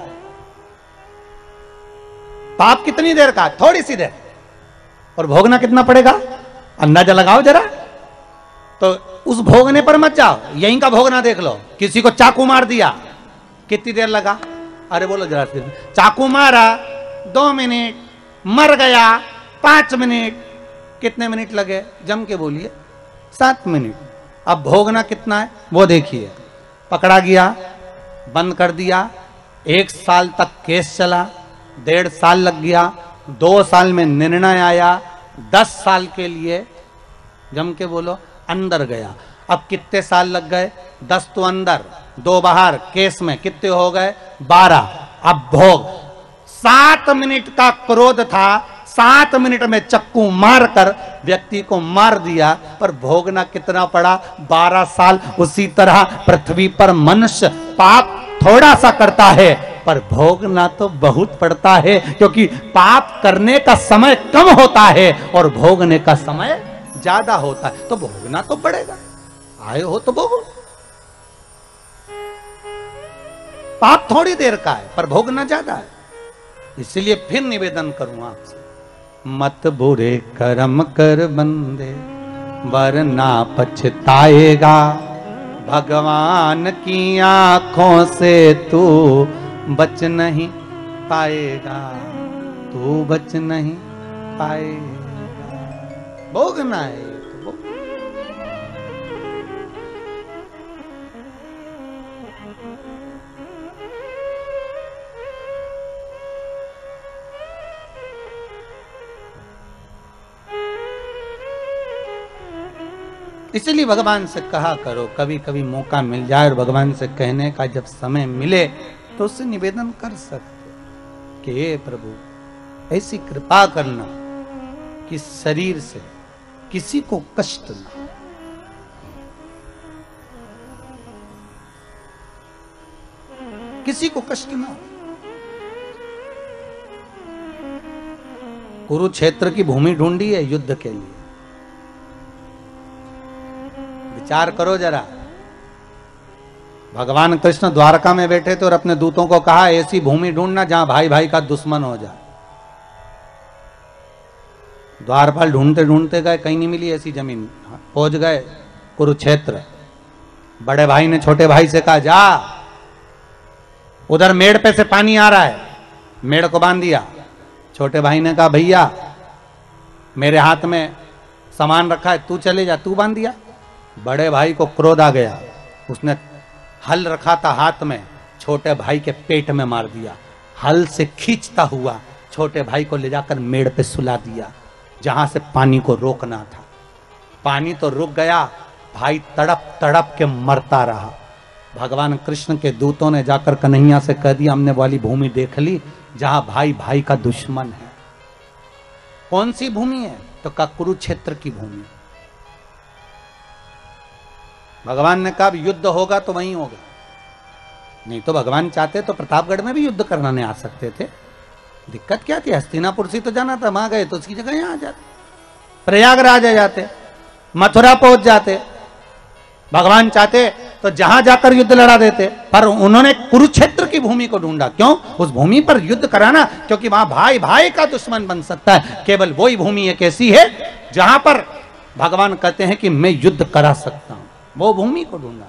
पाप कितनी देर का? थोड़ी सी देर। और भोगना कितना पड़ेगा? अंदाजा लगाओ जरा। तो उस भोगने पर मत जाओ, यहीं का भोगना देख लो। किसी को चाकू मार दिया, कितनी देर लगा? अरे बोलो जरा। चाकू मारा 2 मिनट, मर गया 5 मिनट, कितने मिनट लगे? जम के बोलिए 7 मिनट। अब भोगना कितना है वो देखिए। पकड़ा गया, बंद कर दिया, 1 साल तक केस चला, 1.5 साल लग गया, 2 साल में निर्णय आया, 10 साल के लिए जम के बोलो अंदर गया। अब कितने साल लग गए? 10 तो अंदर, 2 बाहर, केस में कितने हो गए? 12। अब भोग 7 मिनट का क्रोध था, 7 मिनट में चक्कू मारकर व्यक्ति को मार दिया, पर भोगना कितना पड़ा? 12 साल। उसी तरह पृथ्वी पर मनुष्य पाप थोड़ा सा करता है, पर भोगना तो बहुत पड़ता है, क्योंकि पाप करने का समय कम होता है और भोगने का समय ज्यादा होता है। तो भोगना तो पड़ेगा। आए हो तो भोगो। पाप थोड़ी देर का है, पर भोगना ज्यादा है। इसलिए फिर निवेदन करूं आपसे, मत बुरे कर्म कर बंदे, वरना पछताएगा। भगवान की आंखों से तू बच नहीं पाएगा, तू बच नहीं पाएगा। भोगना है तो भोग। इसलिए भगवान से कहा करो, कभी कभी मौका मिल जाए और भगवान से कहने का जब समय मिले तो उससे निवेदन कर सकते कि हे प्रभु ऐसी कृपा करना कि शरीर से किसी को कष्ट ना हो। किसी को कष्ट ना हो। कुरुक्षेत्र की भूमि ढूंढी है युद्ध के लिए। विचार करो जरा। भगवान कृष्ण द्वारका में बैठे थे और अपने दूतों को कहा ऐसी भूमि ढूंढना जहां भाई भाई का दुश्मन हो जाए। द्वारपाल ढूंढते ढूंढते गए, कहीं नहीं मिली ऐसी जमीन। पहुंच गए कुरुक्षेत्र। बड़े भाई ने छोटे भाई से कहा जा, उधर मेड़ पे से पानी आ रहा है, मेड़ को बांध दिया। छोटे भाई ने कहा भैया मेरे हाथ में सामान रखा है, तू चले जा, तू बांध दिया। बड़े भाई को क्रोध आ गया, उसने हल रखा था हाथ में, छोटे भाई के पेट में मार दिया। हल से खींचता हुआ छोटे भाई को ले जाकर मेड़ पे सुला दिया जहां से पानी को रोकना था। पानी तो रुक गया, भाई तड़प तड़प के मरता रहा। भगवान कृष्ण के दूतों ने जाकर कन्हैया से कह दिया हमने वाली भूमि देख ली जहां भाई भाई का दुश्मन है। कौन सी भूमि है? तो का कुरुक्षेत्र की भूमि। भगवान ने कहा युद्ध होगा तो वहीं होगा, नहीं तो भगवान चाहते तो प्रतापगढ़ में भी युद्ध करने आ सकते थे। दिक्कत क्या थी? हस्तिनापुर से तो जाना था, वहां गए तो उसकी जगह यहां आ जाते, प्रयागराज आ जाते, मथुरा पहुंच जाते। भगवान चाहते तो जहां जाकर युद्ध लड़ा देते। पर उन्होंने कुरुक्षेत्र की भूमि को ढूंढा। क्यों? उस भूमि पर युद्ध कराना, क्योंकि वहां भाई भाई का दुश्मन बन सकता है। केवल वही भूमि एक ऐसी है जहां पर भगवान कहते हैं कि मैं युद्ध करा सकता हूं, वो भूमि को ढूंढा।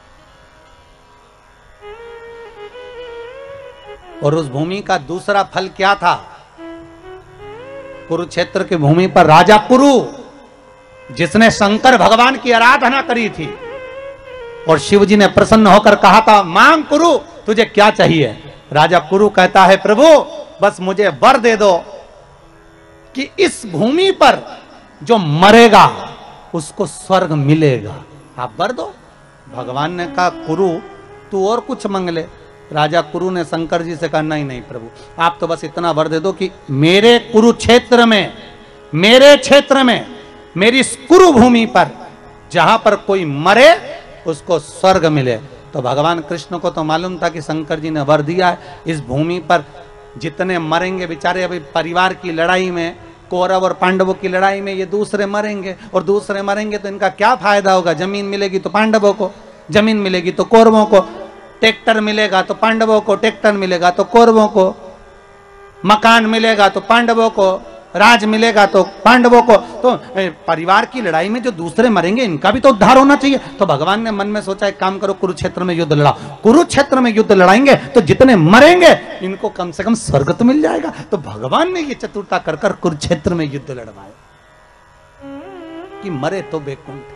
और उस भूमि का दूसरा फल क्या था? कुरुक्षेत्र की भूमि पर राजा कुरु, जिसने शंकर भगवान की आराधना करी थी, और शिव जी ने प्रसन्न होकर कहा था, मांग कुरु, तुझे क्या चाहिए? राजा कुरु कहता है, प्रभु बस मुझे वर दे दो कि इस भूमि पर जो मरेगा उसको स्वर्ग मिलेगा। आप वर दो। भगवान ने कहा, कुरु तू और कुछ मांग ले। राजा कुरु ने शंकर जी से कहा, नहीं नहीं प्रभु, आप तो बस इतना वर दे दो कि मेरे कुरुक्षेत्र में, मेरे क्षेत्र में, मेरी इस कुरु भूमि पर जहां पर कोई मरे उसको स्वर्ग मिले। तो भगवान कृष्ण को तो मालूम था कि शंकर जी ने वर दिया है, इस भूमि पर जितने मरेंगे बेचारे, अभी परिवार की लड़ाई में, कौरव और पांडवों की लड़ाई में ये दूसरे मरेंगे, और दूसरे मरेंगे तो इनका क्या फायदा होगा? जमीन मिलेगी तो पांडवों को, जमीन मिलेगी तो कौरवों को, ट्रैक्टर मिलेगा तो पांडवों को, ट्रैक्टर मिलेगा तो कौरवों को, मकान मिलेगा तो पांडवों को, राज मिलेगा तो पांडवों को। तो परिवार की लड़ाई में जो दूसरे मरेंगे इनका भी तो उद्धार होना चाहिए। तो भगवान ने मन में सोचा, एक काम करो, कुरुक्षेत्र में युद्ध लड़ाओ। कुरुक्षेत्र में युद्ध लड़ाएंगे तो जितने मरेंगे इनको कम से कम स्वर्ग तो मिल जाएगा। तो भगवान ने ये चतुरता कर कर कुरुक्षेत्र में युद्ध लड़वाया कि मरे तो बैकुंठ।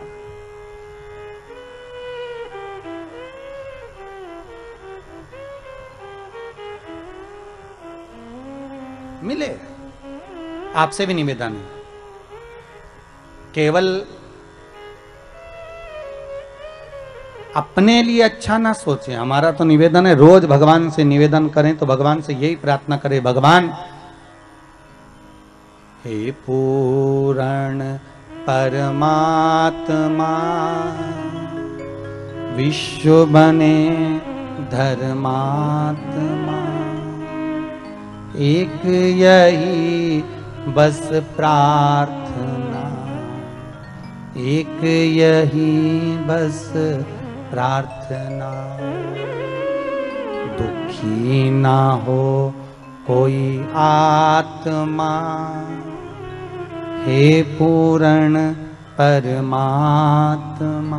मिले। आपसे भी निवेदन है, केवल अपने लिए अच्छा ना सोचें। हमारा तो निवेदन है, रोज भगवान से निवेदन करें, तो भगवान से यही प्रार्थना करें, भगवान हे पूर्ण परमात्मा, विश्व बने धर्मात्मा, एक यही बस प्रार्थना, एक यही बस प्रार्थना, दुखी ना हो कोई आत्मा, हे पूर्ण परमात्मा,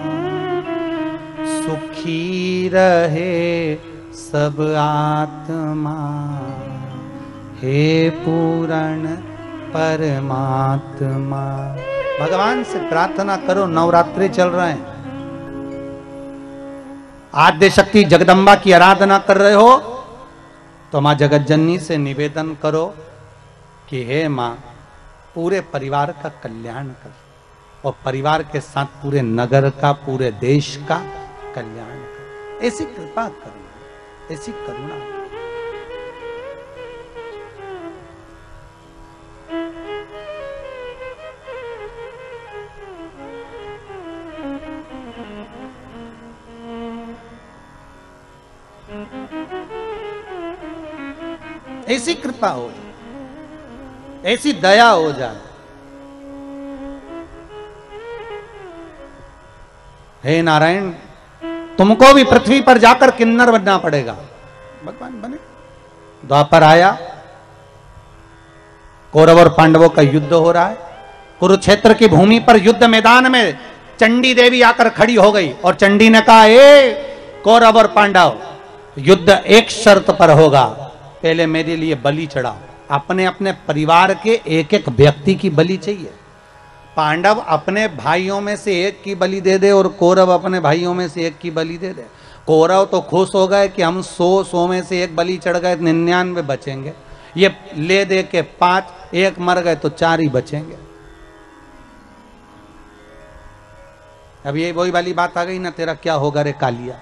सुखी रहे सब आत्मा, हे पूर्ण परमात्मा। भगवान से प्रार्थना करो। नवरात्रि चल रहे हैं, आद्य शक्ति जगदम्बा की आराधना कर रहे हो तो मां जगतजननी से निवेदन करो कि हे मां, पूरे परिवार का कल्याण कर, और परिवार के साथ पूरे नगर का, पूरे देश का कल्याण कर। ऐसी कृपा करो, ऐसी करुणा करो। ऐसी कृपा हो, ऐसी दया हो जाए। हे नारायण, तुमको भी पृथ्वी पर जाकर किन्नर बनना पड़ेगा। भगवान बने। द्वापर आया, कौरव और पांडवों का युद्ध हो रहा है। कुरुक्षेत्र की भूमि पर युद्ध मैदान में चंडी देवी आकर खड़ी हो गई, और चंडी ने कहा, ए कौरव और पांडव, युद्ध एक शर्त पर होगा, पहले मेरे लिए बलि चढ़ाओ। अपने अपने परिवार के एक एक व्यक्ति की बलि चाहिए। पांडव अपने भाइयों में से एक की बलि दे दे, और कौरव अपने भाइयों में से एक की बलि दे दे। कौरव तो खुश हो गए कि हम 100 में से एक बलि चढ़ गए, 99 बचेंगे। ये ले दे के 5, एक मर गए तो 4 ही बचेंगे। अब ये वही वाली बात आ गई ना, तेरा क्या होगा रे कालिया।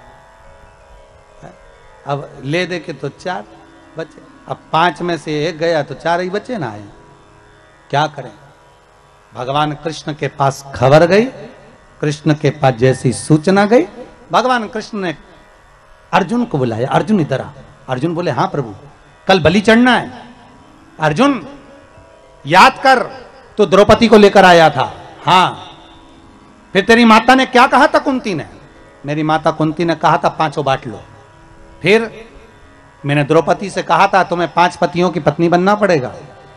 अब ले दे के तो 4 बचे, अब 5 में से एक गया तो 4 ही बचे ना। आए क्या करें? भगवान कृष्ण के पास खबर गई। कृष्ण के पास जैसी सूचना गई, भगवान कृष्ण ने अर्जुन को बुलाया। अर्जुन इधर आ। अर्जुन बोले, हाँ प्रभु, कल बलि चढ़ना है। अर्जुन याद कर, तो द्रौपदी को लेकर आया था। हाँ, फिर तेरी माता ने क्या कहा था कुंती ने? मेरी माता कुंती ने कहा था 5 बांट लो। फिर मैंने द्रौपदी से कहा था तुम्हें 5 पतियों की पत्नी बनना पड़ेगा।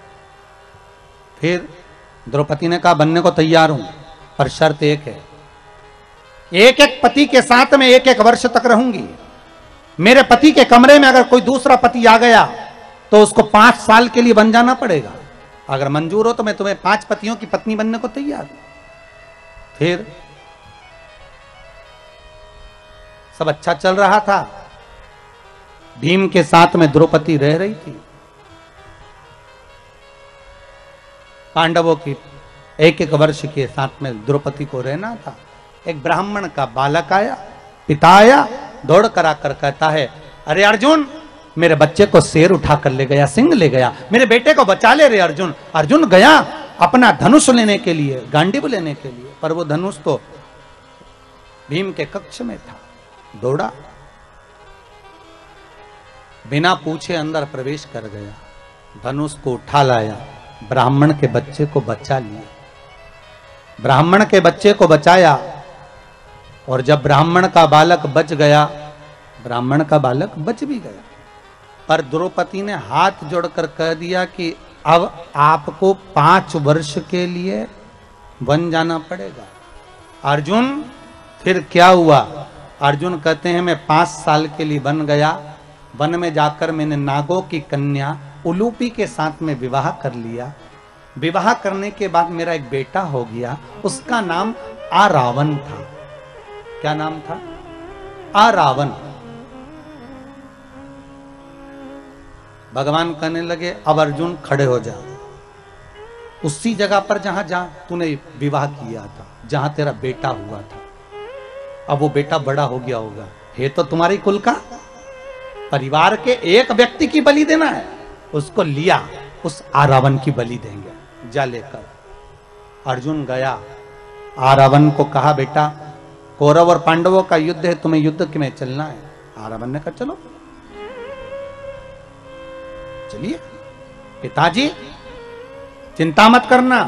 फिर द्रौपदी ने कहा बनने को तैयार हूं, पर शर्त एक है, एक एक पति के साथ में 1-1 वर्ष तक रहूंगी। मेरे पति के कमरे में अगर कोई दूसरा पति आ गया तो उसको 5 साल के लिए बन जाना पड़ेगा। अगर मंजूर हो तो मैं तुम्हें 5 पतियों की पत्नी बनने को तैयार हूं। फिर सब अच्छा चल रहा था। भीम के साथ में द्रौपदी रह रही थी। पांडवों की 1-1 वर्ष के साथ में द्रौपदी को रहना था। एक ब्राह्मण का बालक आया, पिता आया, दौड़ कर आकर कहता है, अरे अर्जुन, मेरे बच्चे को शेर उठा कर ले गया, सिंह ले गया, मेरे बेटे को बचा ले रे अर्जुन। अर्जुन गया अपना धनुष लेने के लिए, गांडीव लेने के लिए, पर वो धनुष तो भीम के कक्ष में था। दौड़ा, बिना पूछे अंदर प्रवेश कर गया, धनुष को उठा लाया, ब्राह्मण के बच्चे को बचा लिया। ब्राह्मण के बच्चे को बचाया, और जब ब्राह्मण का बालक बच गया, ब्राह्मण का बालक बच भी गया, पर द्रौपदी ने हाथ जोड़कर कह दिया कि अब आपको 5 वर्ष के लिए वन जाना पड़ेगा। अर्जुन, फिर क्या हुआ? अर्जुन कहते हैं मैं 5 साल के लिए बन गया। वन में जाकर मैंने नागों की कन्या उलूपी के साथ में विवाह कर लिया। विवाह करने के बाद मेरा एक बेटा हो गया, उसका नाम आरावन था। क्या नाम था? आरावन। भगवान कहने लगे अब अर्जुन खड़े हो जा, उसी जगह पर जहां तूने विवाह किया था, जहां तेरा बेटा हुआ था। अब वो बेटा बड़ा हो गया होगा, है तो तुम्हारी कुल का, परिवार के एक व्यक्ति की बलि देना है, उसको लिया, उस आरावन की बलि देंगे, जा लेकर। अर्जुन गया, आरावन को कहा बेटा कौरव और पांडवों का युद्ध है, तुम्हें युद्ध में चलना है। आरावन ने कहा चलो चलिए। पिताजी चिंता मत करना,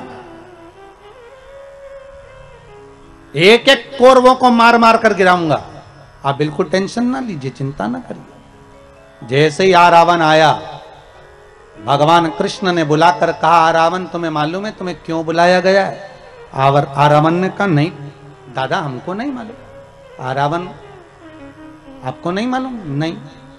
1-1 कौरवों को मार मार कर गिराऊंगा, आप बिल्कुल टेंशन ना लीजिए, चिंता ना करिए। जैसे ही आरावन आया, भगवान कृष्ण ने बुलाकर कहा आरावन तुम्हें मालूम है तुम्हें क्यों बुलाया गया है? आरावन ने कहा नहीं दादा हमको नहीं मालूम। आरावन आपको नहीं मालूम? नहीं,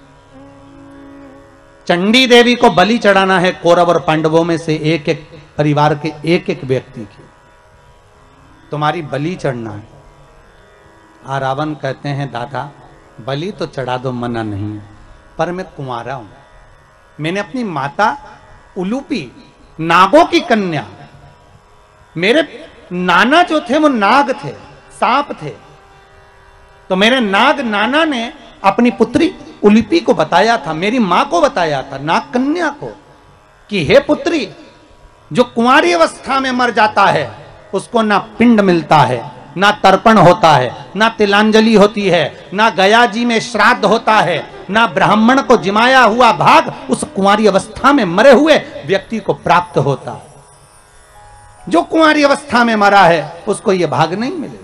चंडी देवी को बलि चढ़ाना है कौरव और पांडवों में से 1-1 परिवार के 1-1 व्यक्ति की, तुम्हारी बलि चढ़ना है। आरावन कहते हैं दादा बलि तो चढ़ा दो, मना नहीं है, पर मैं कुंवारा हूं, मैंने अपनी माता उलूपी नागों की कन्या, मेरे नाना जो थे वो नाग थे, सांप थे, तो मेरे नाग नाना ने अपनी पुत्री उलूपी को बताया था, मेरी मां को बताया था, नाग कन्या को, कि हे पुत्री, जो कुंवारी अवस्था में मर जाता है उसको ना पिंड मिलता है, ना तर्पण होता है, ना तिलांजलि होती है, ना गया जी में श्राद्ध होता है, ना ब्राह्मण को जिमाया हुआ भाग उस कुंवारी अवस्था में मरे हुए व्यक्ति को प्राप्त होता है। जो कुंवारी अवस्था में मरा है उसको यह भाग नहीं मिलेगा।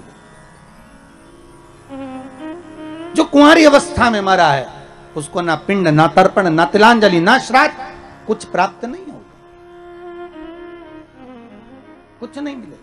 जो कुंवारी अवस्था में मरा है उसको ना पिंड, ना तर्पण, ना तिलांजलि, ना श्राद्ध, कुछ प्राप्त नहीं होगा, कुछ नहीं मिलेगा।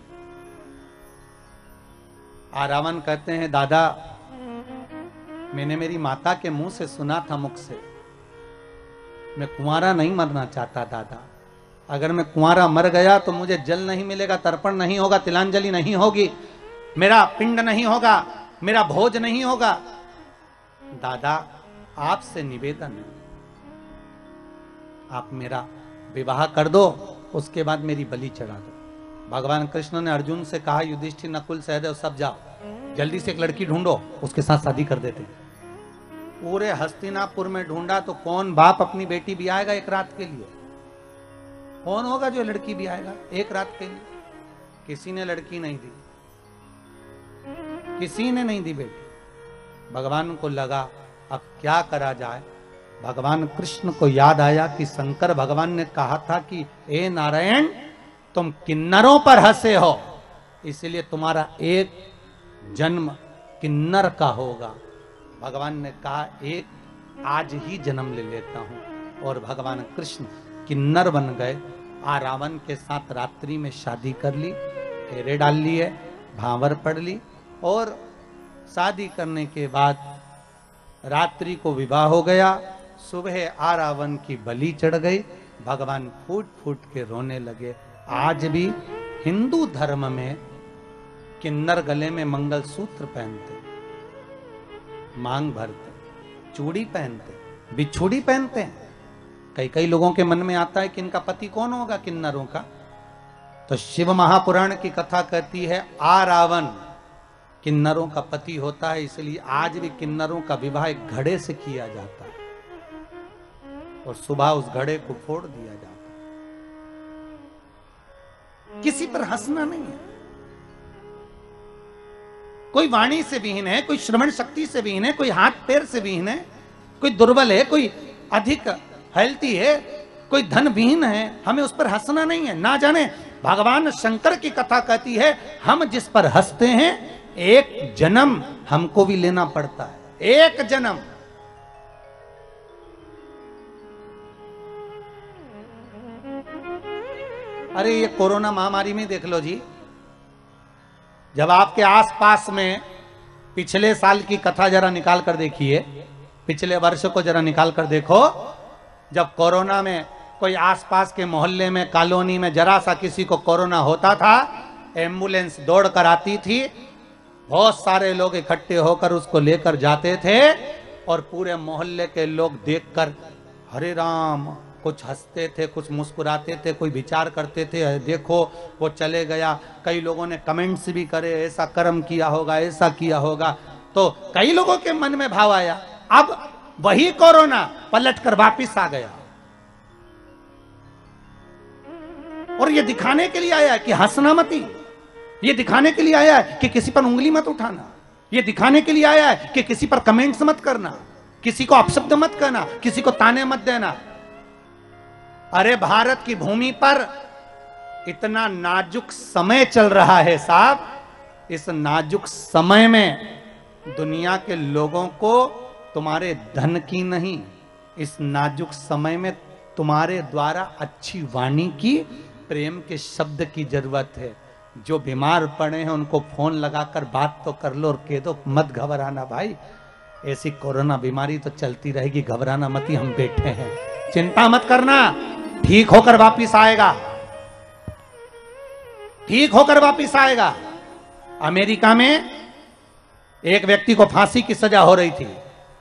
आरावन कहते हैं दादा मैंने मेरी माता के मुंह से सुना था, मुख से, मैं कुंवारा नहीं मरना चाहता दादा, अगर मैं कुंवारा मर गया तो मुझे जल नहीं मिलेगा, तर्पण नहीं होगा, तिलांजलि नहीं होगी, मेरा पिंड नहीं होगा, मेरा भोज नहीं होगा। दादा आपसे निवेदन है, आप मेरा विवाह कर दो, उसके बाद मेरी बलि चढ़ा दो। भगवान कृष्ण ने अर्जुन से कहा युधिष्ठिर नकुल सहदेव सब जाओ, जल्दी से एक लड़की ढूंढो, उसके साथ शादी कर देते। पूरे हस्तिनापुर में ढूंढा तो कौन बाप अपनी बेटी भी आएगा एक रात के लिए? कौन होगा जो लड़की भी आएगा एक रात के लिए? किसी ने लड़की नहीं दी, किसी ने नहीं दी बेटी। भगवान को लगा अब क्या करा जाए। भगवान कृष्ण को याद आया कि शंकर भगवान ने कहा था कि ए नारायण तुम किन्नरों पर हंसे हो, इसलिए तुम्हारा एक जन्म किन्नर का होगा। भगवान ने कहा एक आज ही जन्म ले लेता हूं, और भगवान कृष्ण किन्नर बन गए। रावण के साथ रात्रि में शादी कर ली, फेरे डाल लिए, भांवर पढ़ ली, और शादी करने के बाद रात्रि को विवाह हो गया। सुबह रावण की बलि चढ़ गई। भगवान फूट फूट के रोने लगे। आज भी हिंदू धर्म में किन्नर गले में मंगलसूत्र पहनते, मांग भरते, चूड़ी पहनते, बिछुड़ी पहनते हैं। कई कई लोगों के मन में आता है कि इनका पति कौन होगा किन्नरों का। तो शिव महापुराण की कथा कहती है रावण किन्नरों का पति होता है, इसलिए आज भी किन्नरों का विवाह एक घड़े से किया जाता है, और सुबह उस घड़े को फोड़ दिया जाता है। किसी पर हंसना नहीं है। कोई वाणी से विहीन है, कोई श्रवण शक्ति से विहीन है, कोई हाथ पैर से विहीन है, कोई दुर्बल है, कोई अधिक हेल्थी है, कोई धन विहीन है, हमें उस पर हंसना नहीं है। ना जाने भगवान शंकर की कथा कहती है हम जिस पर हंसते हैं एक जन्म हमको भी लेना पड़ता है, एक जन्म। अरे ये कोरोना महामारी में देख लो जी, जब आपके आसपास में पिछले साल की कथा जरा निकाल कर देखिए, पिछले वर्ष को जरा निकाल कर देखो। जब कोरोना में कोई आसपास के मोहल्ले में, कॉलोनी में जरा सा किसी को कोरोना होता था, एम्बुलेंस दौड़ कर आती थी, बहुत सारे लोग इकट्ठे होकर उसको लेकर जाते थे, और पूरे मोहल्ले के लोग देखकर हरे राम, कुछ हंसते थे, कुछ मुस्कुराते थे, कोई विचार करते थे, देखो वो चले गया। कई लोगों ने कमेंट्स भी करे, ऐसा कर्म किया होगा, ऐसा किया होगा। तो कई लोगों के मन में भाव आया। अब वही कोरोना पलट कर वापिस आ गया, और ये दिखाने के लिए आया है कि हंसना मती, ये दिखाने के लिए आया है कि किसी पर उंगली मत उठाना, ये दिखाने के लिए आया है कि किसी पर कमेंट्स मत करना, किसी को अपशब्द मत करना, किसी को ताने मत देना। अरे भारत की भूमि पर इतना नाजुक समय चल रहा है साहब, इस नाजुक समय में दुनिया के लोगों को तुम्हारे धन की नहीं, इस नाजुक समय में तुम्हारे द्वारा अच्छी वाणी की, प्रेम के शब्द की जरूरत है। जो बीमार पड़े हैं उनको फोन लगाकर बात तो कर लो और कह दो मत घबराना भाई, ऐसी कोरोना बीमारी तो चलती रहेगी, घबराना मत, ही हम बैठे हैं, चिंता मत करना, ठीक होकर वापिस आएगा, ठीक होकर वापिस आएगा। अमेरिका में एक व्यक्ति को फांसी की सजा हो रही थी,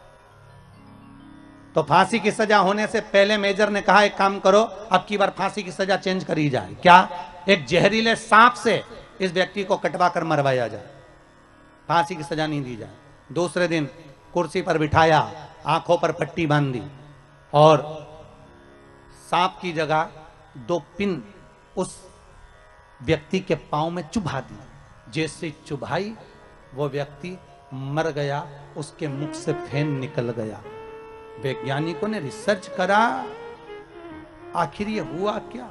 तो फांसी की सजा होने से पहले मेजर ने कहा एक काम करो, अब की बार फांसी की सजा चेंज करी जाए। क्या? एक जहरीले सांप से इस व्यक्ति को कटवा कर मरवाया जाए, फांसी की सजा नहीं दी जाए। दूसरे दिन कुर्सी पर बिठाया, आंखों पर पट्टी बांध दी, और सांप की जगह 2 पिन उस व्यक्ति के पांव में चुभा दी। जैसे चुभाई वो व्यक्ति मर गया, उसके मुख से फेन निकल गया। वैज्ञानिकों ने रिसर्च करा, आखिर ये हुआ क्या?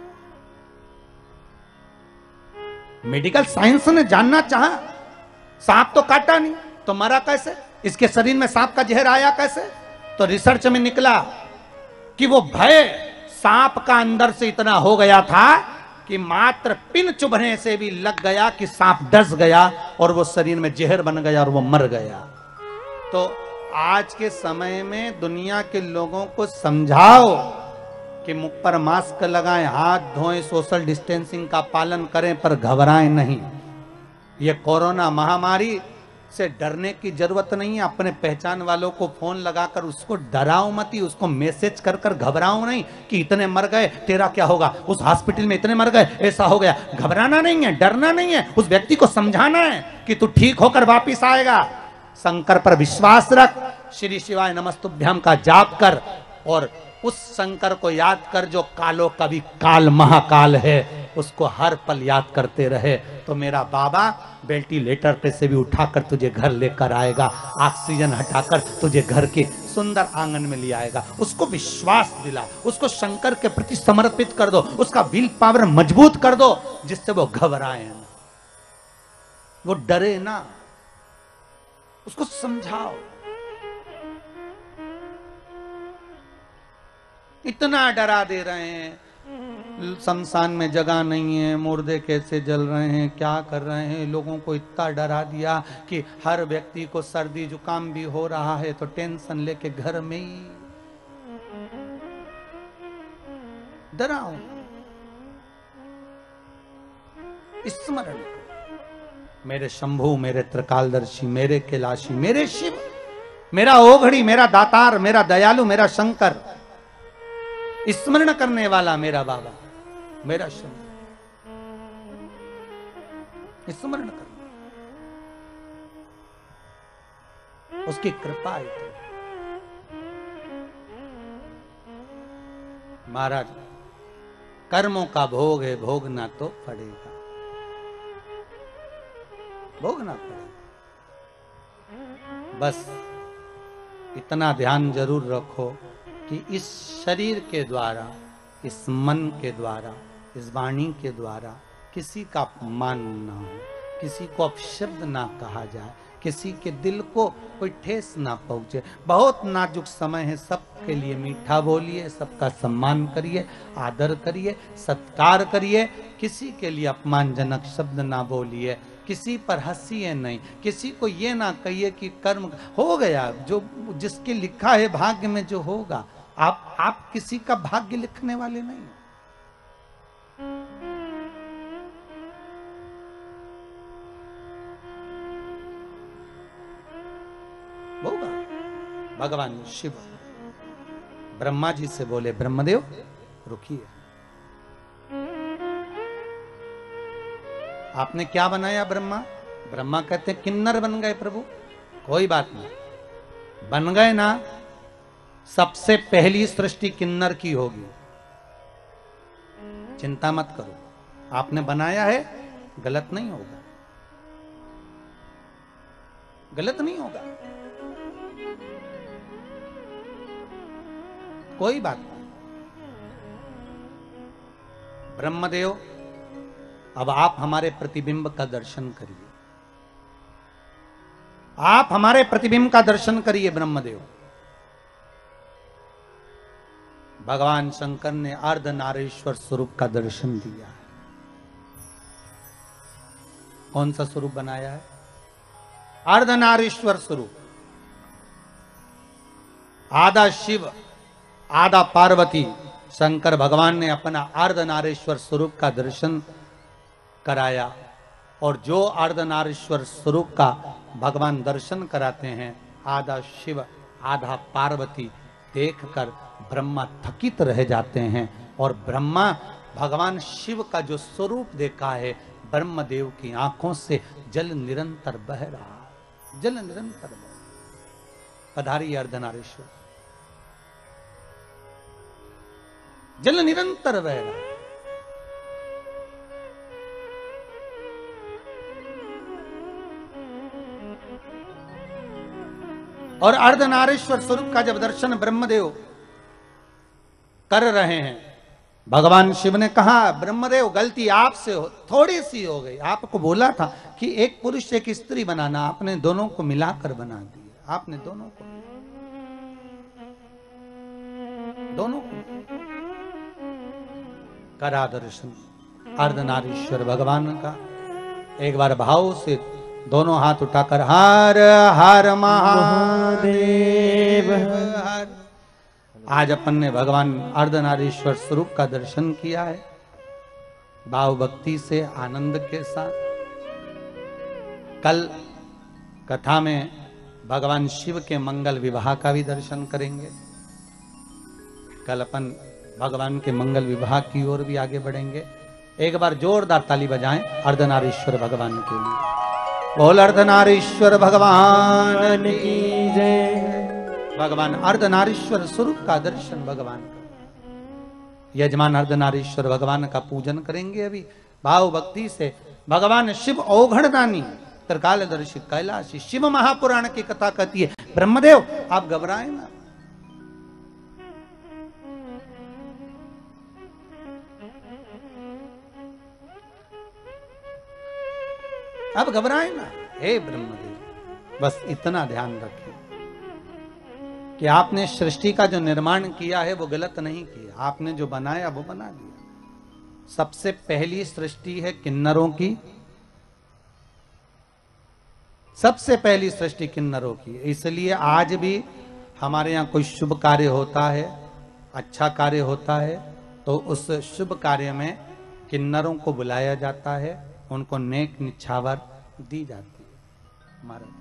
मेडिकल साइंस ने जानना चाहा, सांप तो काटा नहीं तो मरा कैसे, इसके शरीर में सांप का जहर आया कैसे? तो रिसर्च में निकला कि वो भय सांप का अंदर से इतना हो गया था कि मात्र पिन चुभने से भी लग गया कि सांप डस गया, और वो शरीर में जहर बन गया और वो मर गया। तो आज के समय में दुनिया के लोगों को समझाओ कि मुख पर मास्क लगाएं, हाथ धोएं, सोशल डिस्टेंसिंग का पालन करें, पर घबराएं नहीं। ये कोरोना महामारी से डरने की जरूरत नहीं है। अपने पहचान वालों को फोन लगाकर उसको डराओ मत, ही उसको मैसेज कर कर घबराओ नहीं कि इतने मर गए, तेरा क्या होगा, उस हॉस्पिटल में इतने मर गए, ऐसा हो गया। घबराना नहीं है, डरना नहीं है, उस व्यक्ति को समझाना है कि तू ठीक होकर वापिस आएगा। शंकर पर विश्वास रख, श्री शिवाय नमस्तुभ्याम का जाप कर, और उस शंकर को याद कर जो कालो कवि काल महाकाल है, उसको हर पल याद करते रहे। तो मेरा बाबा वेंटिलेटर पे से भी उठाकर तुझे घर लेकर आएगा, ऑक्सीजन हटाकर तुझे घर के सुंदर आंगन में ले आएगा। उसको विश्वास दिला, उसको शंकर के प्रति समर्पित कर दो, उसका विल पावर मजबूत कर दो, जिससे वो घबराए ना, वो डरे ना। उसको समझाओ। इतना डरा दे रहे हैं, शमशान में जगह नहीं है, मुर्दे कैसे जल रहे हैं, क्या कर रहे हैं, लोगों को इतना डरा दिया कि हर व्यक्ति को सर्दी जुकाम भी हो रहा है तो टेंशन लेके घर में ही डराओ। स्मरण, मेरे शंभु, मेरे त्रिकालदर्शी, मेरे कैलाशी, मेरे शिव, मेरा ओघड़ी, मेरा दातार, मेरा दयालु, मेरा शंकर, स्मरण करने वाला मेरा बाबा, मेरा शंभु, स्मरण करना, उसकी कृपा है। महाराज, कर्मों का भोग है, भोगना तो पड़ेगा, भोगना पड़ेगा। बस इतना ध्यान जरूर रखो कि इस शरीर के द्वारा, इस मन के द्वारा, इस वाणी के द्वारा किसी का अपमान ना हो, किसी को अपशब्द ना कहा जाए, किसी के दिल को कोई ठेस ना पहुंचे। बहुत नाजुक समय है, सबके लिए मीठा बोलिए, सबका सम्मान करिए, आदर करिए, सत्कार करिए, किसी के लिए अपमानजनक शब्द ना बोलिए, किसी पर हंसिए नहीं, किसी को ये ना कहिए कि कर्म हो गया, जो जिसके लिखा है भाग्य में जो होगा। आप किसी का भाग्य लिखने वाले नहीं। होगा। भगवान शिव ब्रह्मा जी से बोले, ब्रह्मदेव रुकिए, आपने क्या बनाया ब्रह्मा? ब्रह्मा कहते हैं किन्नर बन गए प्रभु। कोई बात नहीं, बन गए ना, सबसे पहली सृष्टि किन्नर की होगी, चिंता मत करो। आपने बनाया है, गलत नहीं होगा, गलत नहीं होगा, कोई बात नहीं। ब्रह्मदेव, अब आप हमारे प्रतिबिंब का दर्शन करिए, आप हमारे प्रतिबिंब का दर्शन करिए ब्रह्मदेव। भगवान शंकर ने अर्धनारीश्वर स्वरूप का दर्शन दिया है। कौन सा स्वरूप बनाया है? अर्धनारीश्वर स्वरूप। आधा शिव, आधा पार्वती, शंकर भगवान ने अपना अर्धनारीश्वर स्वरूप का दर्शन कराया। और जो अर्धनारीश्वर स्वरूप का भगवान दर्शन कराते हैं, आधा शिव आधा पार्वती, देखकर ब्रह्मा थकित रह जाते हैं। और ब्रह्मा भगवान शिव का जो स्वरूप देखा है, ब्रह्मदेव की आंखों से जल निरंतर बह रहा, जल निरंतर बह। पधारी अर्धनारीश्वर, जल निरंतर बह रहा। और अर्धनारीश्वर स्वरूप का जब दर्शन ब्रह्मदेव कर रहे हैं, भगवान शिव ने कहा, ब्रह्मदेव गलती आपसे थोड़ी सी हो गई, आपको बोला था कि एक पुरुष एक स्त्री बनाना, आपने दोनों को मिलाकर बना दिया, आपने दोनों को करा दर्शन अर्धनारीश्वर भगवान का। एक बार भाव से दोनों हाथ उठाकर हर हर महादेव हर। आज अपन ने भगवान अर्धनारीश्वर स्वरूप का दर्शन किया है, भाव भक्ति से, आनंद के साथ। कल कथा में भगवान शिव के मंगल विवाह का भी दर्शन करेंगे। कल अपन भगवान के मंगल विवाह की ओर भी आगे बढ़ेंगे। एक बार जोरदार ताली बजाएं अर्धनारीश्वर भगवान के लिए। बोल अर्धनारीश्वर भगवान की जय। भगवान अर्धनारीश्वर स्वरूप का दर्शन भगवान का। यजमान अर्धनारीश्वर भगवान का पूजन करेंगे अभी भाव भक्ति से। भगवान शिव औघड़दानी, त्रिकालदर्शी, कैलाशी, शिव महापुराण की कथा कहती है। ब्रह्मदेव आप घबराए ना, अब घबराए ना। हे ब्रह्मदेव, बस इतना ध्यान रखें कि आपने सृष्टि का जो निर्माण किया है वो गलत नहीं किया, आपने जो बनाया वो बना दिया। सबसे पहली सृष्टि है किन्नरों की, सबसे पहली सृष्टि किन्नरों की। इसलिए आज भी हमारे यहाँ कोई शुभ कार्य होता है, अच्छा कार्य होता है, तो उस शुभ कार्य में किन्नरों को बुलाया जाता है, उनको नेक निछावर दी जाती है। महाराज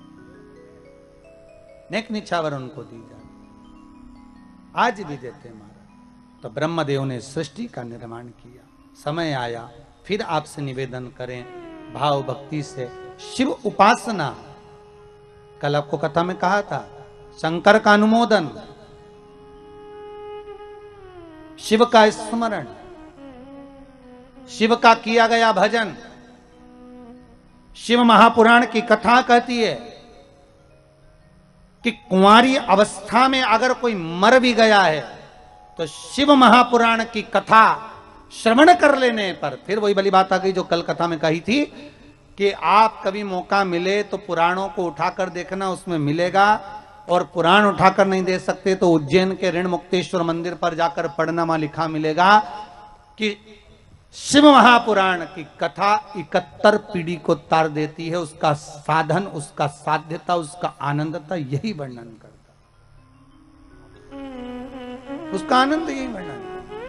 नेक निछावर उनको दी जाती है, आज भी देते हैं महाराज। तो ब्रह्मदेव ने सृष्टि का निर्माण किया, समय आया फिर आपसे निवेदन करें भाव भक्ति से शिव उपासना। कल आपको कथा में कहा था, शंकर का अनुमोदन, शिव का स्मरण, शिव का किया गया भजन। शिव महापुराण की कथा कहती है कि कुंवारी अवस्था में अगर कोई मर भी गया है तो शिव महापुराण की कथा श्रवण कर लेने पर, फिर वही वाली बात आ गई जो कल कथा में कही थी कि आप कभी मौका मिले तो पुराणों को उठाकर देखना, उसमें मिलेगा। और पुराण उठाकर नहीं दे सकते तो उज्जैन के ऋण मुक्तेश्वर मंदिर पर जाकर पढ़ना, वहां लिखा मिलेगा कि शिव महापुराण की कथा 71 पीढ़ी को तार देती है। उसका साधन, उसका साध्यता, उसका आनंदता यही वर्णन करता, उसका आनंद यही वर्णन करता।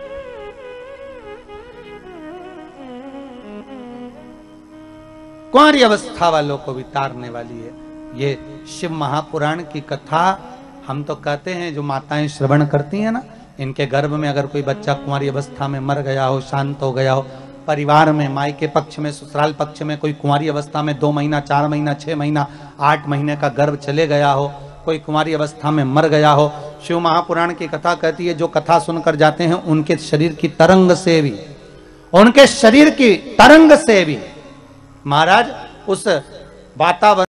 कुंवारी अवस्था वालों को भी तारने वाली है ये शिव महापुराण की कथा। हम तो कहते हैं जो माताएं श्रवण करती हैं ना, इनके गर्भ में अगर कोई बच्चा कुंवारी अवस्था में मर गया हो, शांत हो गया हो, परिवार में मायके पक्ष में ससुराल पक्ष में कोई कुंवारी अवस्था में 2 महीना 4 महीना 6 महीना 8 महीने का गर्भ चले गया हो, कोई कुंवारी अवस्था में मर गया हो, शिव महापुराण की कथा कहती है जो कथा सुनकर जाते हैं उनके शरीर की तरंग से भी, उनके शरीर की तरंग से भी महाराज उस वातावरण